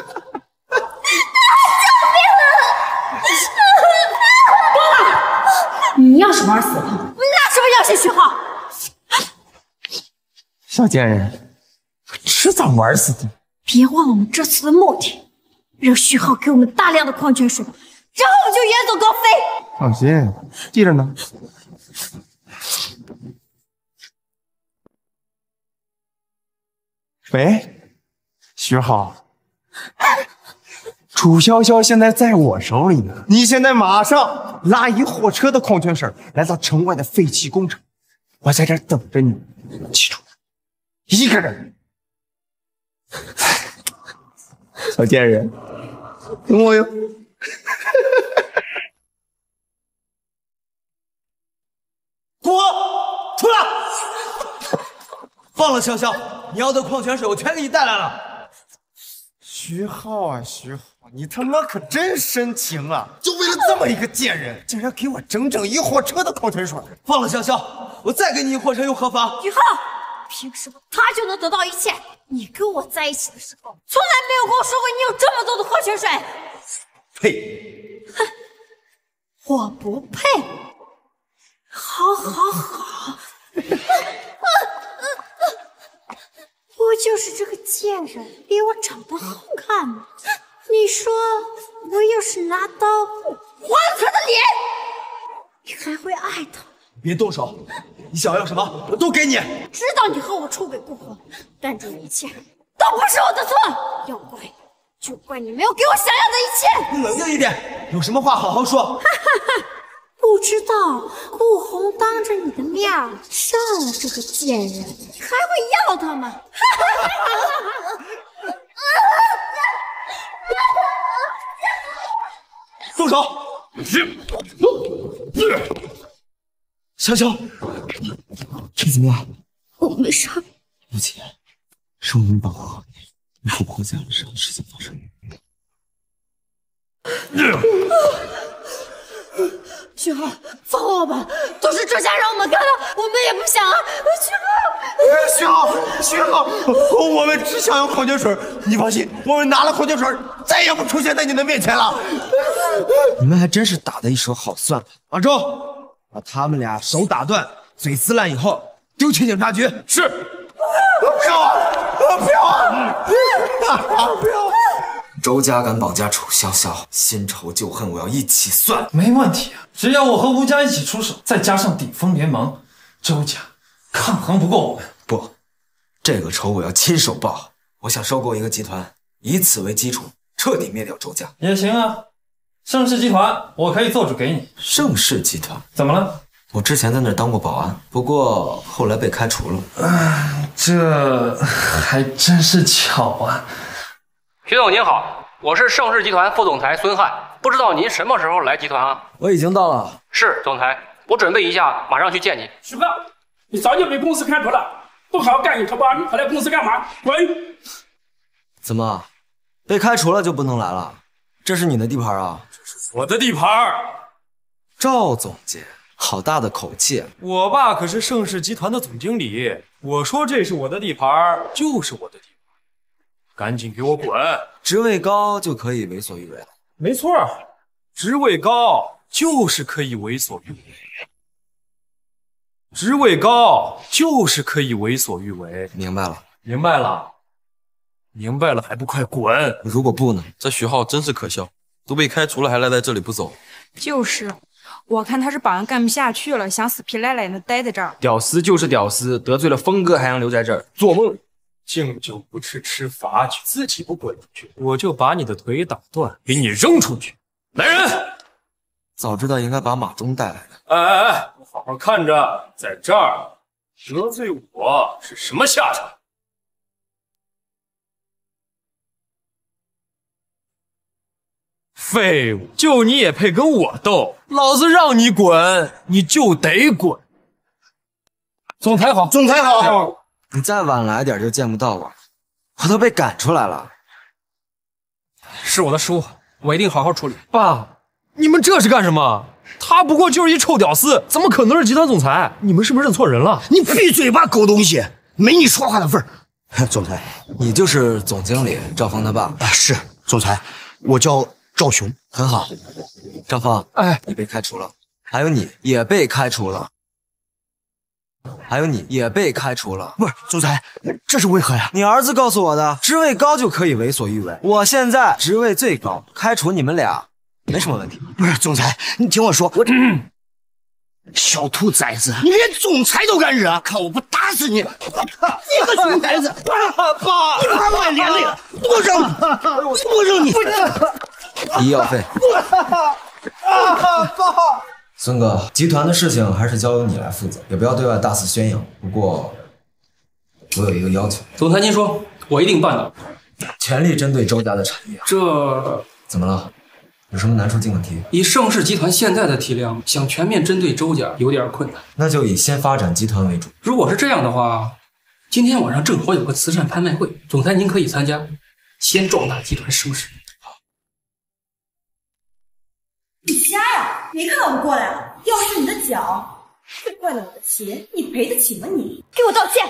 你要是玩死了，那是不是要写徐浩？ 小贱人，我迟早玩死你！ 别忘了我们这次的目的，让徐浩给我们大量的矿泉水，然后我们就远走高飞。 放心，记着呢。喂，徐浩，楚潇潇现在在我手里呢。你现在马上拉一货车的矿泉水来到城外的废弃工厂，我在这儿等着你。记住，一个人。小贱人，等我哟。 顾红，出来！放了潇潇，你要的矿泉水我全给你带来了。 徐浩啊，徐浩，你他妈可真深情啊！就为了这么一个贱人，竟然给我整整一货车的矿泉水。 放了潇潇，我再给你一货车又何妨？ 徐浩，凭什么他就能得到一切？你跟我在一起的时候，从来没有跟我说过你有这么多的矿泉水。 呸！ 哼，我不配。好，好，好。不就是这个贱人比我长得好看吗？你说我要是拿刀划他的脸，你还会爱他？ 别动手， 你想要什么，我都给你。 知道你和我出轨过后，但这一切都不是我的错，要怪就怪你没有给我想要的一切。 你冷静一点，有什么话好好说。 不知道顾红当着你的面杀了这个贱人，你还会要他吗？ 动手！香香，你怎么了？ 我没事。 对不起，是我没保护好你，你琥珀家的啥事情发生？ 徐浩，放我吧！都是这家让我们干的，我们也不想啊！ 徐浩，我们只想要矿泉水，你放心，我们拿了矿泉水，再也不出现在你的面前了。 你们还真是打得一手好算盘。 阿周，把他们俩手打断，嘴撕烂以后丢去警察局。 是。 不要！ 周家敢绑架楚潇潇，新仇旧恨我要一起算。 没问题啊，只要我和吴家一起出手，再加上顶峰联盟，周家抗衡不过我们。 不，这个仇我要亲手报。我想收购一个集团，以此为基础，彻底灭掉周家。 也行啊，盛世集团我可以做主给你。 盛世集团怎么了？ 我之前在那儿当过保安，不过后来被开除了。 这还真是巧啊。 徐总您好，我是盛世集团副总裁孙汉，不知道您什么时候来集团啊？ 我已经到了。 是总裁，我准备一下，马上去见你。 徐哥，你早就被公司开除了，不好好干一头包，你跑来公司干嘛？滚！ 怎么，被开除了就不能来了？这是你的地盘啊？ 这是我的地盘。 赵总监，好大的口气！ 我爸可是盛世集团的总经理，我说这是我的地盘，就是我的地盘。赶紧给我滚！ 职位高就可以为所欲为了。 没错，职位高就是可以为所欲为。职位高就是可以为所欲为。 明白了， 明白了，明白了，还不快滚！ 如果不呢？ 这徐浩真是可笑，都被开除了还赖在这里不走。 就是，我看他是保安干不下去了，想死皮赖脸的待在这儿。 屌丝就是屌丝，得罪了峰哥还想留在这儿，做梦！ 敬酒不吃吃罚酒，自己不滚出去，我就把你的腿打断，给你扔出去。来人！ 早知道应该把马忠带来的。 哎，我好好看着，在这儿得罪我是什么下场？废物，就你也配跟我斗？老子让你滚，你就得滚。总裁好， 总裁好。 你再晚来点就见不到我，我都被赶出来了。 是我的失误，我一定好好处理。 爸，你们这是干什么？他不过就是一臭屌丝，怎么可能是集团总裁？你们是不是认错人了？ 你闭嘴吧，狗东西，没你说话的份儿。总裁， 你就是总经理赵峰他爸？ 是，总裁，我叫赵雄。 很好，赵峰， 哎， 你被开除了，还有你也被开除了。还有你也被开除了。 不是，总裁，这是为何呀？ 你儿子告诉我的，职位高就可以为所欲为。我现在职位最高，开除你们俩没什么问题。 不是，总裁，你听我说，小兔崽子，你连总裁都敢惹，看我不打死你！你个熊崽子！爸，你把我连累了，多扔你！ 医药费。 爸。 孙哥，集团的事情还是交由你来负责，也不要对外大肆宣扬。不过，我有一个要求。 总裁您说，我一定办到。 全力针对周家的产业。 这怎么了？有什么难出境的题？ 以盛世集团现在的体量，想全面针对周家有点困难。 那就以先发展集团为主。 如果是这样的话，今天晚上正好有个慈善拍卖会，总裁您可以参加，先壮大集团声势。 你瞎呀？没看到我过来了？要是你的脚被坏了我的鞋，你赔得起吗？你给我道歉！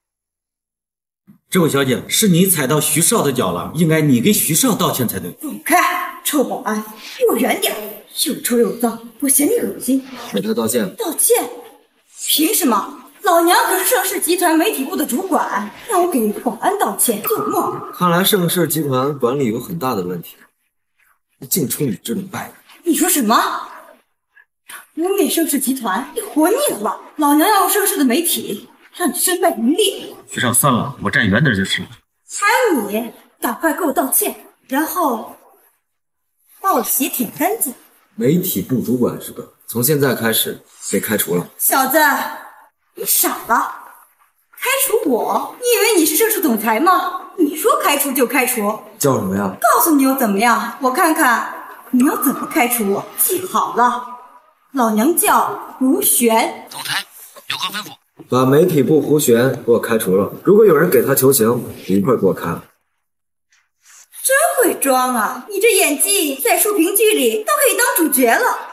这位小姐，是你踩到徐少的脚了，应该你给徐少道歉才对。 走开，臭保安，离我远点！又臭又脏，我嫌你恶心。 给他道歉。 道歉？凭什么？老娘可是盛世集团媒体部的主管，让我给保安道歉，做梦！ 看来盛世集团管理有很大的问题，竟出你这种败类。 你说什么？ 污蔑盛世集团，你活腻了！老娘要用盛世的媒体让你身败名裂。 徐少，算了，我站远点就是了。 还有你，赶快给我道歉，然后把我的鞋舔干净。 媒体部主管是的，从现在开始被开除了。 小子，你傻了？开除我？你以为你是盛世总裁吗？你说开除就开除。 叫什么呀？ 告诉你又怎么样？我看看你要怎么开除我。记好了，老娘叫胡璇。 总裁有何吩咐？ 把媒体部胡璇给我开除了。如果有人给他求情，一块给我开了。 真会装啊！你这演技在书评剧里都可以当主角了。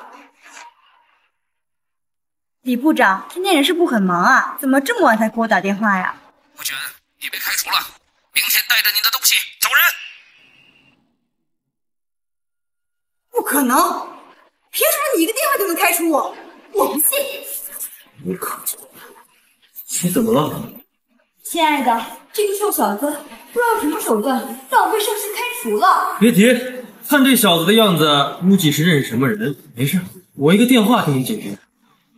李部长，今天人事部很忙啊，怎么这么晚才给我打电话呀？ 胡璇，你被开除了，明天带着你的东西走人。 不可能！凭什么你一个电话就能开除我？我不信！ 你可气！你怎么了？ 亲爱的，这个臭小子不知道什么手段，让我被盛世开除了。 别提，看这小子的样子，估计是认识什么人。没事，我一个电话就能解决。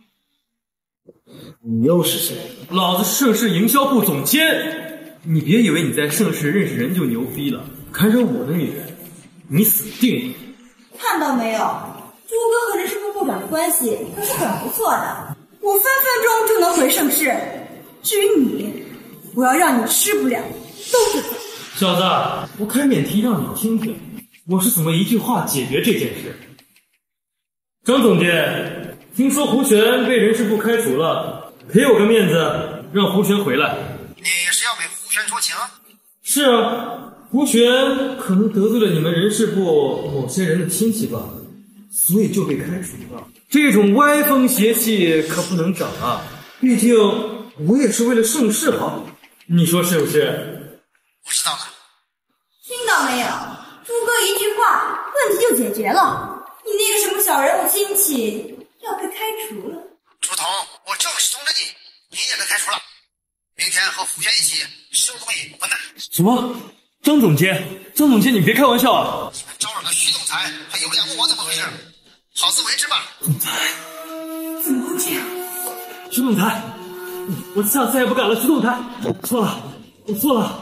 你又是谁？ 老子是盛世营销部总监。你别以为你在盛世认识人就牛逼了，敢惹我的女人，你死定了。 看到没有，朱哥和人事部部长的关系可是很不错的，我分分钟就能回盛世。至于你，我要让你吃不了兜着走。 小子，我开免提让你听听，我是怎么一句话解决这件事。张总监，听说胡璇被人事部开除了，赔我个面子，让胡璇回来。 你是要给胡璇说情？ 是啊，胡璇可能得罪了你们人事部某些人的亲戚吧，所以就被开除了。这种歪风邪气可不能长啊，毕竟我也是为了盛世好，你说是不是？ 我知道了。 听到没有？朱哥一句话，问题就解决了。你那个什么小人物亲戚要被开除了。 朱彤，我正式通知你，你也被开除了。明天和胡璇一起收东西滚蛋。 什么？张总监，你别开玩笑啊！ 你们招惹了徐总裁，还有两我怎么回事？好自为之吧。 总裁， 怎么会这样？ 徐总裁，我下次也不敢了。徐总裁，我错了。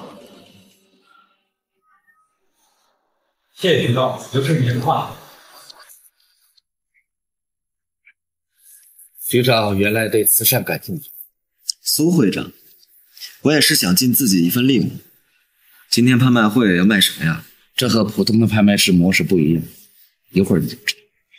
谢谢领导，有事您话。 局长原来对慈善感兴趣。 苏会长，我也是想尽自己一份力嘛。今天拍卖会要卖什么呀？ 这和普通的拍卖师模式不一样，一会儿你就知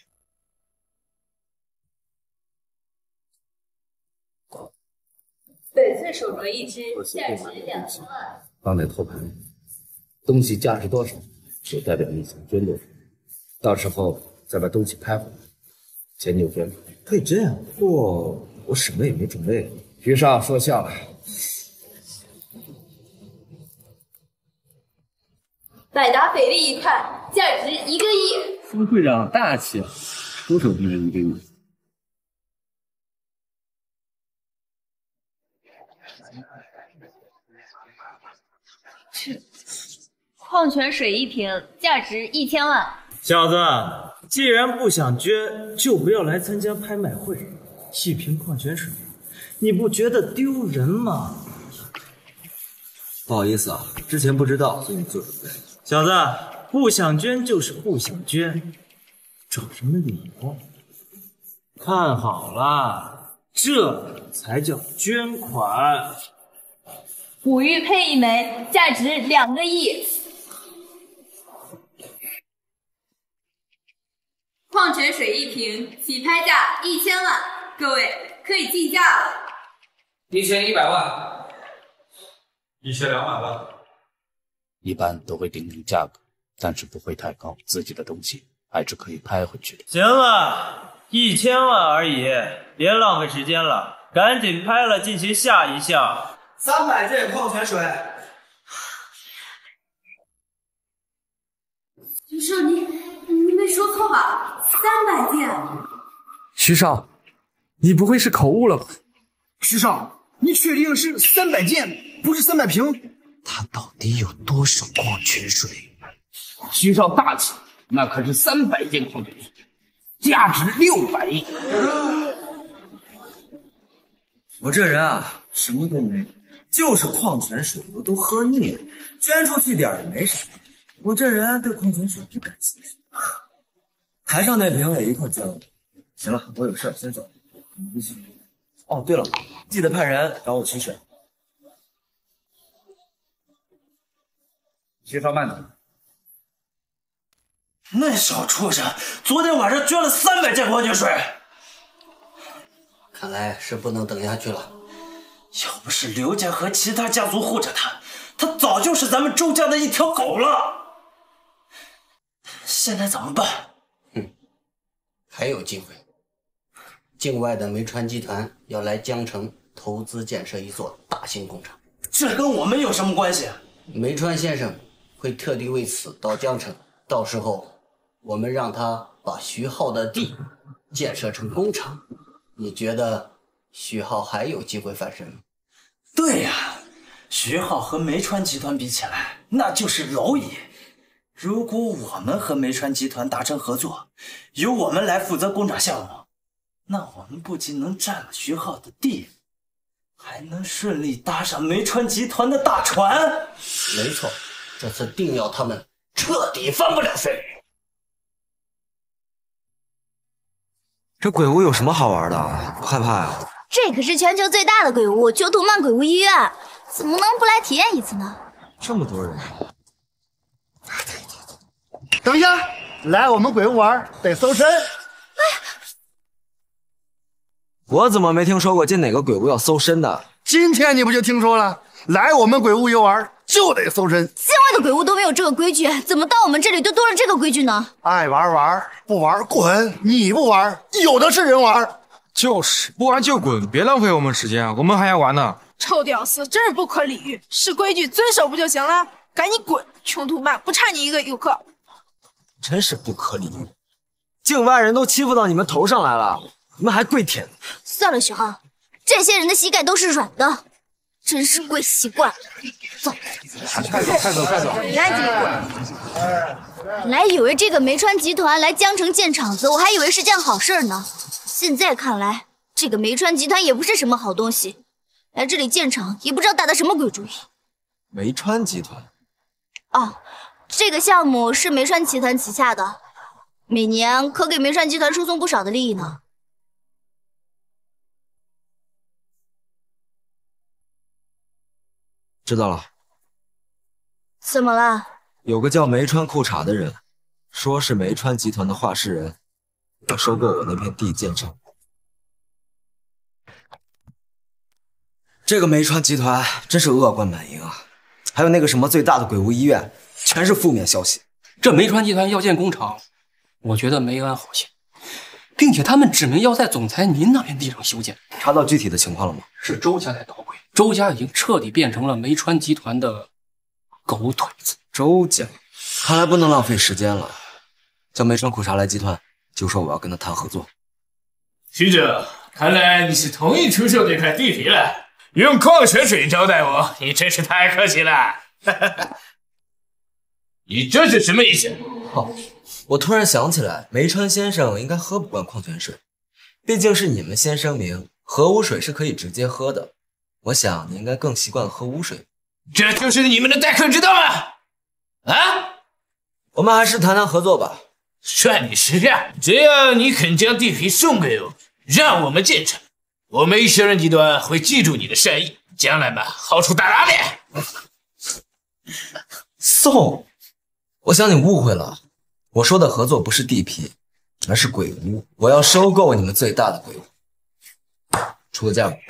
道。翡翠手镯一只，价值2000万。 放在头盘，东西价值多少，就代表你想捐多少。到时候再把东西拍回来，钱就捐出来。 可以这样，不过我什么也没准备。 徐少说笑了。 百达翡丽一看，价值1个亿。 苏会长大气，多少别人1个亿？ 矿泉水1瓶，价值1000万。 小子，既然不想捐，就不要来参加拍卖会。1瓶矿泉水，你不觉得丢人吗？ 不好意思啊，之前不知道，所以做准备。 小子，不想捐就是不想捐，找什么理由？看好了，这才叫捐款。 古玉佩1枚，价值2个亿。矿泉水1瓶，起拍价1000万，各位可以竞价了。 1100万 ，1200万。 一般都会定价格，但是不会太高，自己的东西还是可以拍回去的。 行了，1000万而已，别浪费时间了，赶紧拍了，进行下一项。 300件矿泉水。 徐少，你没说错吧？300件。 徐少，你不会是口误了吧？ 徐少，你确定是300件，不是300瓶？ 他到底有多少矿泉水？ 徐少大气，那可是300件矿泉水， 价值600亿。 我这人啊，什么都没有，就是矿泉水我都喝腻了，捐出去点也没啥。我这人对矿泉水不感兴趣。台上那瓶也一块捐了。行了，我有事先走。不行。哦，对了，记得派人找我取水。 徐少慢点。 那小畜生昨天晚上捐了300件矿泉水。 看来是不能等下去了。 要不是刘家和其他家族护着他，他早就是咱们周家的一条狗了。现在怎么办？ 还有机会。境外的梅川集团要来江城投资建设一座大型工厂， 这跟我们有什么关系？ 梅川先生会特地为此到江城，到时候我们让他把徐浩的地建设成工厂，你觉得徐浩还有机会翻身吗？ 对呀，徐浩和梅川集团比起来，那就是蝼蚁。如果我们和梅川集团达成合作，由我们来负责工厂项目，那我们不仅能占了徐浩的地，还能顺利搭上梅川集团的大船。 没错，这次定要他们彻底翻不了身。 这鬼屋有什么好玩的？不害怕呀？ 这可是全球最大的鬼屋——九土曼鬼屋医院，怎么能不来体验一次呢？ 这么多人。 等一下，来我们鬼屋玩得搜身。 我怎么没听说过进哪个鬼屋要搜身的？ 今天你不就听说了？来我们鬼屋游玩就得搜身。 境外的鬼屋都没有这个规矩，怎么到我们这里就多了这个规矩呢？ 爱玩玩，不玩滚！你不玩，有的是人玩。 就是不玩就滚，别浪费我们时间，我们还要玩呢。 臭屌丝，真是不可理喻！是规矩遵守不就行了？赶紧滚！穷途曼不差你一个游客。 真是不可理喻，境外人都欺负到你们头上来了，你们还跪舔？ 算了，徐浩，这些人的膝盖都是软的，真是跪习惯了。走， 快走！ 你赶紧滚！本来以为这个梅川集团来江城建厂子，我还以为是件好事呢。现在看来，这个梅川集团也不是什么好东西，来这里建厂也不知道打的什么鬼主意。 梅川集团？ 哦，这个项目是梅川集团旗下的，每年可给梅川集团输送不少的利益呢。 知道了。 怎么了？ 有个叫梅川裤衩的人，说是梅川集团的话事人，要收购我那片地建厂。这个梅川集团真是恶贯满盈啊！还有那个什么最大的鬼屋医院，全是负面消息。 这梅川集团要建工厂，我觉得没安好心，并且他们指明要在总裁您那片地上修建。 查到具体的情况了吗？ 是周家在捣鬼，周家已经彻底变成了梅川集团的狗腿子。 周家，看来不能浪费时间了。叫梅川苦茶来集团，就说我要跟他谈合作。 徐者，看来你是同意出售这块地皮了。用矿泉水招待我，你真是太客气了。你这是什么意思？ 哦，我突然想起来，梅川先生应该喝不惯矿泉水，毕竟是你们先声明核污水是可以直接喝的。我想你应该更习惯喝污水。 这就是你们的待客之道吗？啊？ 我们还是谈谈合作吧。 算你识相，只要你肯将地皮送给我，让我们建成，我梅学人集团会记住你的善意，将来嘛，好处大拿点。 送？我想你误会了，我说的合作不是地皮，而是鬼屋。我要收购你们最大的鬼屋，出个价吧。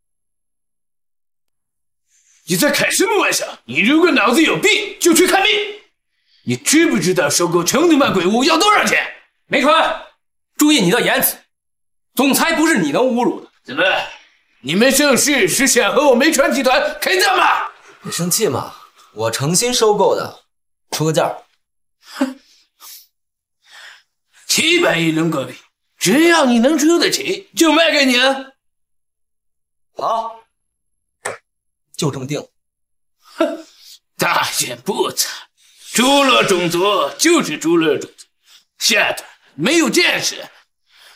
你在开什么玩笑？你如果脑子有病，就去看病。你知不知道收购成都曼鬼屋要多少钱？ 梅川，注意你的言辞，总裁不是你能侮辱的。 怎么，你们盛世是想和我梅川集团开战吗？ 别生气嘛，我诚心收购的，出个价。 哼，700亿人民币，只要你能出得起，就卖给你啊。 好，就这么定。 哼，大言不惭，猪猡种族就是猪猡种族，下等没有见识，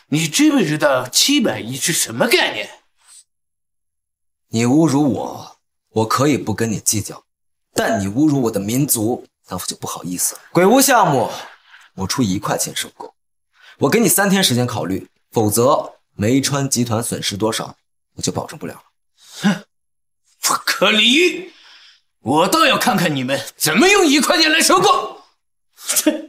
你知不知道700亿是什么概念？ 你侮辱我，我可以不跟你计较，但你侮辱我的民族，那我就不好意思了。鬼屋项目，我出1块钱收购，我给你3天时间考虑，否则梅川集团损失多少，我就保证不了了。 哼，不可理喻！我倒要看看你们怎么用1块钱来收购。切！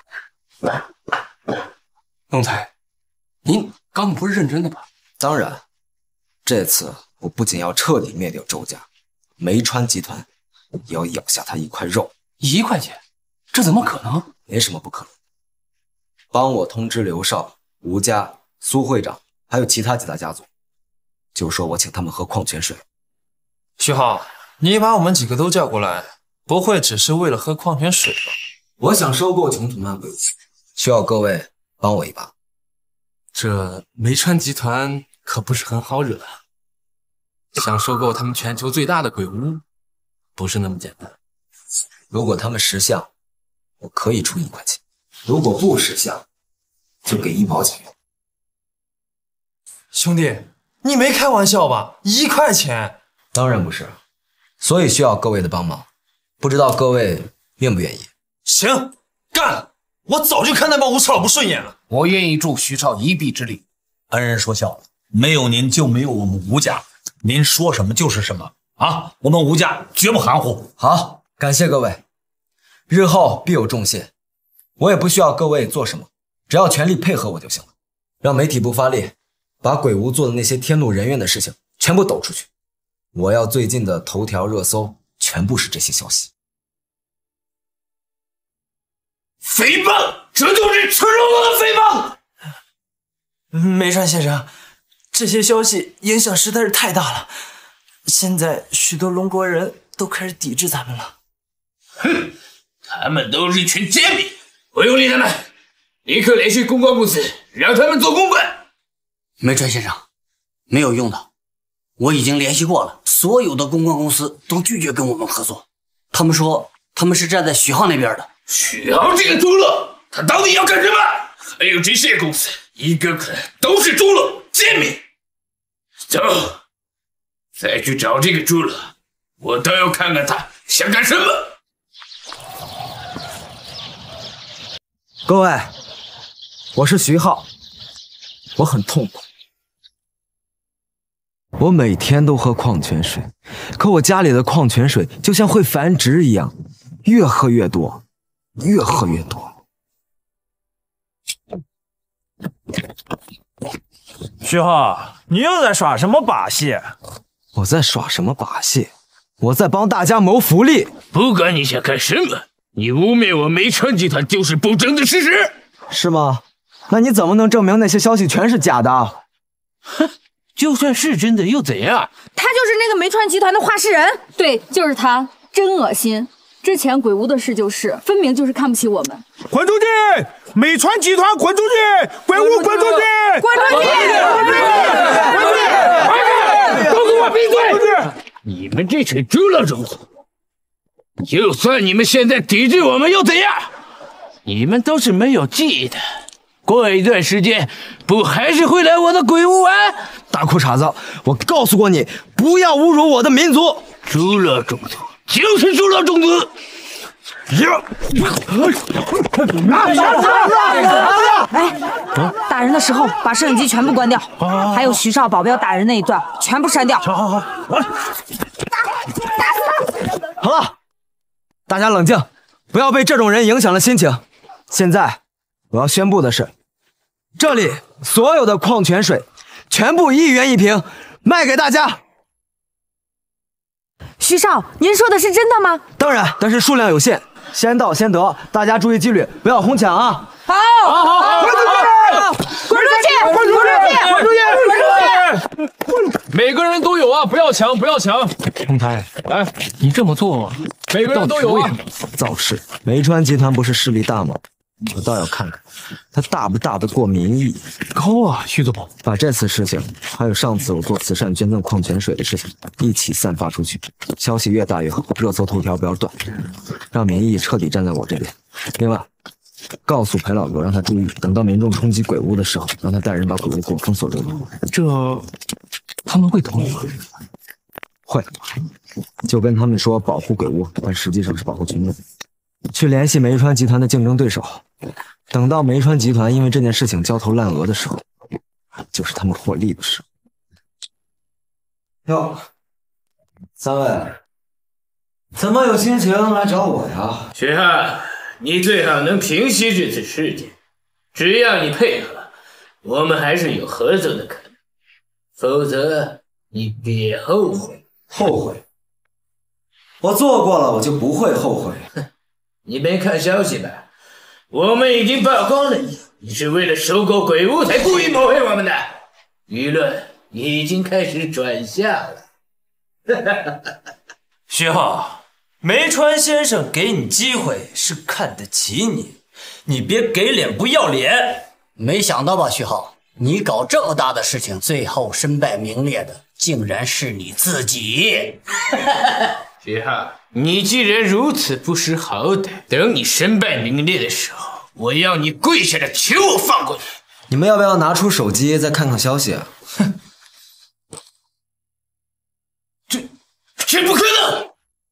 总裁，您刚刚不是认真的吧？ 当然，这次我不仅要彻底灭掉周家，梅川集团也要咬下他一块肉。 1块钱？这怎么可能？ 没什么不可能。帮我通知刘少、吴家、苏会长，还有其他几大家族，就说我请他们喝矿泉水。 徐浩，你把我们几个都叫过来，不会只是为了喝矿泉水吧？ 我想收购穷途曼鬼屋，需要各位帮我一把。 这梅川集团可不是很好惹啊，想收购他们全球最大的鬼屋，不是那么简单。 如果他们识相，我可以出1块钱；如果不识相，就给1毛钱。 兄弟，你没开玩笑吧？1块钱？ 当然不是，所以需要各位的帮忙，不知道各位愿不愿意？ 行，干！我早就看那帮吴少不顺眼了。 我愿意助徐少一臂之力。 恩人说笑了，没有您就没有我们吴家，您说什么就是什么啊！我们吴家绝不含糊。 好，感谢各位，日后必有重谢。我也不需要各位做什么，只要全力配合我就行了。让媒体部发力，把鬼屋做的那些天怒人怨的事情全部抖出去。我要最近的头条热搜全部是这些消息。 诽谤，这就是赤裸裸的诽谤！ 梅川先生，这些消息影响实在是太大了，现在许多龙国人都开始抵制咱们了。 哼，他们都是一群贱民，不用理他们，立刻联系公关公司，让他们做公关。 梅川先生，没有用的，我已经联系过了，所有的公关公司都拒绝跟我们合作，他们说他们是站在许浩那边的。 许浩这个猪猡，他到底要干什么？还有这些公司，一个个都是猪猡贱民。走，再去找这个猪猡，我倒要看看他想干什么。 各位，我是徐浩，我很痛苦。我每天都喝矿泉水，可我家里的矿泉水就像会繁殖一样，越喝越多，越喝越多。 徐浩，你又在耍什么把戏？ 我在耍什么把戏？我在帮大家谋福利。 不管你想干什么，你污蔑我梅川集团就是不争的事实。 是吗？那你怎么能证明那些消息全是假的？ 哼，就算是真的又怎样？ 他就是那个梅川集团的话事人。 对，就是他，真恶心。之前鬼屋的事就是，分明就是看不起我们。 滚出去！梅川集团滚出去！鬼屋滚出去！ 滚出去！ 都给我闭嘴！你们这群猪猡种族，就算你们现在抵制我们又怎样？你们都是没有记忆的，过一段时间不还是会来我的鬼屋玩？ 大裤衩子，我告诉过你，不要侮辱我的民族！ 猪猡种族就是猪猡种族！ 打人的时候把摄影机全部关掉，还有徐少保镖打人那一段全部删掉。 好，好了，大家冷静，不要被这种人影响了心情。现在我要宣布的是，这里所有的矿泉水全部1元1瓶，卖给大家。 徐少，您说的是真的吗？ 当然，但是数量有限，先到先得，大家注意纪律，不要哄抢啊！ 好， 滚出去！ 滚出去！滚出去！ 滚出去！ 每个人都有啊，不要抢，不要抢！ 总裁， 哎， 你这么做， 每个人都有啊。 造势，梅川集团不是势力大吗？我倒要看看他大不大得过民意。 高啊，徐总， 把这次事情，还有上次我做慈善捐赠矿泉水的事情一起散发出去，消息越大越好，热搜头条不要断，让民意彻底站在我这边。另外， 告诉裴老哥，让他注意，等到民众冲击鬼屋的时候，让他带人把鬼屋给我封锁住。 这他们会同意吗？ 会，就跟他们说保护鬼屋，但实际上是保护群众。去联系梅川集团的竞争对手，等到梅川集团因为这件事情焦头烂额的时候，就是他们获利的时候。哟，三位，怎么有心情来找我呀？ 徐汉，你最好能平息这次事件。只要你配合，我们还是有合作的可能。否则，你别后悔。 后悔？我做过了，我就不会后悔。 你没看消息吧？我们已经曝光了你是为了收购鬼屋才故意抹黑我们的。舆论已经开始转向了。 徐浩，梅川先生给你机会是看得起你，你别给脸不要脸。 没想到吧，徐浩，你搞这么大的事情，最后身败名裂的竟然是你自己。 徐浩，你既然如此不识好歹，等你身败名裂的时候，我要你跪下来求我放过你。 你们要不要拿出手机再看看消息啊？哼， 这不可能！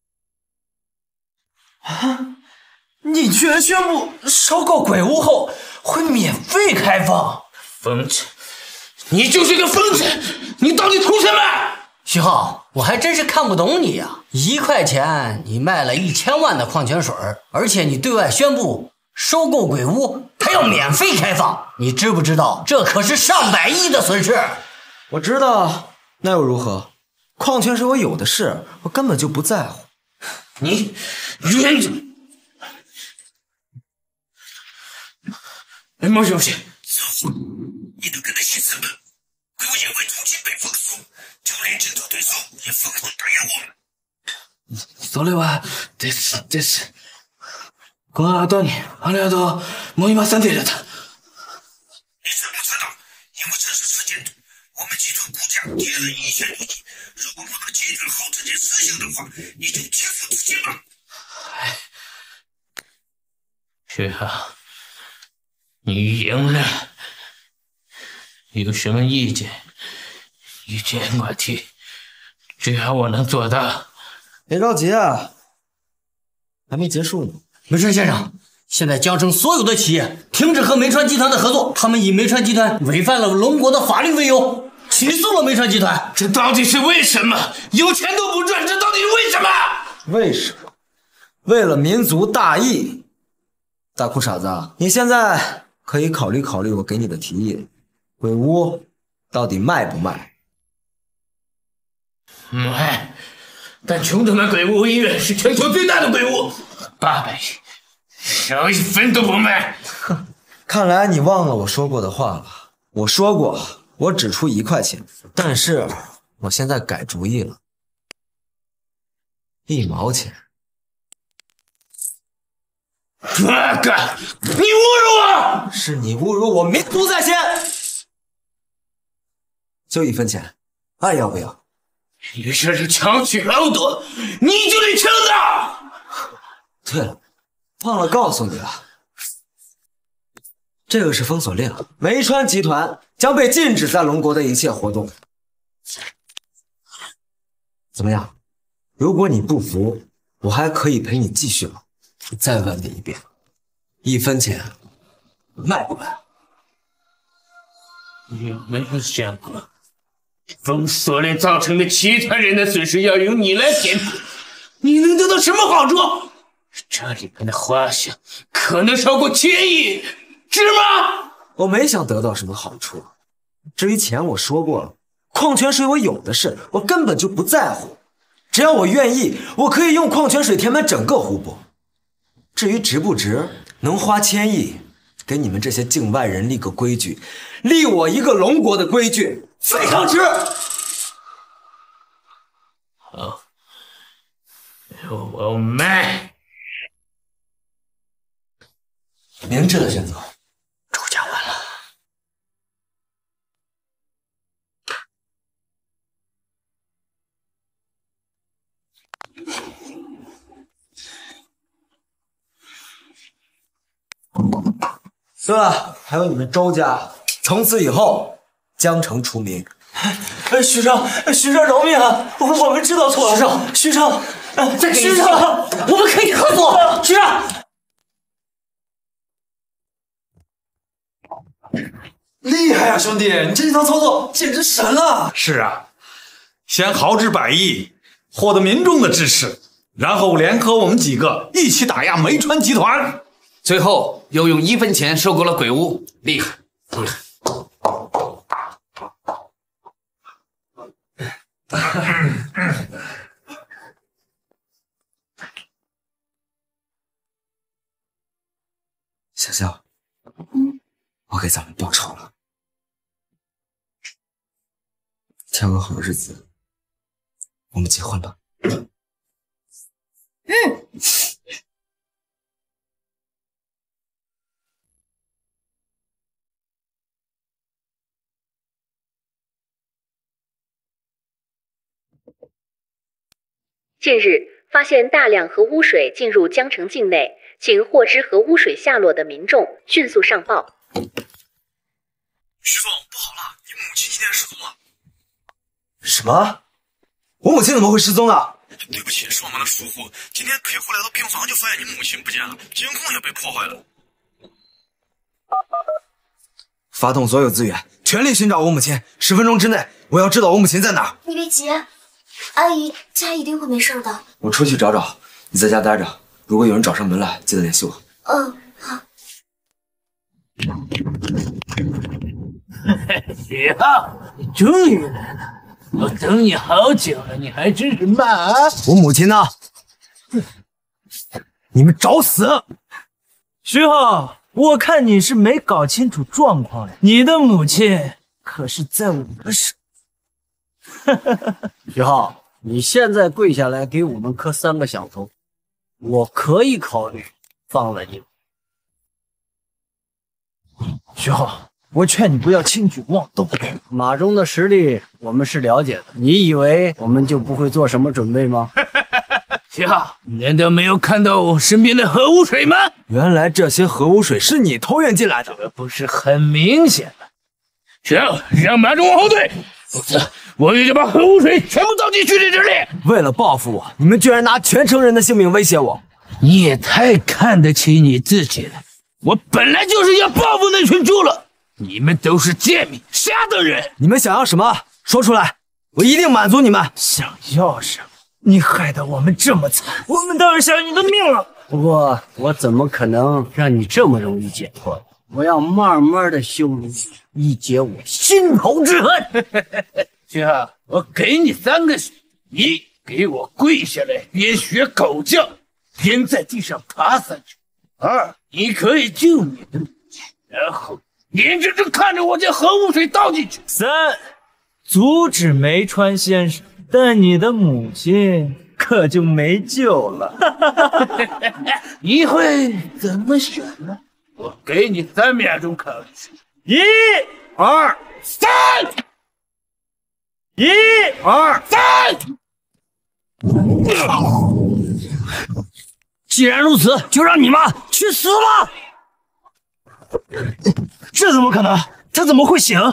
啊！你居然宣布收购鬼屋后会免费开放？ 疯子，你就是个疯子！你到底图什么？ 徐浩，我还真是看不懂你呀！1块钱你卖了1000万的矿泉水，而且你对外宣布收购鬼屋还要免费开放，你知不知道这可是上百亿的损失？ 我知道，那又如何？矿泉水我有的是，我根本就不在乎。 你冤子！莫小姐，你都跟他写什么？鬼屋因为途径被封锁，就连竞争对手也疯狂打压我们。 それはです。この後にありがとうもういませんでした。你知不知道？因为这次事件，我们集团股价跌了1线多底。如果不能解决好这件事情的话，你就切腹自尽了。徐浩，你赢了，有什么意见？你尽管提，只要我能做到。 别着急啊，还没结束呢。 梅川先生，现在江城所有的企业停止和梅川集团的合作，他们以梅川集团违反了龙国的法律为由，起诉了梅川集团。 这到底是为什么？有钱都不赚，这到底是为什么？ 为什么？为了民族大义。大裤衩子，你现在可以考虑考虑我给你的提议，鬼屋到底卖不卖？ 卖，但琼特曼鬼屋医院是全球最大的鬼屋，800亿，少1分都不卖。 哼，看来你忘了我说过的话了。我说过，我只出1块钱，但是我现在改主意了，1毛钱。 哥哥，你侮辱我！ 是你侮辱我，民族在先。就1分钱，爱要不要？ 你这是强取豪夺，你就得承担。 对了，忘了告诉你了，这个是封锁令，梅川集团将被禁止在龙国的一切活动。怎么样？如果你不服，我还可以陪你继续玩。再问你一遍，1分钱卖不卖？ 你有没有想过，封锁令造成的其他人的损失要由你来填补，你能得到什么好处？这里面的花销可能超过1000亿，值吗？ 我没想得到什么好处。至于钱，我说过了，矿泉水我有的是，我根本就不在乎。只要我愿意，我可以用矿泉水填满整个湖泊。至于值不值，能花1000亿给你们这些境外人立个规矩，立我一个龙国的规矩，非常值。 好，我卖。 明智的选择。 周家完了。 对了，还有你们周家，从此以后江城除名。 徐少饶命啊！我们知道错了。徐少，徐少，我们可以合作。徐少， 厉害啊，兄弟！你这一套操作简直神了。 是啊，先豪掷100亿，获得民众的支持，然后联合我们几个一起打压梅川集团， 最后又用1分钱收购了鬼屋，厉害，厉害！ 小肖，我给咱们报仇了。挑个好日子，我们结婚吧。 近日，发现大量核污水进入江城境内，请获知核污水下落的民众迅速上报。 徐总，不好了，你母亲今天失踪了。 什么？我母亲怎么会失踪啊？ 对不起，是我们的疏忽。今天陪护来到病房，就发现你母亲不见了，监控也被破坏了。 发动所有资源，全力寻找我母亲。10分钟之内，我要知道我母亲在哪儿。 你别急，阿姨家一定会没事的。 我出去找找，你在家待着。如果有人找上门来，记得联系我。 嗯，好。 许浩，你终于来了，我等你好久了，你还真是慢啊！ 我母亲呢？你们找死！ 徐浩，我看你是没搞清楚状况呀，你的母亲可是在我的手。 徐浩，你现在跪下来给我们磕3个响头，我可以考虑放了你。 徐浩，我劝你不要轻举妄动。 马忠的实力我们是了解的，你以为我们就不会做什么准备吗？ 徐浩，难道没有看到我身边的核污水吗？ 原来这些核污水是你投运进来的， 这不是很明显吗？徐浩，让马忠往后退，否则我也就把核污水全部倒进蓄水池里。 为了报复我，你们居然拿全城人的性命威胁我！ 你也太看得起你自己了。我本来就是要报复那群猪了，你们都是贱民，瞎等人。 你们想要什么？说出来，我一定满足你们。 想要什么？你害得我们这么惨，我们当然想要你的命了。 不过我怎么可能让你这么容易解脱？我要慢慢的羞辱你，以解我心头之恨。 徐浩，我给你3个选，一，给我跪下来，边学狗叫，边在地上爬3圈。2，你可以救你的母亲，然后眼睁睁看着我将核污水倒进去。 3，阻止梅川先生，但你的母亲可就没救了。 你会怎么选呢？我给你3秒钟考虑。 1、2、3。1、2、3。 既然如此，就让你妈去死吧！ 这怎么可能？他怎么会醒？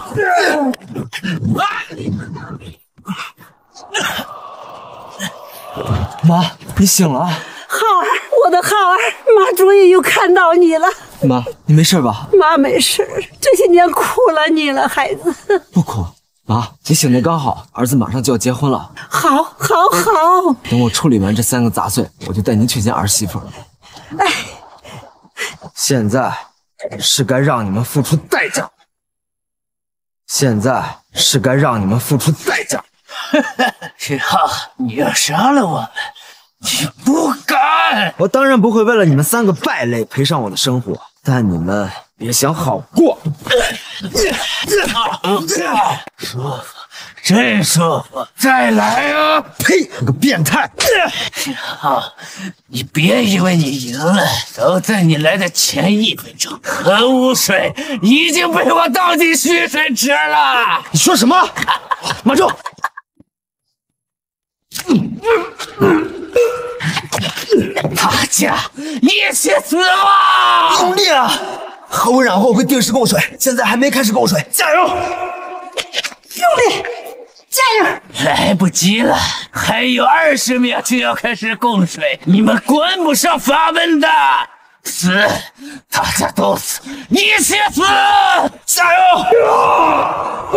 妈，你醒了？ 浩儿，我的浩儿，妈终于又看到你了。 妈，你没事吧？ 妈没事，这些年苦了你了，孩子。 不苦。妈，你醒的刚好，儿子马上就要结婚了。 好，好，好。 等我处理完这3个杂碎，我就带您去见儿媳妇了。 哎， 现在是该让你们付出代价。现在是该让你们付出代价。 徐浩，你要杀了我们，你不敢！ 我当然不会为了你们3个败类赔上我的生活，但你们别想好过。 舒服，真舒服！再来啊！ 呸！你个变态！ 徐浩，你别以为你赢了，都在你来的前1分钟，核污水已经被我倒进蓄水池了。 你说什么？马忠！ 大家一起死吧！ 用力啊！核污染后会定时供水，现在还没开始供水，加油！ 用力，加油！ 来不及了，还有20秒就要开始供水，你们关不上阀门的。死，大家都死，一起死！ 加油！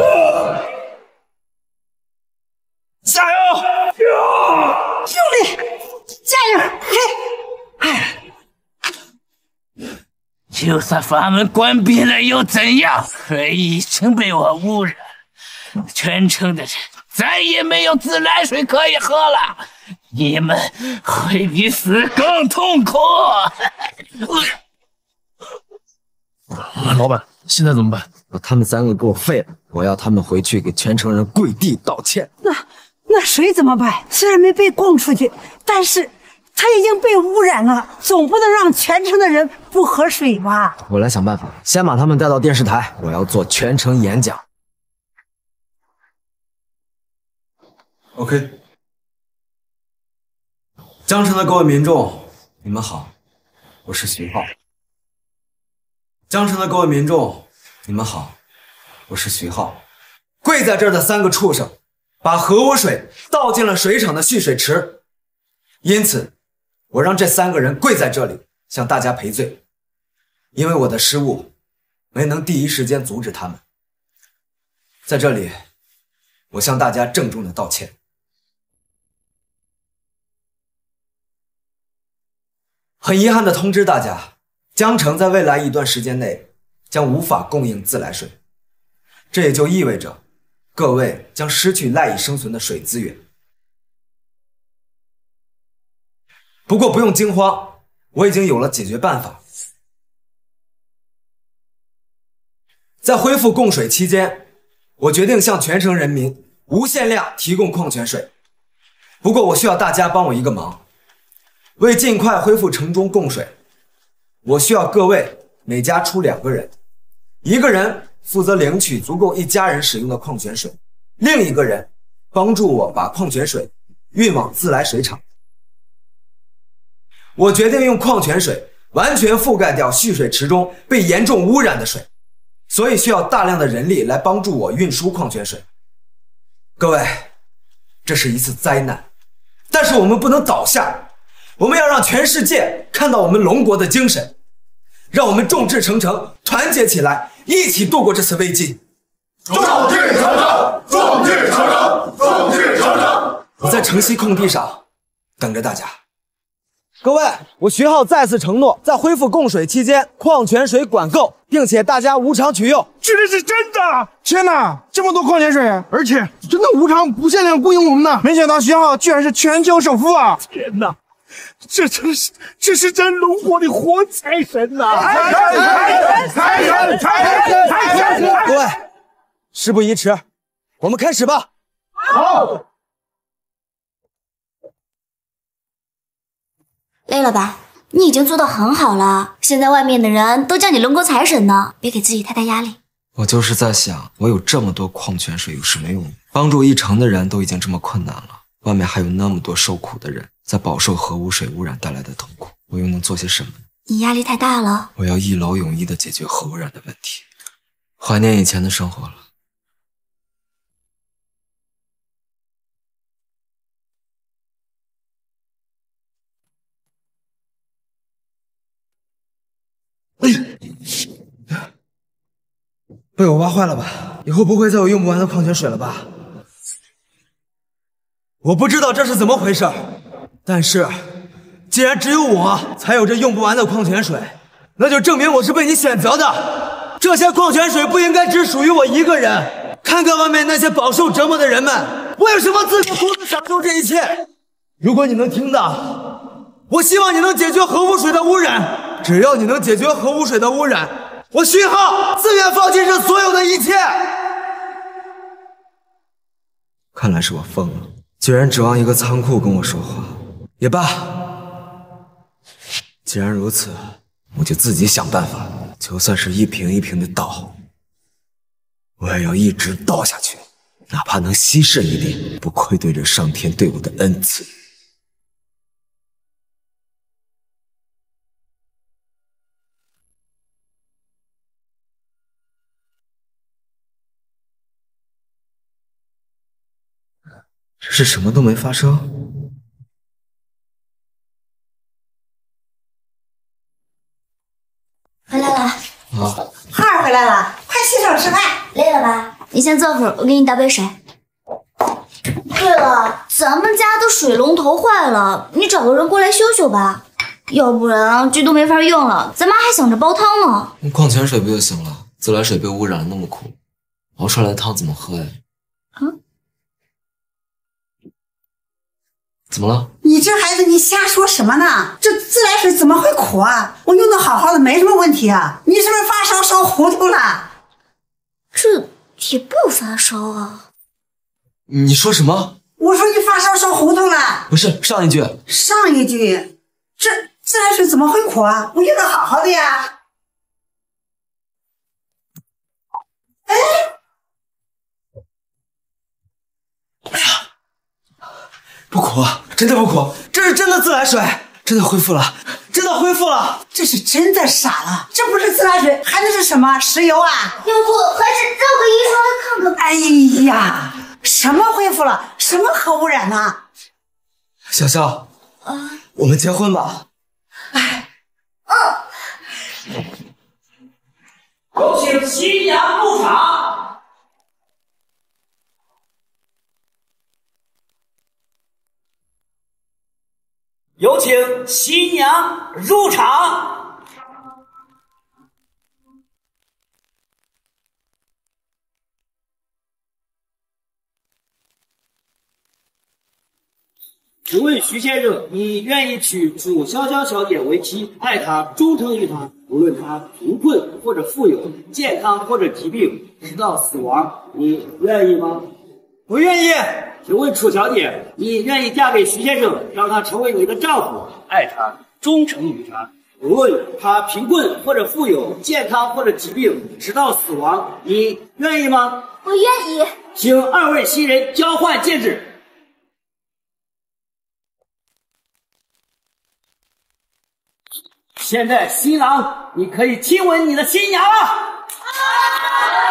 加油！ 用力，加油！ 就算阀门关闭了又怎样？水已经被我污染，全城的人再也没有自来水可以喝了，你们会比死更痛苦。 老板，现在怎么办？ 把他们3个给我废了，我要他们回去给全城人跪地道歉。 那水怎么办？虽然没被供出去，但是它已经被污染了，总不能让全城的人不喝水吧？ 我来想办法，先把他们带到电视台，我要做全城演讲。OK， 江城的各位民众，你们好，我是徐浩。江城的各位民众，你们好，我是徐浩。跪在这儿的3个畜生，把核污水倒进了水厂的蓄水池，因此，我让这3个人跪在这里，向大家赔罪。因为我的失误，没能第一时间阻止他们。在这里，我向大家郑重的道歉。很遗憾的通知大家，江城在未来一段时间内将无法供应自来水，这也就意味着各位将失去赖以生存的水资源。不过不用惊慌，我已经有了解决办法。在恢复供水期间，我决定向全城人民无限量提供矿泉水。不过我需要大家帮我一个忙。为尽快恢复城中供水，我需要各位每家出2个人，1个人负责领取足够1家人使用的矿泉水，另1个人帮助我把矿泉水运往自来水厂。我决定用矿泉水完全覆盖掉蓄水池中被严重污染的水，所以需要大量的人力来帮助我运输矿泉水。各位，这是一次灾难，但是我们不能倒下。我们要让全世界看到我们龙国的精神，让我们众志成城，团结起来，一起度过这次危机。 众志成城，众志成城，众志成城！ 我在城西空地上等着大家。各位，我徐浩再次承诺，在恢复供水期间，矿泉水管够，并且大家无偿取用。 这是真的！天哪，这么多矿泉水，而且真的无偿不限量供应我们呢！没想到徐浩居然是全球首富啊！ 天哪！这是真龙国的活财神呐！ 财神！ 各位，事不宜迟，我们开始吧。 好。 累了吧？你已经做得很好了，现在外面的人都叫你龙国财神呢，别给自己太大压力。 我就是在想，我有这么多矿泉水有什么用？帮助1城的人都已经这么困难了，外面还有那么多受苦的人在饱受核污水污染带来的痛苦，我又能做些什么？ 你压力太大了。 我要一劳永逸地解决核污染的问题，怀念以前的生活了。被我挖坏了吧？以后不会再有用不完的矿泉水了吧？我不知道这是怎么回事，但是既然只有我才有这用不完的矿泉水，那就证明我是被你选择的。这些矿泉水不应该只属于我一个人。看看外面那些饱受折磨的人们，我有什么资格独自享受这一切？如果你能听到，我希望你能解决核污水的污染。只要你能解决核污水的污染，我徐浩自愿放弃这所有的一切。看来是我疯了，居然指望一个仓库跟我说话。也罢，既然如此，我就自己想办法，就算是一瓶一瓶的倒，我也要一直倒下去，哪怕能稀释一点，不愧对着上天对我的恩赐。 这是什么都没发生。 回来了， 啊， 孩儿回来了，快洗手吃饭。 累了吧？你先坐会儿，我给你倒杯水。对了，咱们家的水龙头坏了，你找个人过来修修吧，要不然这都没法用了。咱妈还想着煲汤呢。 用矿泉水不就行了？自来水被污染了那么苦，熬出来的汤怎么喝呀？怎么了？ 你这孩子，你瞎说什么呢？这自来水怎么会苦啊？我用的好好的，没什么问题啊。你是不是发烧烧糊涂了？ 这也不发烧啊。 你说什么？ 我说你发烧烧糊涂了。 不是，上一句。 上一句，这自来水怎么会苦啊？我用的好好的呀。哎， 不苦，真的不苦，这是真的自来水，真的恢复了，真的恢复了。 这是真的傻了，这不是自来水，还能是什么？石油啊？ 要不还是让个医生来看看。 哎呀，什么恢复了？什么核污染呢？ 小肖，我们结婚吧。 有请新娘入场。有请新娘入场。请问徐先生，你愿意娶楚潇潇小姐为妻，爱她，忠诚于她，无论她贫困或者富有，健康或者疾病，直到死亡，你愿意吗？不愿意。请问楚小姐，你愿意嫁给徐先生，让他成为你的丈夫，爱他，忠诚于他，无论他贫困或者富有，健康或者疾病，直到死亡，你愿意吗？ 我愿意。 请二位新人交换戒指。现在新郎，你可以亲吻你的新娘了。